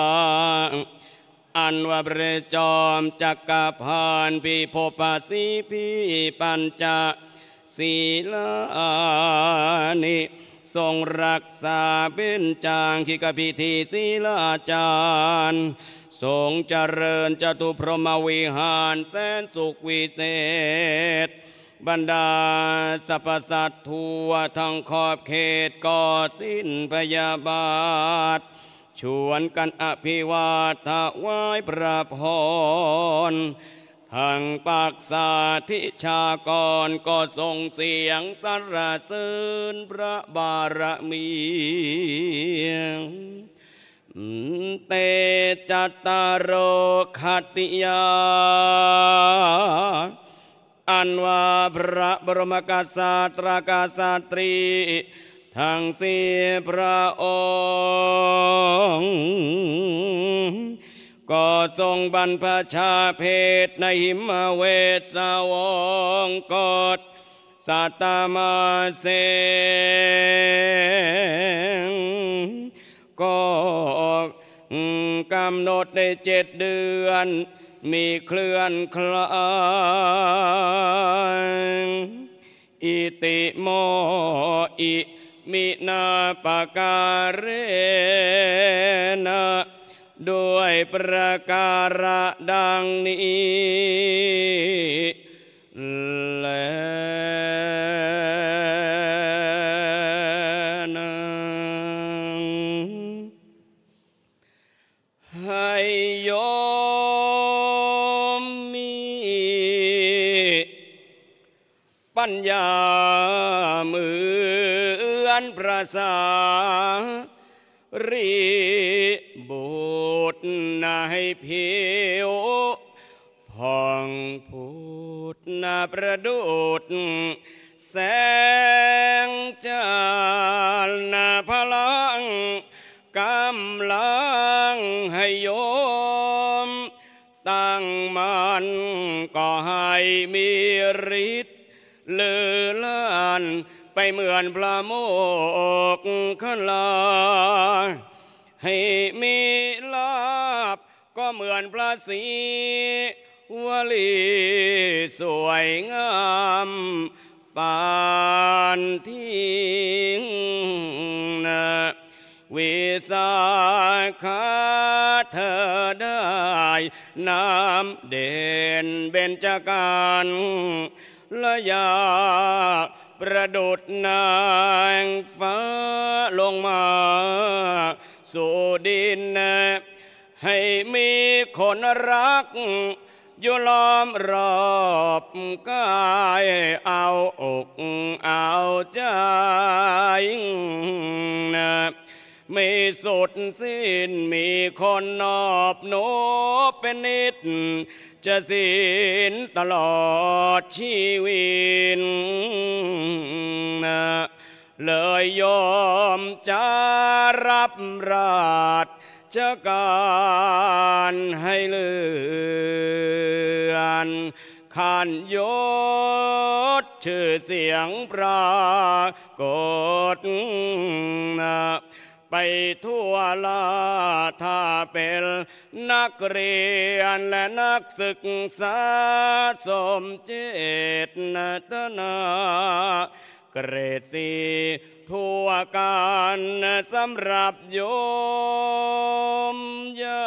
อันว่าพระจอมจักรพรรดิพิภพสีพิปัญจศีลานิทรงรักษาเป็นจางขิกพิธีศีลาจารย์ทรงเจริญจตุพรหมวิหารแสนสุขวิเศษบรรดาสรรพสัตว์ทั่วทั้งขอบเขตก่อสิ้นพยาบาทชวนกันอภิวาทถวายพระพรทางปากสาธิชากรก็ส่งเสียงสรรเสริญพระบารมีเตจัตตารโรคติยาอันว่าพระบรมกษัตริย์กษัตรีทั้งสี่พระองค์ก็ทรงบรรพชาเพศในหิมเวทสาวงกฎสัตตมาเสงก็กำหนดได้เจ็ดเดือนมีเคลื่อนคลายอิติโมอิมินาปการเรนะด้วยประการดังนี้และให้โยมมีปัญญาเหมือนพระสารีบุตรนายผิวผ่องพุทธนาประดุษแสงจันทร์พลังกำลังให้โยมตั้งมันก็ให้มีฤทธิ์เลือล้านไปเหมือนพระโมกขลาให้มีลาภก็เหมือนพระศรีวลีสวยงามปานทิ้งนะวิสาขาเธอได้น้ำเด่นเบญจการละยาประดุจนางฟ้าลงมาสู่ดินให้มีคนรักอยู่ล้อมรอบกายเอาอกเอาใจไม่สุดสิ้นมีคนนอบโน้เป็นนิดจะสิ้นตลอดชีวิตเลยยอมจะรับราชการให้เลื่อนขันยศชื่อเสียงปรากฏไปทั่วลาถ้าเป็นนักเรียนและนักศึกษาสมเจตนาเกรดสีทั่วกันสำหรับโยมญา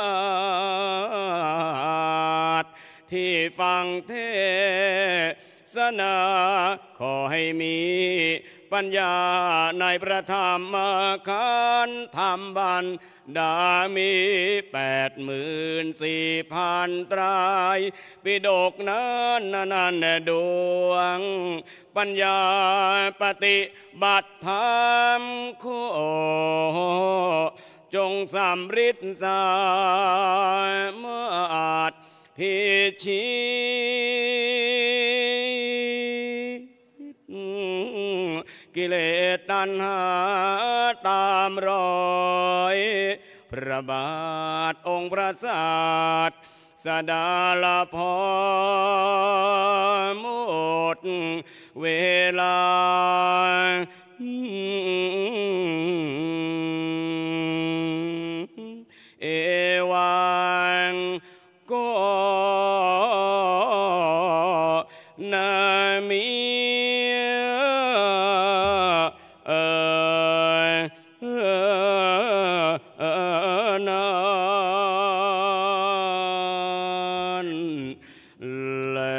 ติที่ฟังเทศนาขอให้มีปัญญาในพระธรรมขันธ์ธรรมบัณฑามีแปดหมื่นสี่พันตรายปิฎกนั้นนันดวงปัญญาปฏิบัติธรรมโคจจงสำฤทธิ์สามารถพิชิตกิเลสตัณหาตามรอยพระบาทองค์พระศาสสดาลพรหมดเวลาเอวังก็นามิเออเออนั้นและ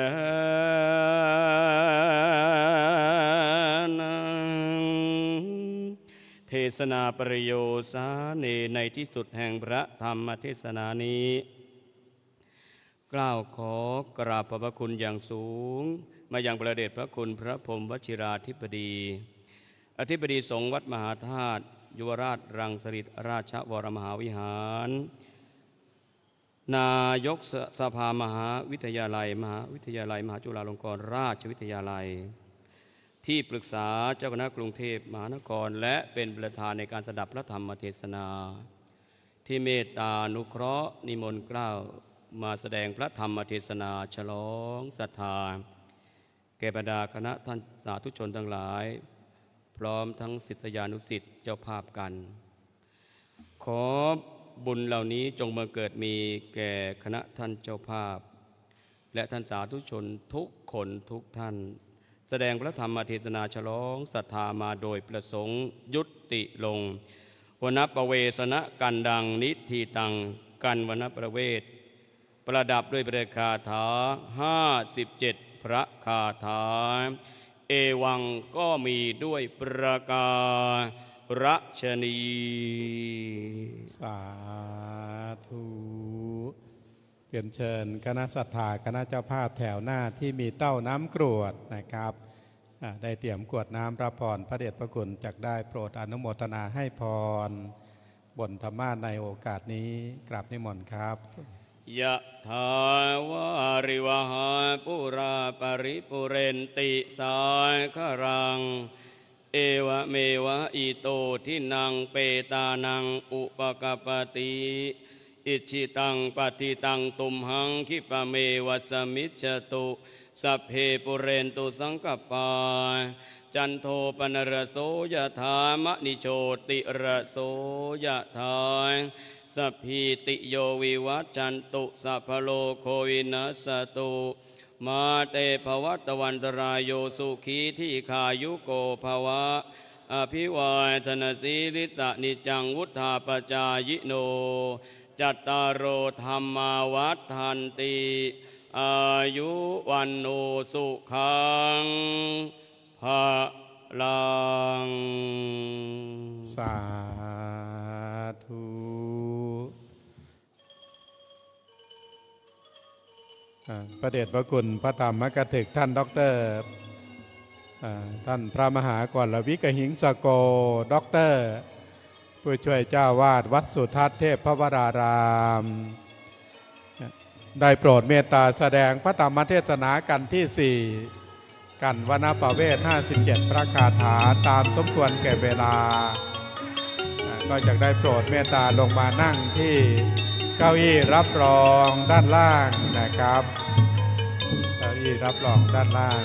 เทศนาปริโยสาเนในที่สุดแห่งพระธรรมเทศนานี้กล่าวขอกราบขอบพระคุณอย่างสูงมายังประเดชพระคุณพระพรหมวชิราธิบดีอธิบดีสงฆ์วัดมหาธาตุยุวราชรังสฤษฎิราชวรมหาวิหารนายกสภามหาวิทยาลัยมหาวิทยาลัยมหาจุฬาลงกรณราชวิทยาลัยที่ปรึกษาเจ้าคณะกรุงเทพมหานครและเป็นประธานในการสดับพระธรรมเทศนาที่เมตตานุเคราะห์นิมนต์เกล้ามาแสดงพระธรรมเทศนาฉลองศรัทธาแก่บรรดาคณะท่านสาธุชนทั้งหลายพร้อมทั้งศิษยานุศิษย์เจ้าภาพกันขอบุญเหล่านี้จงบังเกิดมีแก่คณะท่านเจ้าภาพและท่านสาธุชนทุกคนทุกท่านแสดงพระธรรมเทศนาฉลองศรัทธามาโดยประสงค์ยุติลงวณประเวสนะกันดังนิธิตังกันวณประเวทประดับด้วยพระคาถาห้าสิบเจ็ดพระคาถาเอวังก็มีด้วยประการฉนีสาธุเรียนเชิญคณะศรัทธาคณะเจ้าภาพแถวหน้าที่มีเต้าน้ำกรวดนะครับได้เตรียมกรวดน้ำรับพรพระเดชพระคุณจักได้โปรดอนุโมทนาให้พรบนธรรมาในโอกาสนี้กราบนิมนต์ครับยะถาวาริวหาปุราปริปุเรนติสายครังเอวะเมวะอิโตทินังเปตานังอุปกปติอิชิตังปฏิตังตุมหังคิปะเมวะสมิจจตุสัพเพปุเรนตุสังกปาจันโทปนรโสยถามณิโชติระโสยถาสัพพิติโยวิวัจจันตุสัพพโลโควินัสตุมาเตภวัตวันตรายโยสุขีที่ขายุโกภวะอภิวาทนาสีลิตะนิจังวุธาปจายโนจัตตารโอธรรมาวัฏทันติอายุวันโนสุขังภะลังสาธุพระเดชพระคุณพระธรรมกถึกท่านด็อกเตอร์ท่านพระมหากรวิกหิงสโกด็อกเตอร์ผู้ช่วยเจ้าวาดวัดสุทัศน์เทพพระวรารามได้โปรดเมตตาแสดงพระธรรมเทศนากันที่สี่กันวณประเวทห้าสิบเจ็ดพระคาถาตามสมควรแก่เวลาก็จะได้โปรดเมตตาลงมานั่งที่เก้าอี้รับรองด้านล่างนะครับเก้าอี้รับรองด้านล่าง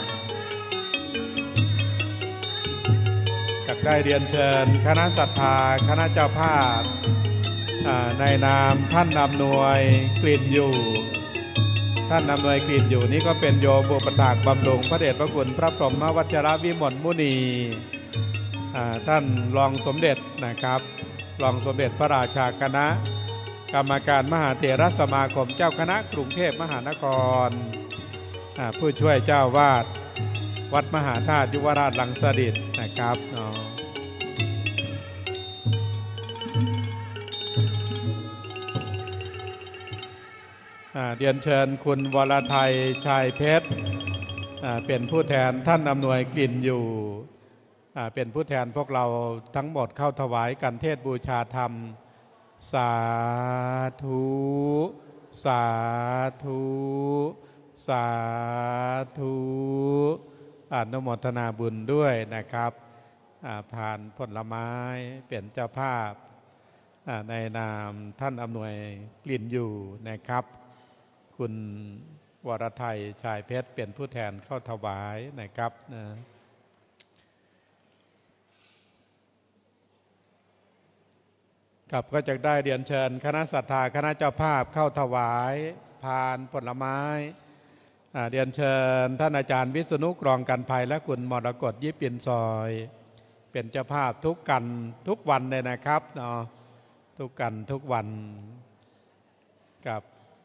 จะได้เรียนเชิญคณะศรัทธาคณะเจ้าภาพในนามท่านอำนวยกลิ่นอยู่ท่านอำนวยกลิ่นอยู่นี้ก็เป็นโยมบุปถากบำรุงพระเดชพระคุณพระพรหมวัชรวิมลมุนีท่านรองสมเด็จนะครับรองสมเด็จพระราชาคณะกรรมการมหาเถรสมาคมเจ้าคณะกรุงเทพมหานครผู้ช่วยเจ้าวาดวัดมหาธาตุยุวราชรังสฤษฎินะครับเรียนเชิญคุณวรทัยชัยเพชรเป็นผู้แทนท่านอำนวยกลิ่นอยู่เป็นผู้แทนพวกเราทั้งหมดเข้าถวายกันเทศบูชาธรรมสาธุสาธุสาธุอนุโมทนาบุญด้วยนะครับผ่านผลไม้เป็นเจ้าภาพในนามท่านอำนวยกลิ่นอยู่นะครับคุณวรไทยชายเพชรเป็นผู้แทนเข้าถวายนะครับนะกับก็จะได้เรียนเชิญคณะศรัทธาคณะเจ้าภาพเข้าถวายพานผลไม้เรียนเชิญท่านอาจารย์วิษณุกรองกันภัยและคุณมรกตยิปินซอยเป็นเจ้าภาพทุกกันทุกวันเลยนะครับเนาะทุกกันทุกวันกับ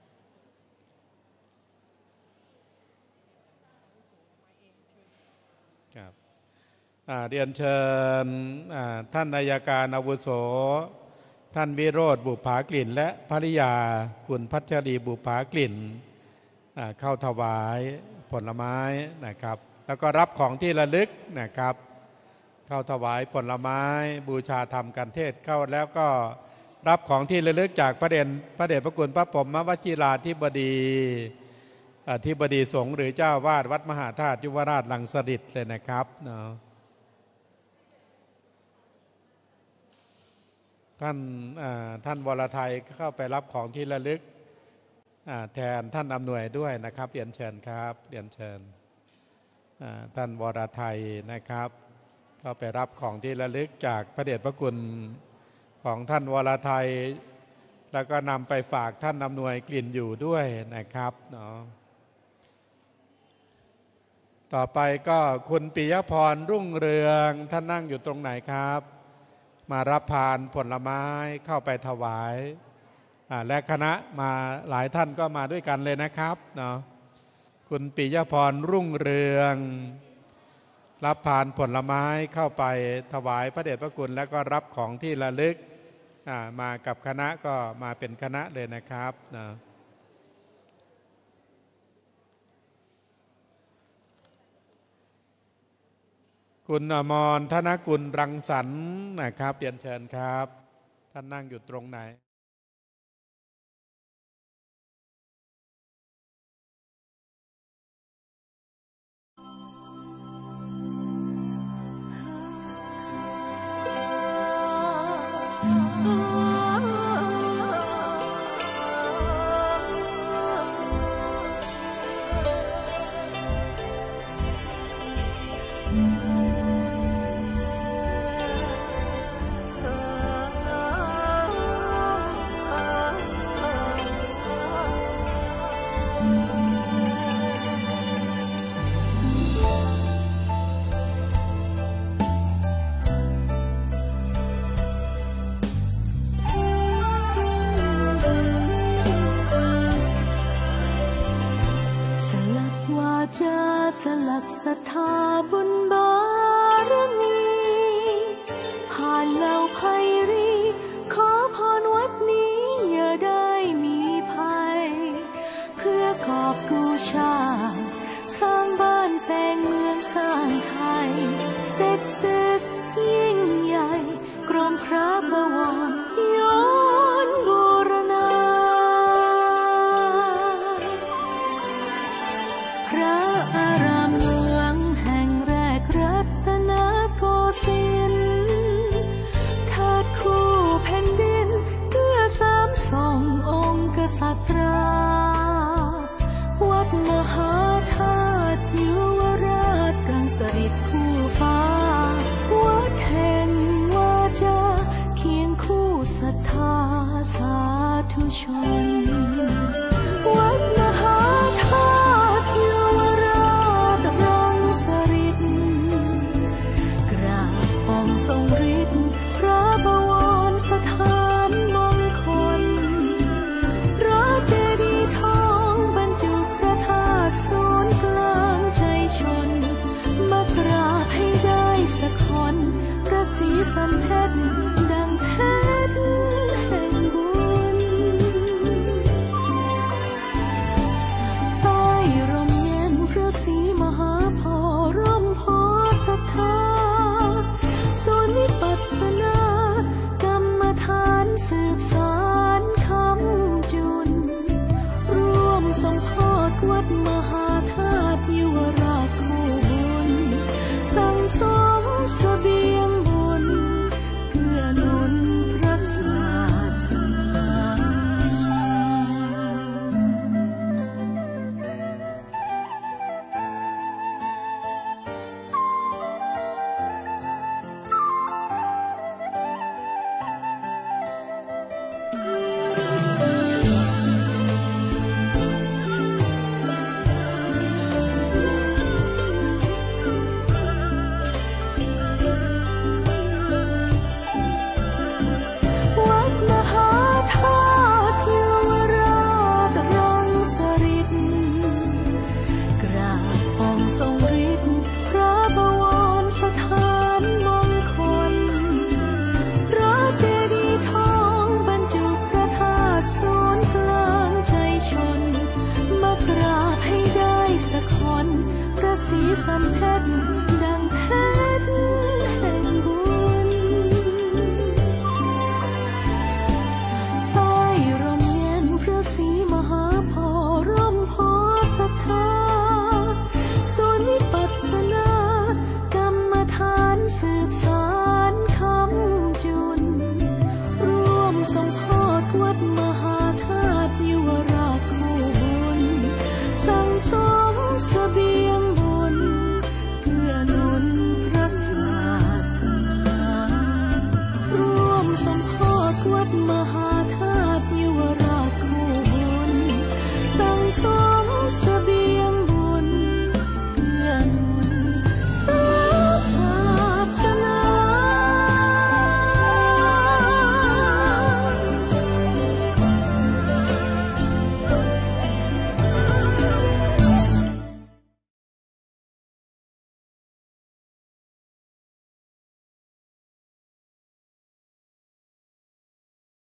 ครับเรียนเชิญท่านอัยการอาวุโสท่านวิโรธบุภากลิ่นและภริยาคุณพัชรีบุภากลิ่นเข้าถวายผลไม้นะครับแล้วก็รับของที่ระลึกนะครับเข้าถวายผลไม้บูชาธรรมกันเทศเข้าแล้วก็รับของที่ระลึกจากพระเดชพระเดชพระคุณพระพรหมวชิราธิบดีอธิบดีสงฆ์หรือเจ้าวาดวัดมหาธาตุยุวราชรังสฤษฎ์เลยนะครับเนาะท่านท่านวรไทยเข้าไปรับของที่ระลึกแทนท่านอำนวยด้วยนะครับเรียนเชิญครับเรียนเชิญท่านวรไทยนะครับเข้าไปรับของที่ระลึกจากพระเดชพระคุณของท่านวรไทยแล้วก็นำไปฝากท่านอำนวยกลิ่นอยู่ด้วยนะครับเนาะต่อไปก็คุณปิยพรรุ่งเรืองท่านนั่งอยู่ตรงไหนครับมารับพานผลไม้เข้าไปถวายและคณะมาหลายท่านก็มาด้วยกันเลยนะครับเนาะคุณปิยพรรุ่งเรืองรับพานผลไม้เข้าไปถวายพระเดชพระคุณแล้วก็รับของที่ระลึกมากับคณะก็มาเป็นคณะเลยนะครับเนาะคุณอมรธนกุลรังสรรค์นะครับเรียนเชิญครับท่านนั่งอยู่ตรงไหนสลักศรัทธาบุญบารมีผ่านเหล่าไพรีขอพรวัดนี้อย่าได้มีภัยเพื่อกอบกู้ชาติสร้างบ้านแต่งเมืองสร้างไทยเสร็จศึกยิ่งใหญ่กรมพระบวรย้อนบูรณาพระอารามหลวงแห่งแรกรัตนโกสินทร์เทิดคู่แผ่นดินเพื่อสามส่งองค์กษัตริย์วัดมหาธาตุยุวราชรังสฤษฎ์คู่ฟ้าวัดแห่งวาจาเคียงคู่ศรัทธาสาธุชนวัดมหาธาตุยุวราชรังสฤษฎ์กราบองค์ทรงฤทธิ์พระบวรสถานมงคลพระเจดีวัดมหาธาตุยุวราชคู่บุญสั่งสมเสบียงบุญเพื่อหนุนพระศาสนาสีสันเพชร